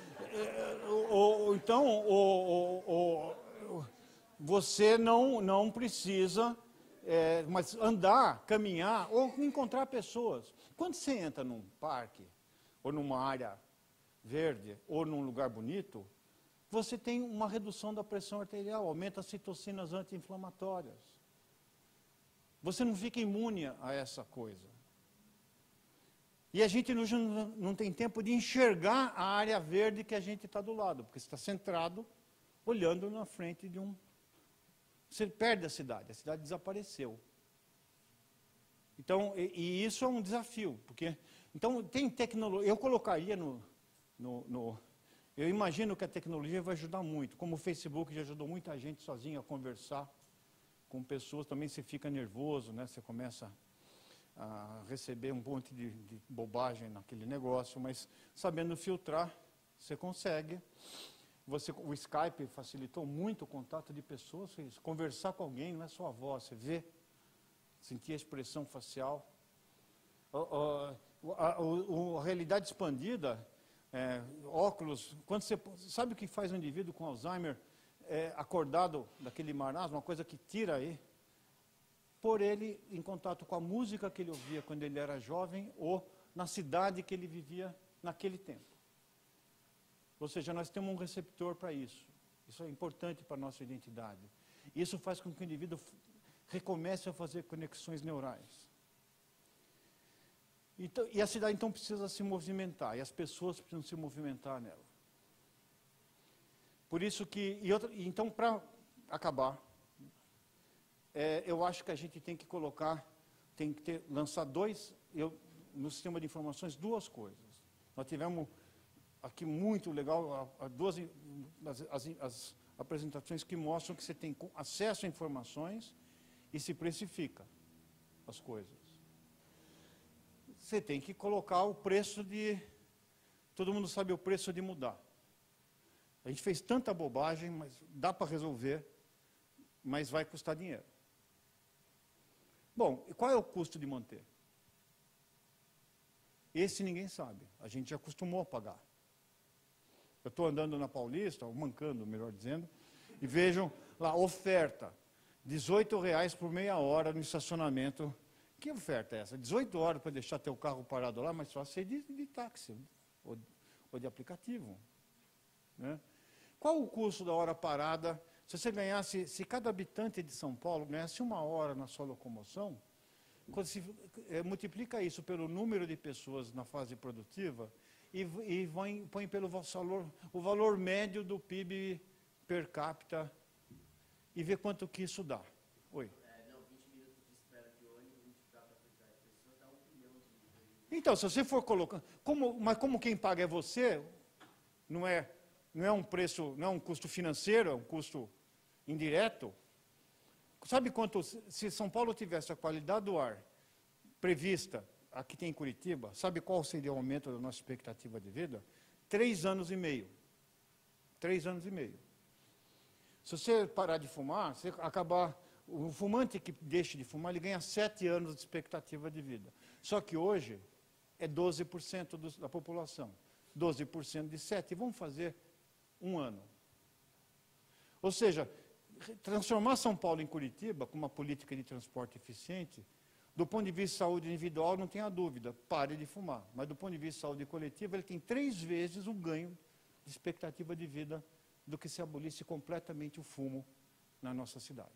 você não precisa mas andar, caminhar ou encontrar pessoas. Quando você entra num parque ou numa área verde ou num lugar bonito, você tem uma redução da pressão arterial, aumenta as citocinas anti-inflamatórias. Você não fica imune a essa coisa. E a gente não tem tempo de enxergar a área verde que a gente está do lado, porque você está centrado, olhando na frente de um... Você perde a cidade desapareceu. Então, e isso é um desafio, porque... Então, tem tecnologia... Eu colocaria eu imagino que a tecnologia vai ajudar muito, como o Facebook já ajudou muita gente sozinha a conversar com pessoas, também você fica nervoso, né? Você começa a receber um monte de bobagem naquele negócio, mas sabendo filtrar, você consegue. O Skype facilitou muito o contato de pessoas, conversar com alguém, não é só a voz, você vê, sentir a expressão facial. A realidade expandida, óculos, quando você sabe o que faz um indivíduo com Alzheimer acordado daquele marasmo, uma coisa que tira aí, por ele em contato com a música que ele ouvia quando ele era jovem ou na cidade que ele vivia naquele tempo. Ou seja, nós temos um receptor para isso. Isso é importante para a nossa identidade. Isso faz com que o indivíduo recomece a fazer conexões neurais. Então, e a cidade, então, precisa se movimentar, e as pessoas precisam se movimentar nela. Por isso que... então, para acabar, eu acho que a gente tem que lançar no sistema de informações, duas coisas. Nós tivemos aqui muito legal, as apresentações que mostram que você tem acesso a informações e se precifica as coisas. Você tem que colocar o preço de... Todo mundo sabe o preço de mudar. A gente fez tanta bobagem, mas dá para resolver, mas vai custar dinheiro. Bom, e qual é o custo de manter? Esse ninguém sabe, a gente já acostumou a pagar. Eu estou andando na Paulista, ou mancando, melhor dizendo, e vejam lá, oferta, R$18 por meia hora no estacionamento. Que oferta é essa? 18 horas para deixar teu carro parado lá, mas só ser de táxi ou de aplicativo. Né? Qual o custo da hora parada? Se você ganhasse, se cada habitante de São Paulo ganhasse 1 hora na sua locomoção, quando se multiplica isso pelo número de pessoas na fase produtiva e põe pelo o valor médio do PIB per capita e vê quanto que isso dá. Oi. Então, se você for colocando... Mas como quem paga é você, não é um preço, não é um custo financeiro, é um custo indireto. Sabe quanto, se São Paulo tivesse a qualidade do ar prevista, aqui tem em Curitiba, sabe qual seria o aumento da nossa expectativa de vida? 3 anos e meio. 3 anos e meio. Se você parar de fumar, você acabar... O fumante que deixa de fumar, ele ganha 7 anos de expectativa de vida. Só que hoje é 12% da população. 12% de 7, vamos fazer 1 ano. Ou seja, transformar São Paulo em Curitiba com uma política de transporte eficiente, do ponto de vista de saúde individual, não tenha dúvida, pare de fumar. Mas do ponto de vista de saúde coletiva, ele tem 3 vezes o ganho de expectativa de vida do que se abolisse completamente o fumo na nossa cidade.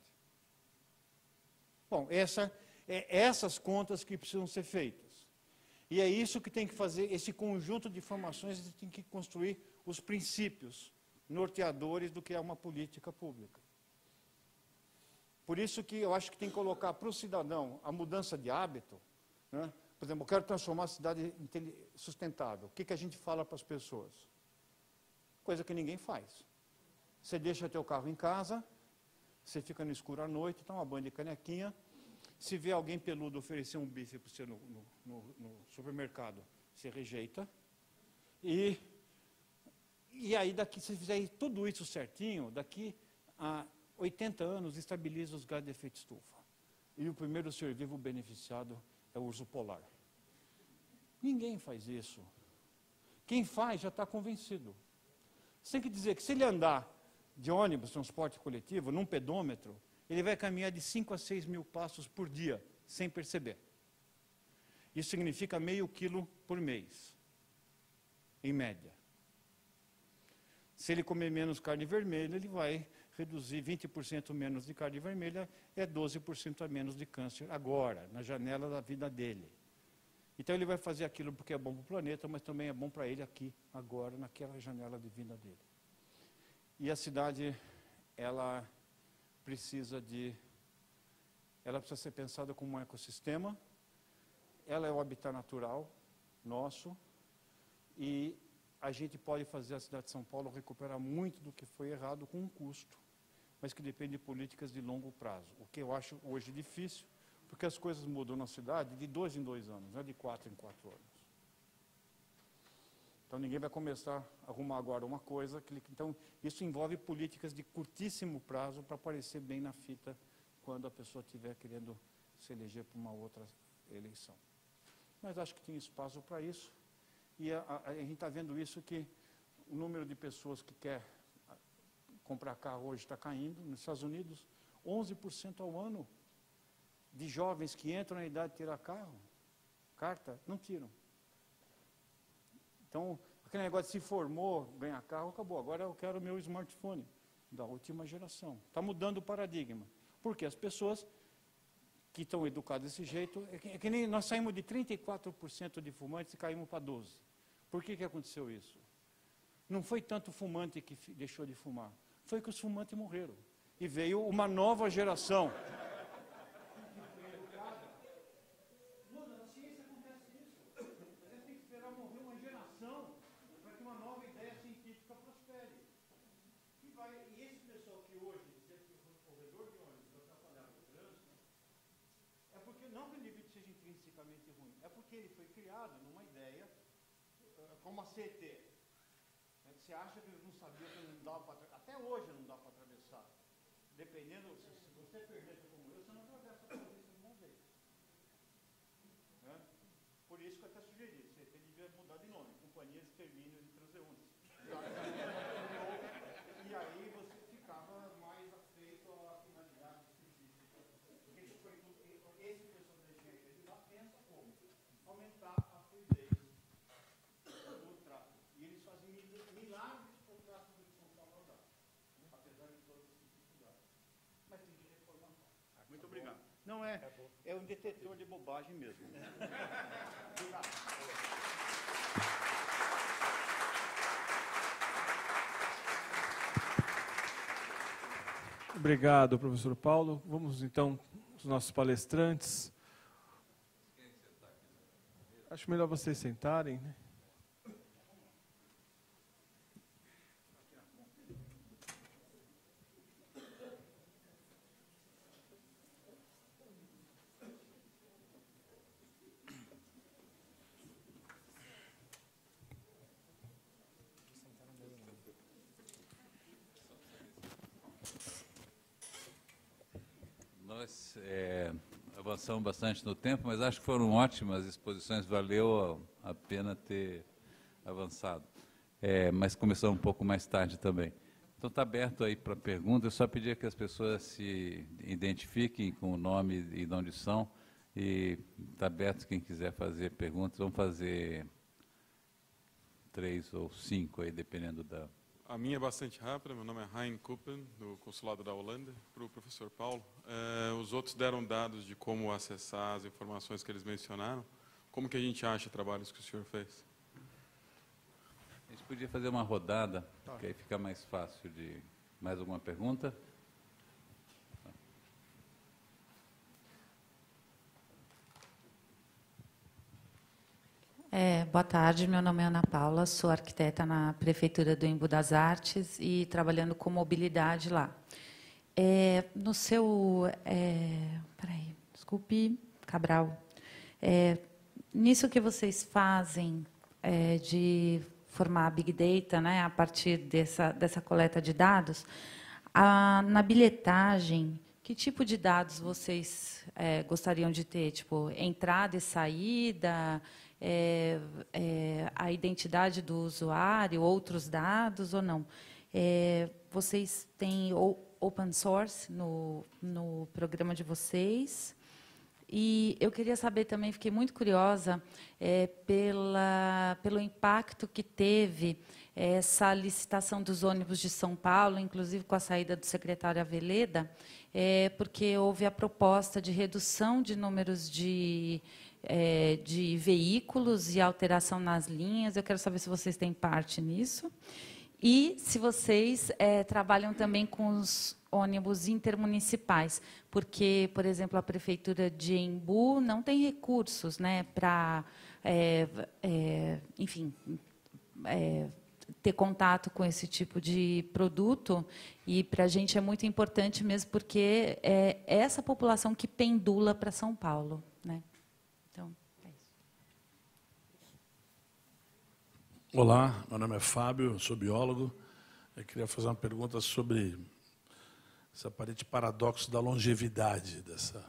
Bom, essas contas que precisam ser feitas. E é isso que tem que fazer, esse conjunto de informações, a gente tem que construir os princípios norteadores do que é uma política pública. Por isso que eu acho que tem que colocar para o cidadão a mudança de hábito, né? Por exemplo, eu quero transformar a cidade sustentável. O que a gente fala para as pessoas? Coisa que ninguém faz. Você deixa teu carro em casa, você fica no escuro à noite, toma banho de canequinha, se vê alguém peludo oferecer um bife para você no supermercado, você rejeita. E aí, daqui, se fizer tudo isso certinho, daqui a 80 anos, estabiliza os gases de efeito estufa. E o primeiro ser vivo beneficiado é o urso polar. Ninguém faz isso. Quem faz já está convencido. Você tem que dizer que se ele andar de ônibus, transporte coletivo, num pedômetro, ele vai caminhar de 5 a 6 mil passos por dia, sem perceber. Isso significa meio quilo por mês, em média. Se ele comer menos carne vermelha, ele vai reduzir 20% menos de carne vermelha, é 12% a menos de câncer agora, na janela da vida dele. Então ele vai fazer aquilo porque é bom para o planeta, mas também é bom para ele aqui, agora, naquela janela de vida dele. E a cidade, ela precisa ser pensada como um ecossistema, ela é o habitat natural nosso, e a gente pode fazer a cidade de São Paulo recuperar muito do que foi errado com um custo, mas que depende de políticas de longo prazo, o que eu acho hoje difícil, porque as coisas mudam na cidade de 2 em 2 anos, não é de 4 em 4 anos. Então ninguém vai começar a arrumar agora uma coisa, então isso envolve políticas de curtíssimo prazo para aparecer bem na fita quando a pessoa estiver querendo se eleger para uma outra eleição. Mas acho que tem espaço para isso, e a gente está vendo isso, que o número de pessoas que quer comprar carro hoje está caindo. Nos Estados Unidos, 11% ao ano de jovens que entram na idade de tirar carta, não tiram. Então, aquele negócio de se formou, ganhar carro, acabou. Agora eu quero o meu smartphone, da última geração. Está mudando o paradigma. Porque as pessoas que estão educadas desse jeito, é que nem nós saímos de 34% de fumantes e caímos para 12%. Por que aconteceu isso? Não foi tanto fumante que deixou de fumar, foi que os fumantes morreram. E veio uma nova geração. Na ciência acontece isso. A gente tem que esperar morrer uma geração para que uma nova ideia científica prospere. E esse pessoal que hoje diz que o corredor de ônibus vai atrapalhar o trânsito, é porque não que o indivíduo seja intrinsecamente ruim, é porque ele foi criado numa ideia como a CET. Você acha que não sabia que não dava para atravessar? Até hoje não dá para atravessar. Dependendo, se você perder como eu, você não atravessa a polícia de uma vez. Né? Por isso que eu até sugeri, você devia mudar de nome, Companhia de Extermínio de Transeuntes. E aí você ficava mais afeito à finalidade específica. Esse pessoal da engenharia de lá pensa como aumentar a fluidez do tráfego. E eles fazem milagres para o tráfego de São Paulo andar, apesar de todas as dificuldades. Mas tem que reformar. Muito obrigado. Não é um detetor de bobagem mesmo. Obrigado. Obrigado, professor Paulo. Vamos então os nossos palestrantes. Acho melhor vocês sentarem, né? Nós avançamos bastante no tempo, mas acho que foram ótimas exposições, valeu a pena ter avançado. Mas começamos um pouco mais tarde também. Então está aberto aí para perguntas, eu só pedir que as pessoas se identifiquem com o nome e de onde são, e está aberto quem quiser fazer perguntas, vamos fazer 3 ou 5 aí, dependendo da... A minha é bastante rápida, meu nome é Hein Kuppen, do Consulado da Holanda, para o professor Paulo. Os outros deram dados de como acessar as informações que eles mencionaram. Como que a gente acha trabalhos que o senhor fez? A gente podia fazer uma rodada, que aí fica mais fácil de... Mais alguma pergunta? Boa tarde, meu nome é Ana Paula, sou arquiteta na Prefeitura do Embu das Artes e trabalhando com mobilidade lá. No seu... peraí, desculpe, Cabral. Nisso que vocês fazem de formar Big Data, né, a partir dessa coleta de dados, na bilhetagem, que tipo de dados vocês gostariam de ter? Tipo, entrada e saída... a identidade do usuário, outros dados ou não? Vocês têm open source no programa de vocês? E eu queria saber também, fiquei muito curiosa pelo impacto que teve essa licitação dos ônibus de São Paulo, inclusive com a saída do secretário Aveleda, porque houve a proposta de redução de números de veículos e alteração nas linhas. Eu quero saber se vocês têm parte nisso. E se vocês trabalham também com os ônibus intermunicipais, porque, por exemplo, a Prefeitura de Embu não tem recursos, né, para, enfim, ter contato com esse tipo de produto, e para a gente é muito importante mesmo, porque é essa população que pendula para São Paulo, né? Então, é isso. Olá, meu nome é Fábio, eu sou biólogo. Eu queria fazer uma pergunta sobre esse aparente paradoxo da longevidade dessa...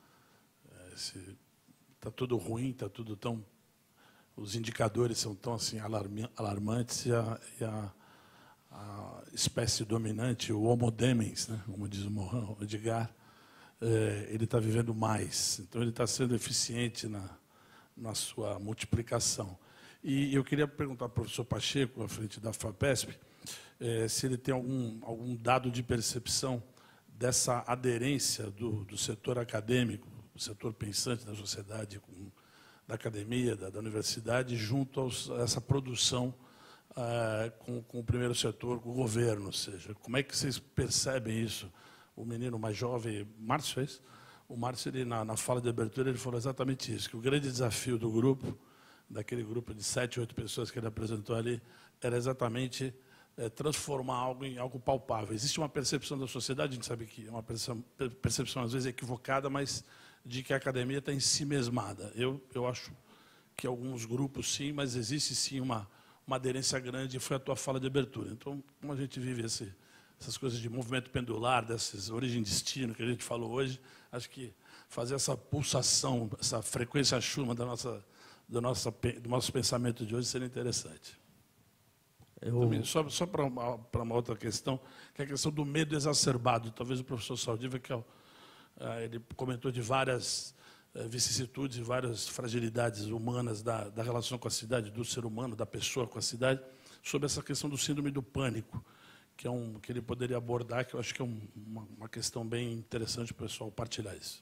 Está tudo ruim, está tudo tão... Os indicadores são tão assim, alarmantes, e a espécie dominante, o Homo demens, né, como diz o Edgar, ele está vivendo mais. Então, ele está sendo eficiente na sua multiplicação. E eu queria perguntar ao professor Pacheco, à frente da FAPESP, se ele tem algum dado de percepção dessa aderência do setor acadêmico, do setor pensante da sociedade, da academia, da universidade, junto a essa produção com o primeiro setor, com o governo. Ou seja, como é que vocês percebem isso? O menino mais jovem, Márcio, é isso? O Márcio, ele, na fala de abertura, ele falou exatamente isso, que o grande desafio do grupo, daquele grupo de 7, 8 pessoas que ele apresentou ali, era exatamente transformar algo em algo palpável. Existe uma percepção da sociedade, a gente sabe que é uma percepção às vezes equivocada, mas de que a academia está ensimesmada. Eu acho que alguns grupos sim, mas existe sim uma aderência grande, e foi a tua fala de abertura. Então, como a gente vive essas coisas de movimento pendular, dessas origem e destino que a gente falou hoje, acho que fazer essa pulsação, essa frequência Schumann do nosso pensamento de hoje seria interessante. Só para uma outra questão, que é a questão do medo exacerbado. Talvez o professor Saldiva, que ele comentou de várias vicissitudes e várias fragilidades humanas da relação com a cidade, do ser humano, da pessoa com a cidade, sobre essa questão do síndrome do pânico, que ele poderia abordar, que eu acho que é uma questão bem interessante para o pessoal partilhar isso.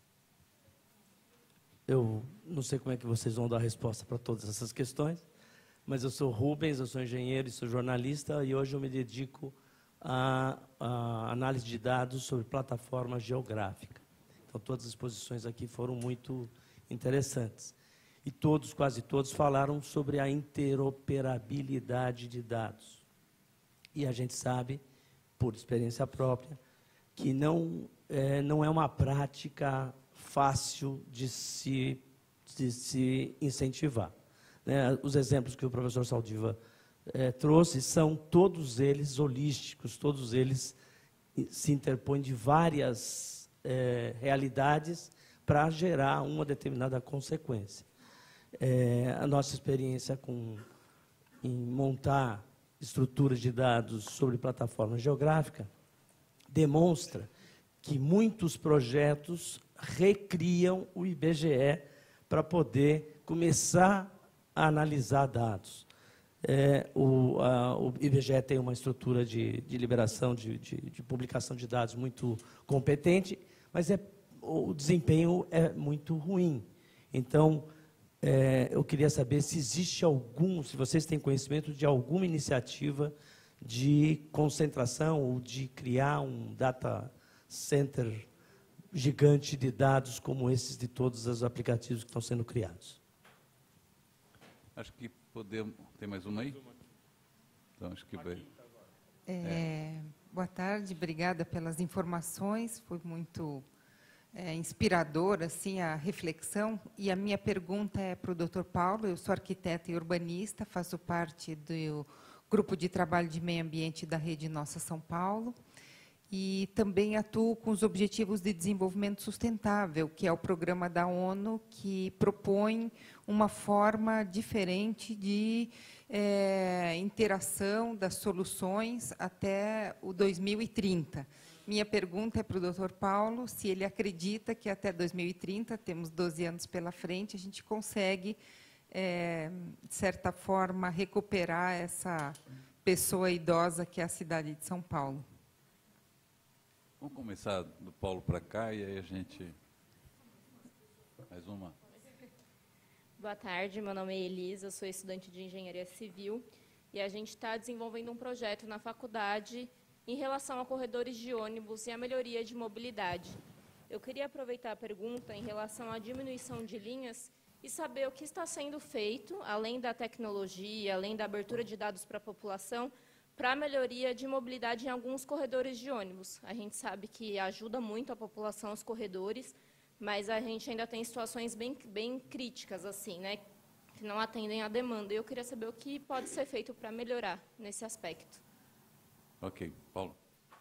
Eu não sei como é que vocês vão dar a resposta para todas essas questões, mas eu sou Rubens, eu sou engenheiro e sou jornalista, e hoje eu me dedico à análise de dados sobre plataforma geográfica. Então, todas as exposições aqui foram muito interessantes. E quase todos, falaram sobre a interoperabilidade de dados. E a gente sabe, por experiência própria, que não é uma prática fácil de se incentivar. Os exemplos que o professor Saldiva trouxe são todos eles holísticos, todos eles se interpõem de várias realidades para gerar uma determinada consequência. A nossa experiência em montar estruturas de dados sobre plataforma geográfica demonstra que muitos projetos recriam o IBGE para poder começar a analisar dados. O IBGE tem uma estrutura de liberação, de publicação de dados muito competente, mas o desempenho é muito ruim. Então, eu queria saber se existe se vocês têm conhecimento de alguma iniciativa de concentração ou de criar um data center gigante de dados como esses de todos os aplicativos que estão sendo criados. Acho que podemos... Tem mais uma aí? Então, acho que vai... Boa tarde, obrigada pelas informações, foi muito inspirador assim, a reflexão. E a minha pergunta é para o Dr. Paulo. Eu sou arquiteta e urbanista, faço parte do Grupo de Trabalho de Meio Ambiente da Rede Nossa São Paulo, e também atuo com os Objetivos de Desenvolvimento Sustentável, que é o programa da ONU que propõe uma forma diferente de interação das soluções até o 2030. Minha pergunta é para o Dr. Paulo, se ele acredita que até 2030, temos 12 anos pela frente, a gente consegue, de certa forma, recuperar essa pessoa idosa que é a cidade de São Paulo. Vamos começar do Paulo para cá e aí a gente... Mais uma. Boa tarde, meu nome é Elisa, sou estudante de Engenharia Civil e a gente está desenvolvendo um projeto na faculdade em relação a corredores de ônibus e a melhoria de mobilidade. Eu queria aproveitar a pergunta em relação à diminuição de linhas e saber o que está sendo feito, além da tecnologia, além da abertura de dados para a população, para a melhoria de mobilidade em alguns corredores de ônibus. A gente sabe que ajuda muito a população os corredores, mas a gente ainda tem situações bem críticas, assim, né, que não atendem à demanda. E eu queria saber o que pode ser feito para melhorar nesse aspecto. Ok. Paulo.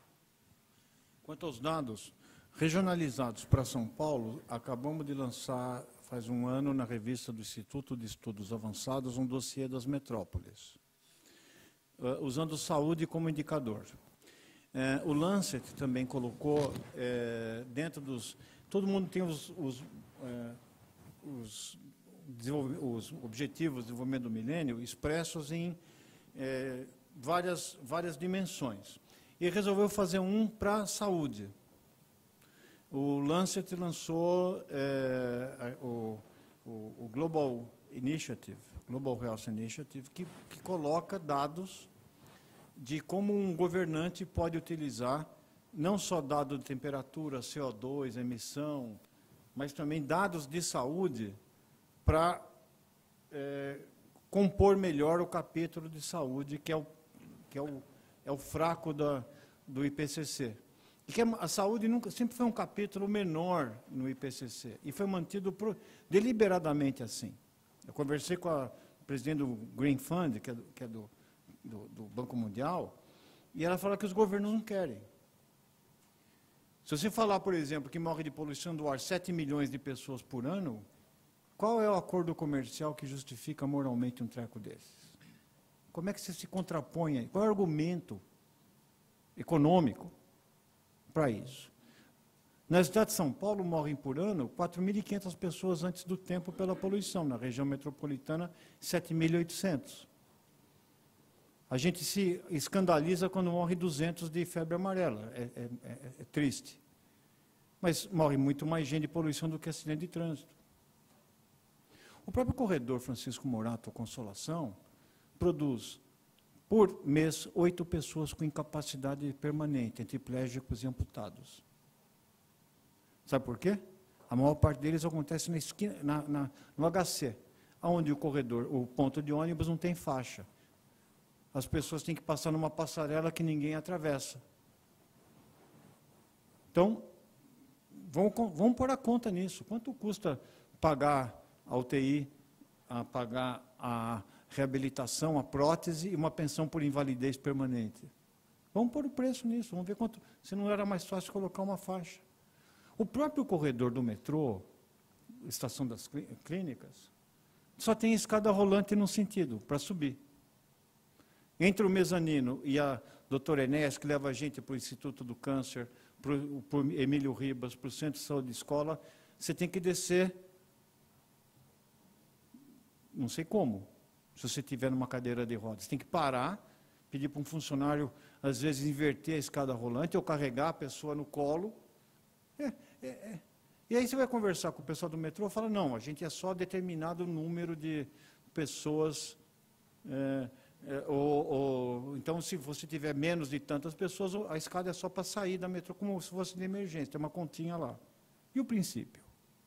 Quanto aos dados regionalizados para São Paulo, acabamos de lançar, faz um ano, na revista do Instituto de Estudos Avançados, um dossiê das metrópoles, usando saúde como indicador. O Lancet também colocou dentro dos... Todo mundo tem os objetivos de desenvolvimento do milênio expressos em várias dimensões. E resolveu fazer um para a saúde. O Lancet lançou o Global Initiative, Global Health Initiative, que coloca dados de como um governante pode utilizar não só dados de temperatura, CO2, emissão, mas também dados de saúde para compor melhor o capítulo de saúde, que é o fraco do IPCC. E que a saúde sempre foi um capítulo menor no IPCC, e foi mantido deliberadamente assim. Eu conversei com a presidente do Green Fund, que é do Banco Mundial, e ela fala que os governos não querem. Se você falar, por exemplo, que morre de poluição do ar 7 milhões de pessoas por ano, qual é o acordo comercial que justifica moralmente um treco desses? Como é que você se contrapõe? Qual é o argumento econômico para isso? Na cidade de São Paulo, morrem por ano 4.500 pessoas antes do tempo pela poluição. Na região metropolitana, 7.800. A gente se escandaliza quando morre 200 de febre amarela. É triste. Mas morre muito mais gente de poluição do que acidente de trânsito. O próprio corredor Francisco Morato Consolação produz, por mês, 8 pessoas com incapacidade permanente, tetraplégicos e amputados. Sabe por quê? A maior parte deles acontece na esquina, no HC, onde o corredor, o ponto de ônibus não tem faixa. As pessoas têm que passar numa passarela que ninguém atravessa. Então, vamos pôr a conta nisso. Quanto custa pagar a UTI, pagar a reabilitação, a prótese e uma pensão por invalidez permanente? Vamos pôr o preço nisso, vamos ver quanto, se não era mais fácil colocar uma faixa. O próprio corredor do metrô, estação das clínicas, só tem escada rolante num sentido, para subir. Entre o mezanino e a doutora Enéas, que leva a gente para o Instituto do Câncer, para o Emílio Ribas, para o Centro de Saúde de Escola, você tem que descer, não sei como, se você estiver numa cadeira de rodas. Você tem que parar, pedir para um funcionário, às vezes, inverter a escada rolante ou carregar a pessoa no colo. E aí você vai conversar com o pessoal do metrô e fala, não, a gente é só determinado número de pessoas, então, se você tiver menos de tantas pessoas, a escada é só para sair da metrô, como se fosse de emergência, tem uma continha lá. E o princípio?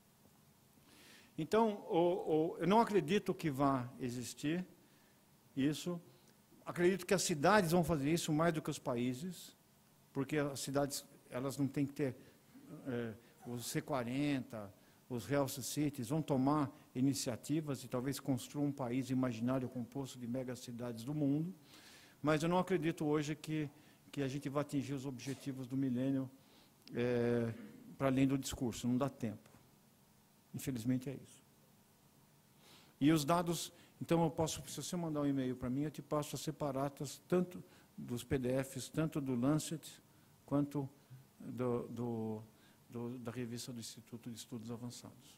Então, eu não acredito que vá existir isso. Acredito que as cidades vão fazer isso mais do que os países, porque as cidades elas não têm que ter os C40, os Real Cities, vão tomar iniciativas e talvez construam um país imaginário composto de megacidades do mundo, mas eu não acredito hoje que a gente vai atingir os objetivos do milênio para além do discurso, não dá tempo. Infelizmente é isso. E os dados, então eu posso, se você mandar um e-mail para mim, eu te passo as separatas, tanto dos PDFs, tanto do Lancet, quanto da revista do Instituto de Estudos Avançados.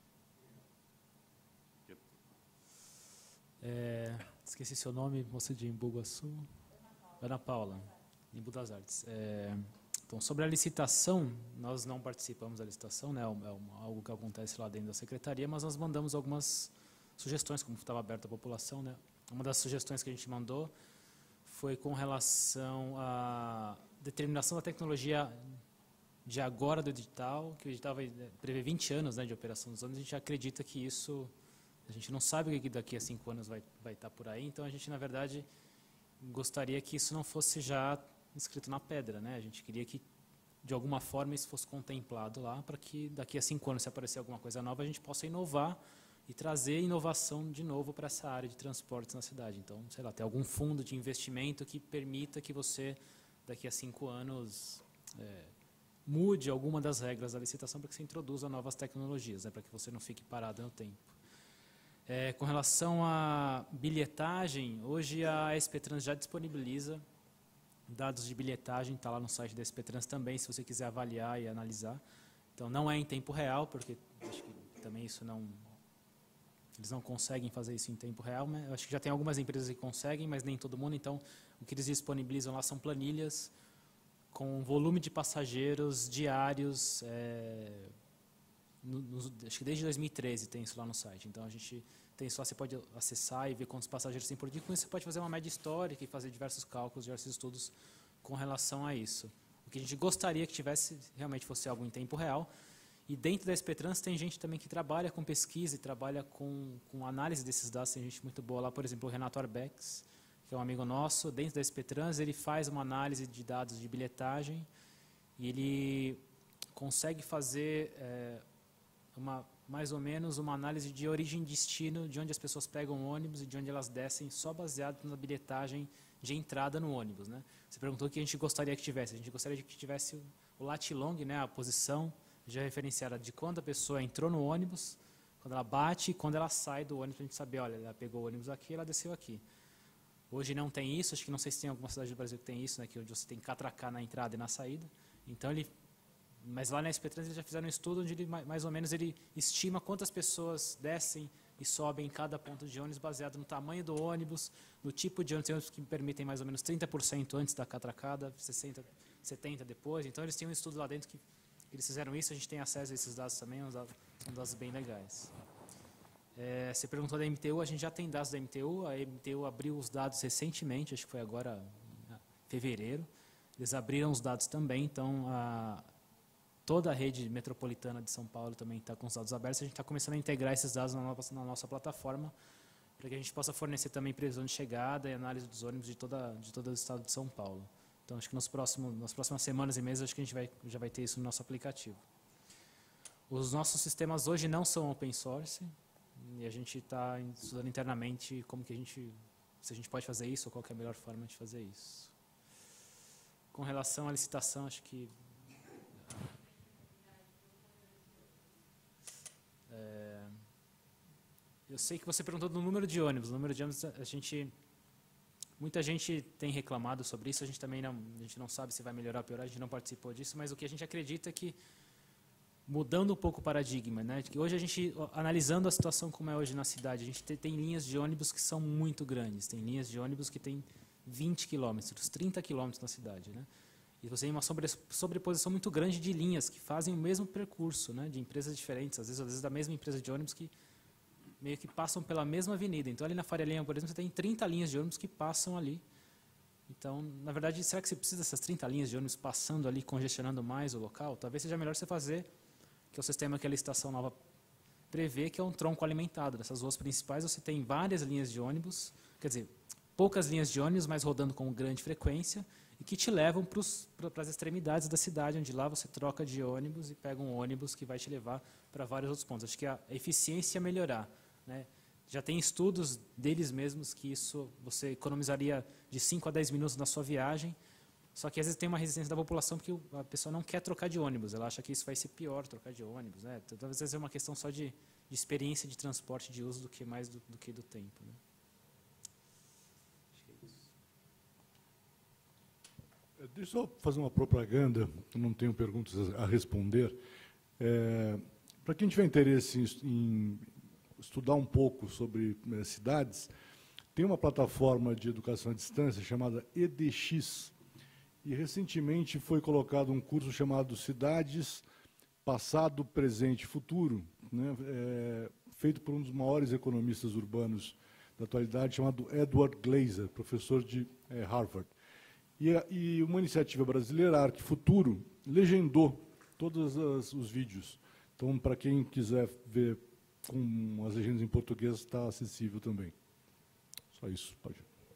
Esqueci seu nome, moça de Embu Guaçu. Ana Paula, Embu das Artes. Então, sobre a licitação, nós não participamos da licitação, né, algo que acontece lá dentro da secretaria, mas nós mandamos algumas sugestões, como estava aberto à população. Né. Uma das sugestões que a gente mandou foi com relação à determinação da tecnologia de agora do edital, que o edital prevê 20 anos, né, de operação dos anos. A gente acredita que isso, a gente não sabe o que daqui a 5 anos vai estar por aí, então a gente, na verdade, gostaria que isso não fosse já escrito na pedra, né? A gente queria que, de alguma forma, isso fosse contemplado lá, para que daqui a 5 anos, se aparecer alguma coisa nova, a gente possa inovar e trazer inovação de novo para essa área de transportes na cidade. Então, sei lá, ter algum fundo de investimento que permita que você, daqui a 5 anos, mude alguma das regras da licitação para que você introduza novas tecnologias, né, para que você não fique parado no tempo. Com relação à bilhetagem, hoje a SP Trans já disponibiliza dados de bilhetagem, está lá no site da SP Trans também, se você quiser avaliar e analisar. Então, não é em tempo real, porque acho que também isso não... Eles não conseguem fazer isso em tempo real, mas eu acho que já tem algumas empresas que conseguem, mas nem todo mundo. Então, o que eles disponibilizam lá são planilhas com volume de passageiros diários, acho que desde 2013 tem isso lá no site. Então, a gente tem isso lá, você pode acessar e ver quantos passageiros tem por dia. Com isso, você pode fazer uma média histórica e fazer diversos cálculos, diversos estudos com relação a isso. O que a gente gostaria que tivesse, realmente fosse algo em tempo real. E dentro da SP Trans tem gente também que trabalha com pesquisa e trabalha com análise desses dados. Tem gente muito boa lá, por exemplo, o Renato Arbex, que é um amigo nosso. Dentro da SP Trans, ele faz uma análise de dados de bilhetagem e ele consegue fazer mais ou menos uma análise de origem e destino, de onde as pessoas pegam o ônibus e de onde elas descem, só baseado na bilhetagem de entrada no ônibus. Né? Você perguntou o que a gente gostaria que tivesse. A gente gostaria que tivesse o lat long, né, a posição já referenciada de quando a pessoa entrou no ônibus, quando ela bate e quando ela sai do ônibus, para a gente saber, olha, ela pegou o ônibus aqui, ela desceu aqui. Hoje não tem isso, acho que não sei se tem alguma cidade do Brasil que tem isso, né, que onde você tem que catracar na entrada e na saída. Então, mas lá na SP Trans eles já fizeram um estudo onde ele, mais ou menos ele estima quantas pessoas descem e sobem em cada ponto de ônibus baseado no tamanho do ônibus, no tipo de ônibus, tem ônibus que permitem mais ou menos 30% antes da catracada, 60%, 70% depois. Então, eles têm um estudo lá dentro que eles fizeram isso, a gente tem acesso a esses dados também, uns dados bem legais. Você perguntou da MTU, a gente já tem dados da MTU, a MTU abriu os dados recentemente, acho que foi agora em fevereiro, eles abriram os dados também, então toda a rede metropolitana de São Paulo também está com os dados abertos, a gente está começando a integrar esses dados na nossa plataforma, para que a gente possa fornecer também previsão de chegada e análise dos ônibus de todo o estado de São Paulo. Então, acho que nas próximas semanas e meses, acho que a gente já vai ter isso no nosso aplicativo. Os nossos sistemas hoje não são open source, e a gente está estudando internamente se a gente pode fazer isso, ou qual que é a melhor forma de fazer isso. Com relação à licitação, acho que... Eu sei que você perguntou do número de ônibus. O número de ônibus, muita gente tem reclamado sobre isso. A gente não sabe se vai melhorar ou piorar. A gente não participou disso, mas o que a gente acredita é que, mudando um pouco o paradigma, né? Que hoje a gente, analisando a situação como é hoje na cidade, a gente tem linhas de ônibus que são muito grandes. Tem linhas de ônibus que têm 20 quilômetros, 30 quilômetros na cidade, né? E você tem uma sobreposição muito grande de linhas que fazem o mesmo percurso, né? De empresas diferentes, às vezes da mesma empresa de ônibus, que meio que passam pela mesma avenida. Então, ali na Faria Lima, por exemplo, você tem 30 linhas de ônibus que passam ali. Então, na verdade, será que você precisa dessas 30 linhas de ônibus passando ali, congestionando mais o local? Talvez seja melhor você fazer, que é o sistema que a licitação nova prevê, que é um tronco alimentado. Dessas ruas principais, você tem várias linhas de ônibus, quer dizer, poucas linhas de ônibus, mas rodando com grande frequência, e que te levam para as extremidades da cidade, onde lá você troca de ônibus e pega um ônibus que vai te levar para vários outros pontos. Acho que a eficiência é melhorar, né? Já tem estudos deles mesmos que isso você economizaria de 5 a 10 minutos na sua viagem, só que às vezes tem uma resistência da população porque a pessoa não quer trocar de ônibus, ela acha que isso vai ser pior, trocar de ônibus, né? Então, às vezes é uma questão só de experiência de transporte, de uso, do que mais do que do tempo, né? Acho que é isso. Deixa eu fazer uma propaganda, eu não tenho perguntas a responder. Para quem tiver interesse em estudar um pouco sobre cidades, tem uma plataforma de educação à distância chamada EDX, e recentemente foi colocado um curso chamado Cidades, Passado, Presente e Futuro, né, feito por um dos maiores economistas urbanos da atualidade, chamado Edward Glaser, professor de Harvard. E uma iniciativa brasileira, Arc Futuro, legendou todos os vídeos. Então, para quem quiser ver com as legendas em português, está acessível também. Só isso, pode.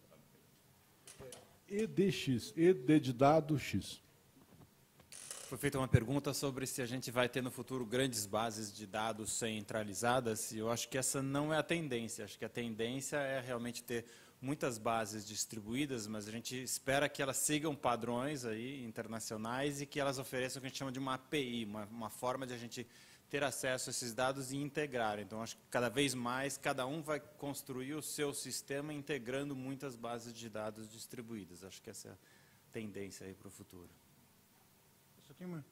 EDX, ED de dado X. Foi feita uma pergunta sobre se a gente vai ter no futuro grandes bases de dados centralizadas, e eu acho que essa não é a tendência. Acho que a tendência é realmente ter muitas bases distribuídas, mas a gente espera que elas sigam padrões aí internacionais e que elas ofereçam o que a gente chama de uma API, uma forma de a gente ter acesso a esses dados e integrar. Então, acho que cada vez mais, cada um vai construir o seu sistema integrando muitas bases de dados distribuídas. Acho que essa é a tendência aí para o futuro. Só tem uma...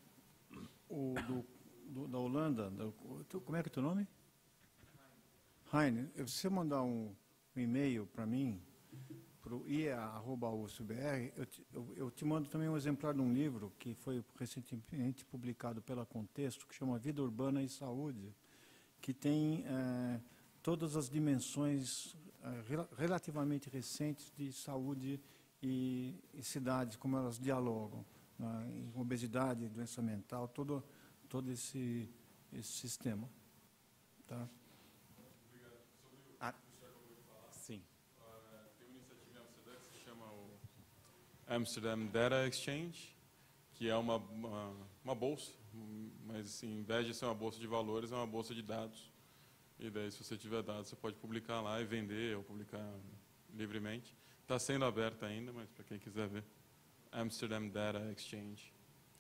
da Holanda, como é que é o teu nome? Heine, se você mandar um e-mail para mim, para o ia@usbr, eu te mando também um exemplar de um livro que foi recentemente publicado pela Contexto, que chama Vida Urbana e Saúde, que tem todas as dimensões relativamente recentes de saúde e cidades, como elas dialogam, em obesidade, doença mental, todo esse sistema. Tá? Sim. Tem uma iniciativa em Amsterdã que se chama o Amsterdam Data Exchange, que é uma bolsa, mas assim, em vez de ser uma bolsa de valores, é uma bolsa de dados. E daí, se você tiver dados, você pode publicar lá e vender ou publicar livremente. Está sendo aberta ainda, mas para quem quiser ver, Amsterdam Data Exchange.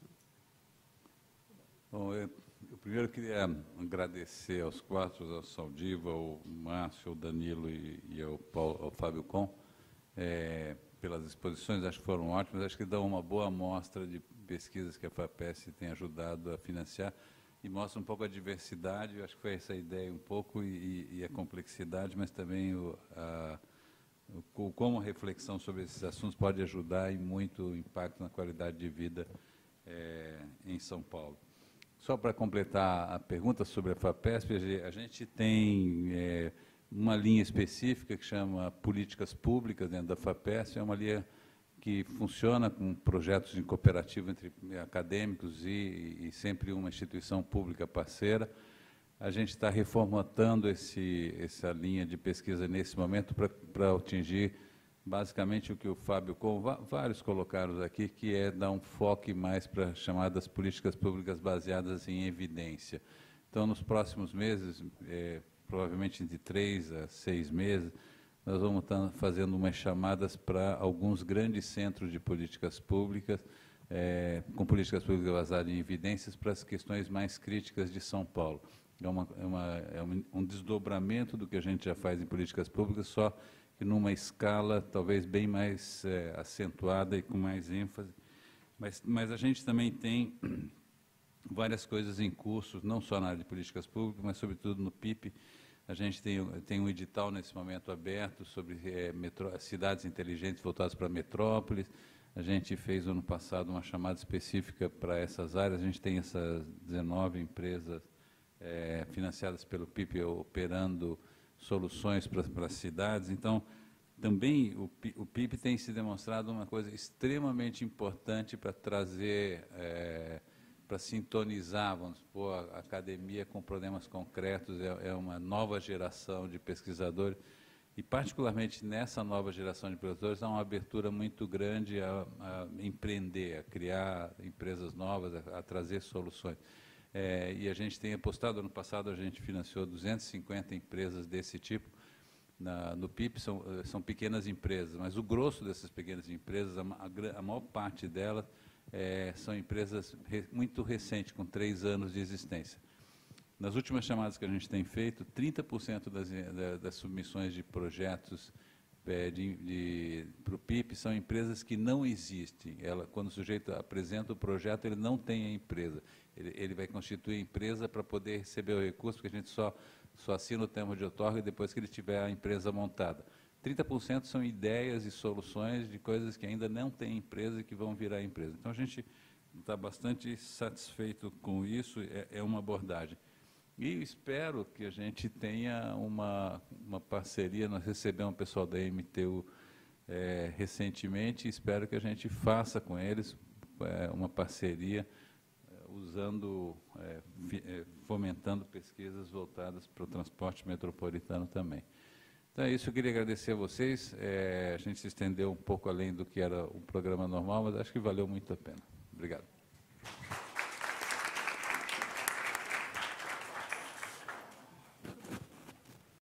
Bom, eu primeiro queria agradecer aos quatro, ao Saldiva, ao Márcio, ao Danilo e ao Fábio Com, pelas exposições, acho que foram ótimas, acho que dão uma boa amostra de pesquisas que a FAPESP tem ajudado a financiar e mostra um pouco a diversidade, acho que foi essa a ideia um pouco, e a complexidade, mas também como a reflexão sobre esses assuntos pode ajudar e muito impacto na qualidade de vida em São Paulo. Só para completar a pergunta sobre a FAPESP, a gente tem uma linha específica que chama Políticas Públicas dentro da FAPESP, é uma linha que funciona com projetos em cooperativa entre acadêmicos e sempre uma instituição pública parceira. A gente está reformatando essa linha de pesquisa nesse momento para atingir basicamente o que o Fábio, como vários colocaram aqui, que é dar um foco mais para chamadas políticas públicas baseadas em evidência. Então, nos próximos meses, provavelmente de 3 a 6 meses, nós vamos estar fazendo umas chamadas para alguns grandes centros de políticas públicas, com políticas públicas baseadas em evidências para as questões mais críticas de São Paulo. um desdobramento do que a gente já faz em políticas públicas, só que numa escala talvez bem mais acentuada e com mais ênfase. Mas a gente também tem várias coisas em curso, não só na área de políticas públicas, mas sobretudo no PIP. A gente tem um edital nesse momento aberto sobre cidades inteligentes voltadas para metrópoles. A gente fez ano passado uma chamada específica para essas áreas. A gente tem essas 19 empresas financiadas pelo PIP operando soluções para as cidades. Então, também o PIP tem se demonstrado uma coisa extremamente importante para trazer, para sintonizar, vamos supor, a academia com problemas concretos. É uma nova geração de pesquisadores. E, particularmente nessa nova geração de pesquisadores, há uma abertura muito grande a empreender, a criar empresas novas, a trazer soluções. E a gente tem apostado, ano passado a gente financiou 250 empresas desse tipo. No PIP são pequenas empresas, mas o grosso dessas pequenas empresas, a maior parte delas, são empresas muito recentes, com 3 anos de existência. Nas últimas chamadas que a gente tem feito, 30% das submissões de projetos para o PIP são empresas que não existem. Quando o sujeito apresenta o projeto, ele não tem a empresa. Ele vai constituir a empresa para poder receber o recurso, porque a gente só assina o termo de outorga depois que ele tiver a empresa montada. 30% são ideias e soluções de coisas que ainda não têm empresa e que vão virar empresa. Então, a gente está bastante satisfeito com isso, é uma abordagem. E espero que a gente tenha uma parceria. Nós recebemos um pessoal da MTU recentemente, e espero que a gente faça com eles uma parceria, fomentando pesquisas voltadas para o transporte metropolitano também. Então é isso, eu queria agradecer a vocês. A gente se estendeu um pouco além do que era o programa normal, mas acho que valeu muito a pena. Obrigado.